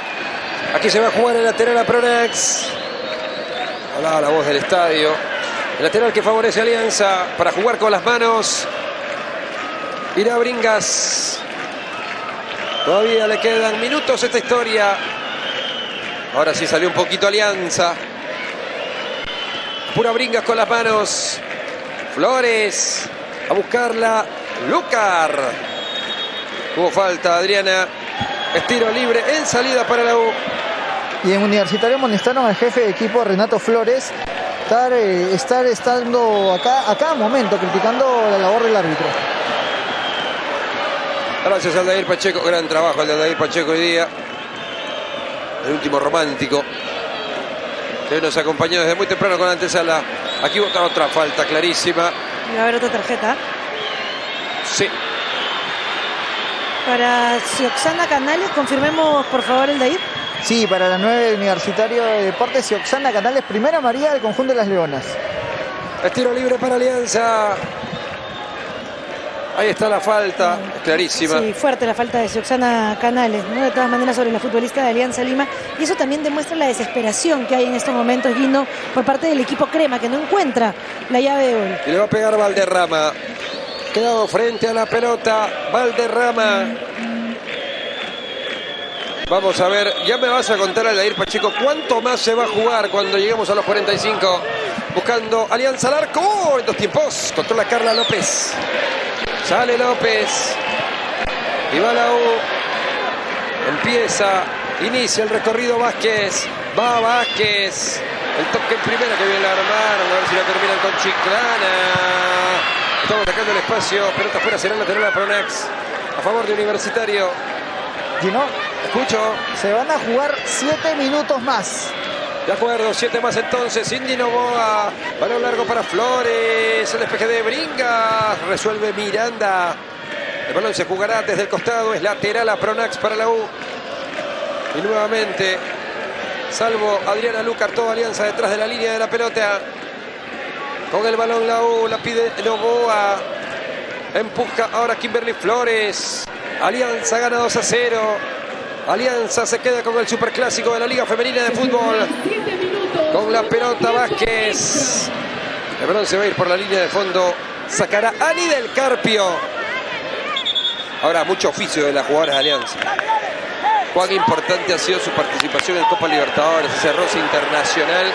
[SPEAKER 1] Aquí se va a jugar el lateral a Pronex. Hablaba la voz del estadio. El lateral que favorece a Alianza para jugar con las manos. Irá Bringas. Todavía le quedan minutos a esta historia. Ahora sí salió un poquito Alianza. Pura Bringas con las manos. Flores a buscarla. Lucar. Hubo falta, Adriana. Es tiro libre en salida para la U.
[SPEAKER 3] Y en Universitario amonestaron al jefe de equipo Renato Flores estar estando acá a cada momento criticando la labor del árbitro.
[SPEAKER 1] Gracias a Aldair Pacheco, gran trabajo el de Aldair Pacheco hoy día. El último romántico que hoy nos acompañó desde muy temprano con la antesala. Aquí vota otra falta clarísima.
[SPEAKER 2] Y va a haber otra tarjeta.
[SPEAKER 1] Sí.
[SPEAKER 2] Para Sioxana Canales, confirmemos por favor el de ahí.
[SPEAKER 3] Sí, para la 9 Universitario de Deportes, Sioxana Canales, primera amarilla del conjunto de las Leonas.
[SPEAKER 1] Es tiro libre para Alianza. Ahí está la falta, clarísima.
[SPEAKER 2] Sí, fuerte la falta de Sioxana Canales, ¿no? De todas maneras sobre la futbolista de Alianza Lima. Y eso también demuestra la desesperación que hay en estos momentos, Gino, por parte del equipo crema, que no encuentra la llave de gol.
[SPEAKER 1] Y le va a pegar Valderrama. Quedado frente a la pelota, Valderrama. Vamos a ver, ya me vas a contar, Aldair Pacheco, cuánto más se va a jugar cuando lleguemos a los 45. Buscando Alianza al arco. ¡Oh! En dos tiempos. Controla Carla López. Sale López. Y va la U. Empieza. Inicia el recorrido Vázquez. Va Vázquez. El toque en primera que bien la armaron. A ver si la terminan con Chiclana. Estamos atacando el espacio. Pelota afuera, será lateral a Pronax. A favor de Universitario.
[SPEAKER 3] Gino,
[SPEAKER 1] Escucho.
[SPEAKER 3] se van a jugar 7 minutos más.
[SPEAKER 1] De acuerdo, 7 más entonces. Indy Novoa. Balón largo para Flores. El despeje de Bringas. Resuelve Miranda. El balón se jugará desde el costado. Es lateral a Pronax para la U. Y nuevamente, salvo Adriana Lucar, toda Alianza detrás de la línea de la pelota. Con el balón la U. La pide Novoa. Empuja ahora Kimberly Flores. Alianza gana 2-0. Alianza se queda con el superclásico de la Liga Femenina de Fútbol. Con la pelota Vázquez. El balón se va a ir por la línea de fondo. Sacará Ani del Carpio. Ahora mucho oficio de las jugadoras de Alianza. Cuán importante ha sido su participación en Copa Libertadores. Ese roce internacional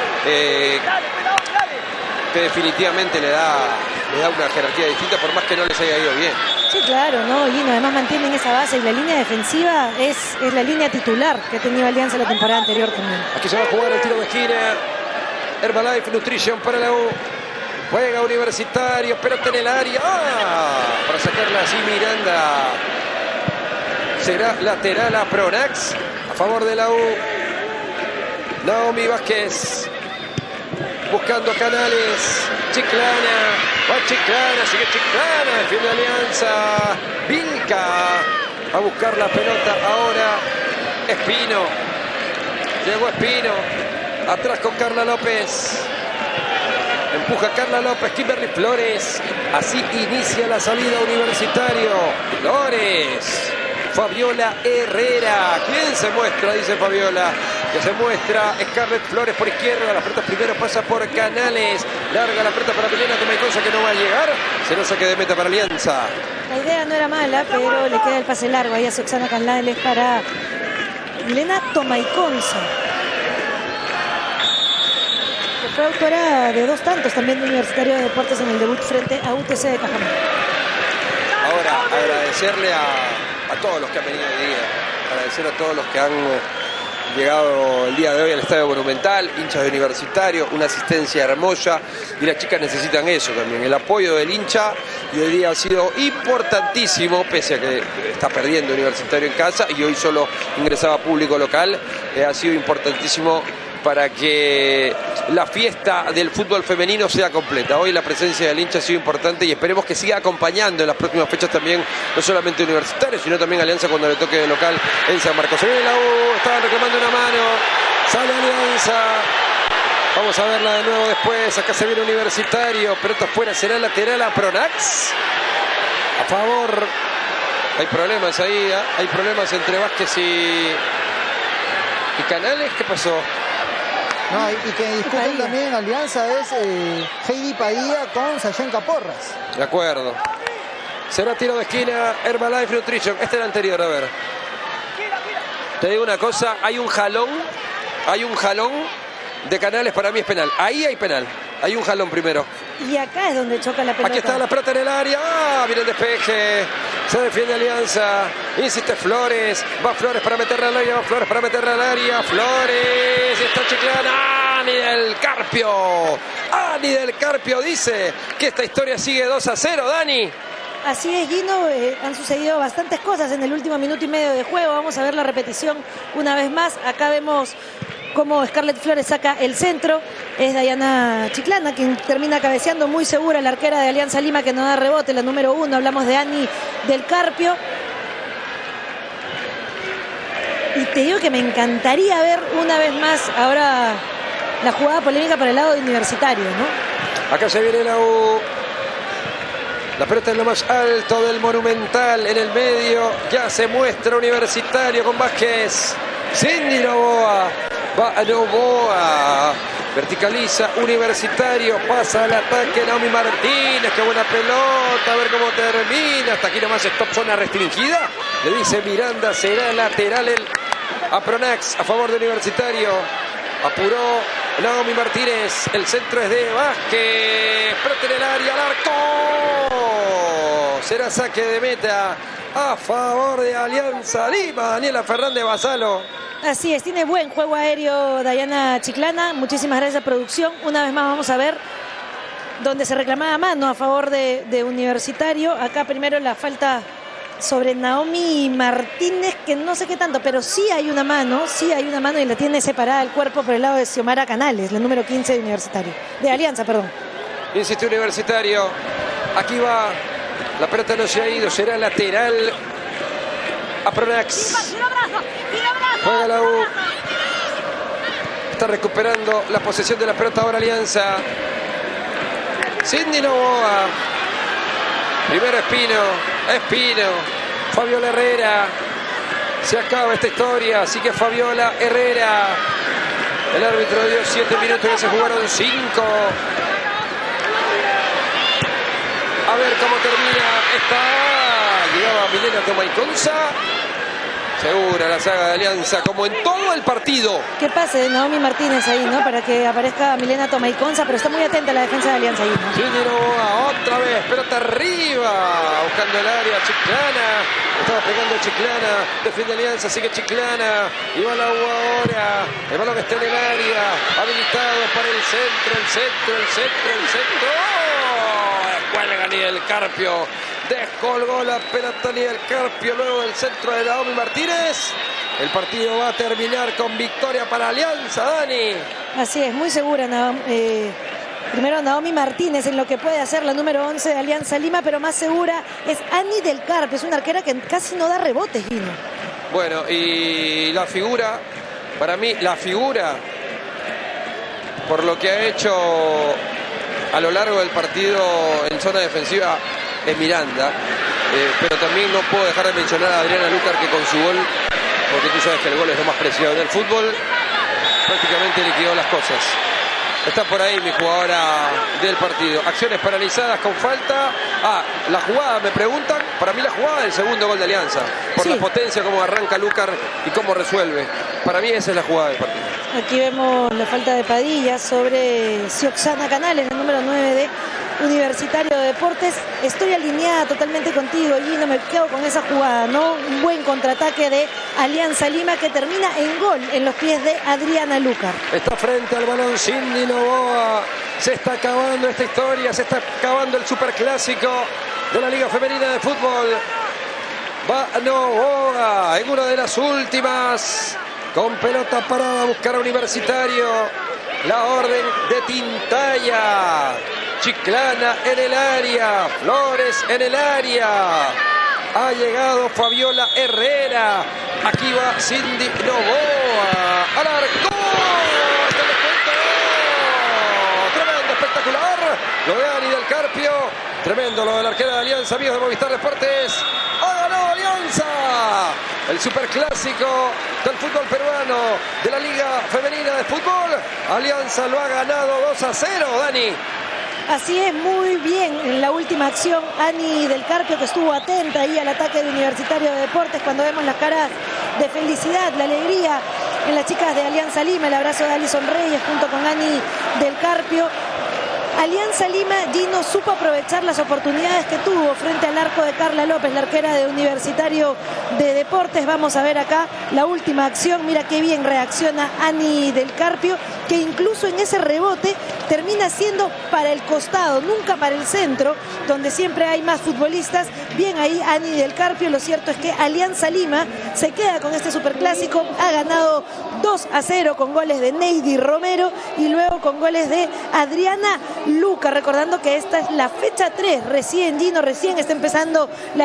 [SPEAKER 1] que definitivamente le da una jerarquía distinta, por más que no les haya ido bien.
[SPEAKER 2] Sí, claro, ¿no? Y además mantienen esa base y la línea defensiva es la línea titular que ha tenido Alianza la temporada anterior también.
[SPEAKER 1] Aquí se va a jugar el tiro de esquina. Herbalife Nutrition para la U. Juega Universitario, pelota en el área. ¡Ah! Para sacarla así Miranda. Será lateral a Pronax. A favor de la U. Naomi Vázquez. Buscando Canales. Chiclana. Va Chiclana. Sigue Chiclana. Defiende Alianza. Vilca. A buscar la pelota ahora. Espino. Llegó Espino. Atrás con Carla López. Empuja Carla López. Kimberly Flores. Así inicia la salida Universitario. Flores. Fabiola Herrera. ¿Quién se muestra? Dice Fabiola. Que se muestra Scarlett Flores por izquierda. La pelota primero pasa por Canales. Larga la pelota para Milena Tomaiconza, que no va a llegar. Será saque de meta para Alianza.
[SPEAKER 2] La idea no era mala, pero le queda el pase largo ahí a Sioxana Canales para Milena Tomaiconza. Que fue autora de 2 tantos también de Universitario de Deportes en el debut frente a UTC de Cajamarca.
[SPEAKER 1] Ahora, agradecerle a todos los que han venido hoy día. Agradecer a todos los que han llegado el día de hoy al Estadio Monumental, hinchas de Universitario, una asistencia hermosa, y las chicas necesitan eso también, el apoyo del hincha, y hoy día ha sido importantísimo, pese a que está perdiendo Universitario en casa y hoy solo ingresaba público local, ha sido importantísimo para que la fiesta del fútbol femenino sea completa. Hoy la presencia del hincha ha sido importante y esperemos que siga acompañando en las próximas fechas también, no solamente Universitario, sino también Alianza cuando le toque de local en San Marcos. Se viene la U, estaban reclamando una mano, sale Alianza. Vamos a verla de nuevo después. Acá se viene Universitario, pelota afuera, será lateral a Pronax. A favor. Hay problemas ahí, ¿eh? Hay problemas entre Vázquez y Canales. ¿Qué pasó?
[SPEAKER 3] No, y que discuten
[SPEAKER 2] Padilla.
[SPEAKER 3] también en Alianza es Heidi Padilla con Sashenka Porras.
[SPEAKER 1] De acuerdo. Será tiro de esquina, Herbalife Nutrition. Este era el anterior, a ver. Te digo una cosa, hay un jalón de Canales, para mí es penal. Ahí hay penal. Hay un jalón primero.
[SPEAKER 2] Y acá es donde choca la pelota.
[SPEAKER 1] Aquí está la pelota en el área. ¡Ah! Viene el despeje. Se defiende Alianza. Insiste Flores. Va Flores para meterla al área. Va Flores para meterla al área. Flores. Está Chiclana. Ani del Carpio. Ani del Carpio dice que esta historia sigue 2-0, Dani.
[SPEAKER 2] Así es, Gino, han sucedido bastantes cosas en el último minuto y medio de juego. Vamos a ver la repetición una vez más. Acá vemos cómo Scarlett Flores saca el centro. Es Dayana Chiclana quien termina cabeceando muy segura, la arquera de Alianza Lima, que no da rebote, la número 1. Hablamos de Ani del Carpio. Y te digo que me encantaría ver una vez más ahora la jugada polémica para el lado de Universitario, ¿no?
[SPEAKER 1] Acá se viene la U. La pelota en lo más alto del Monumental, en el medio. Ya se muestra Universitario con Vázquez. Cindy Novoa. Va a Novoa. Verticaliza Universitario. Pasa al ataque Naomi Martínez. Qué buena pelota. A ver cómo termina. Hasta aquí nomás stop, zona restringida. Le dice Miranda. Será lateral el Apronax a favor de Universitario. Apuró Naomi Martínez. El centro es de Vázquez. Pelota en el área. Al arco. Será saque de meta a favor de Alianza Lima. Daniela Fernández Basalo.
[SPEAKER 2] Así es, tiene buen juego aéreo Dayana Chiclana. Muchísimas gracias, producción. Una vez más vamos a ver donde se reclamaba mano a favor de Universitario. Acá primero la falta sobre Naomi Martínez, que no sé qué tanto, pero sí hay una mano y la tiene separada el cuerpo por el lado de Xiomara Canales, la número 15 de Universitario. De Alianza, perdón.
[SPEAKER 1] Insiste Universitario. Aquí va. La pelota no se ha ido. Será lateral a Pronax. Juega la U. Está recuperando la posesión de la pelota ahora Alianza. Cindy Novoa. Primero Espino. Fabiola Herrera. Se acaba esta historia. Así que Fabiola Herrera. El árbitro dio 7 minutos y se jugaron 5. A ver cómo termina esta. Llegaba Milena Tomaiconza. Segura la saga de Alianza, como en todo el partido.
[SPEAKER 2] ¿Qué pase de Naomi Martínez ahí, no? Para que aparezca Milena Tomaiconza, pero está muy atenta a la defensa de Alianza ahí, ¿no?
[SPEAKER 1] Cindy Novoa, otra vez, pelota arriba, buscando el área, Chiclana. Estaba pegando Chiclana, defiende Alianza, sigue Chiclana. Y va la U ahora. El balón está en el área, habilitado para el centro. Cuelga ni el Carpio. Descolgó la pelota ni el Carpio luego del centro de Naomi Martínez. El partido va a terminar con victoria para Alianza, Dani.
[SPEAKER 2] Así es, muy segura primero Naomi Martínez en lo que puede hacer la número 11 de Alianza Lima, pero más segura es Ani del Carpio. Es una arquera que casi no da rebotes, Gino.
[SPEAKER 1] Bueno, y la figura, para mí, por lo que ha hecho a lo largo del partido en zona defensiva, es Miranda, pero también no puedo dejar de mencionar a Adriana Lucar, que con su gol, porque tú sabes que el gol es lo más preciado del fútbol, prácticamente liquidó las cosas. Está por ahí mi jugadora del partido. Acciones paralizadas con falta. La jugada, me preguntan, para mí la jugada del segundo gol de Alianza, por la potencia, cómo arranca Lucar y cómo resuelve. Para mí esa es la jugada del partido.
[SPEAKER 2] Aquí vemos la falta de Padilla sobre Xioxana Canales, el número 9 de Universitario de Deportes. Estoy alineada totalmente contigo, Gino, me quedo con esa jugada, ¿no? Un buen contraataque de Alianza Lima que termina en gol en los pies de Adriana Lucar.
[SPEAKER 1] Está frente al balón Cindy Novoa. Se está acabando esta historia, se está acabando el superclásico de la Liga Femenina de Fútbol. Va Novoa en una de las últimas, con pelota parada a buscar a Universitario. La orden de Tintaya. Chiclana en el área, Flores en el área. Ha llegado Fabiola Herrera. Aquí va Cindy Novoa. Al arco. Tremendo, espectacular. Lo de Ani del Carpio. Tremendo lo de la arquera de Alianza, amigos de Movistar Deportes. ¡Ha ganado Alianza! El superclásico del fútbol peruano, de la Liga Femenina de Fútbol. Alianza lo ha ganado 2-0, Dani.
[SPEAKER 2] Así es, muy bien en la última acción Ani del Carpio, que estuvo atenta ahí al ataque de Universitario de Deportes. Cuando vemos las caras de felicidad, la alegría en las chicas de Alianza Lima, el abrazo de Alison Reyes junto con Ani del Carpio. Alianza Lima, Gino, supo aprovechar las oportunidades que tuvo frente al arco de Carla López, la arquera de Universitario de Deportes. Vamos a ver acá la última acción. Mira qué bien reacciona Ani del Carpio, que incluso en ese rebote termina siendo para el costado, nunca para el centro, donde siempre hay más futbolistas. Bien ahí Ani del Carpio. Lo cierto es que Alianza Lima se queda con este superclásico. Ha ganado 2-0 con goles de Neidy Romero y luego con goles de Adriana Luca. Recordando que esta es la fecha 3, recién Gino, recién está empezando la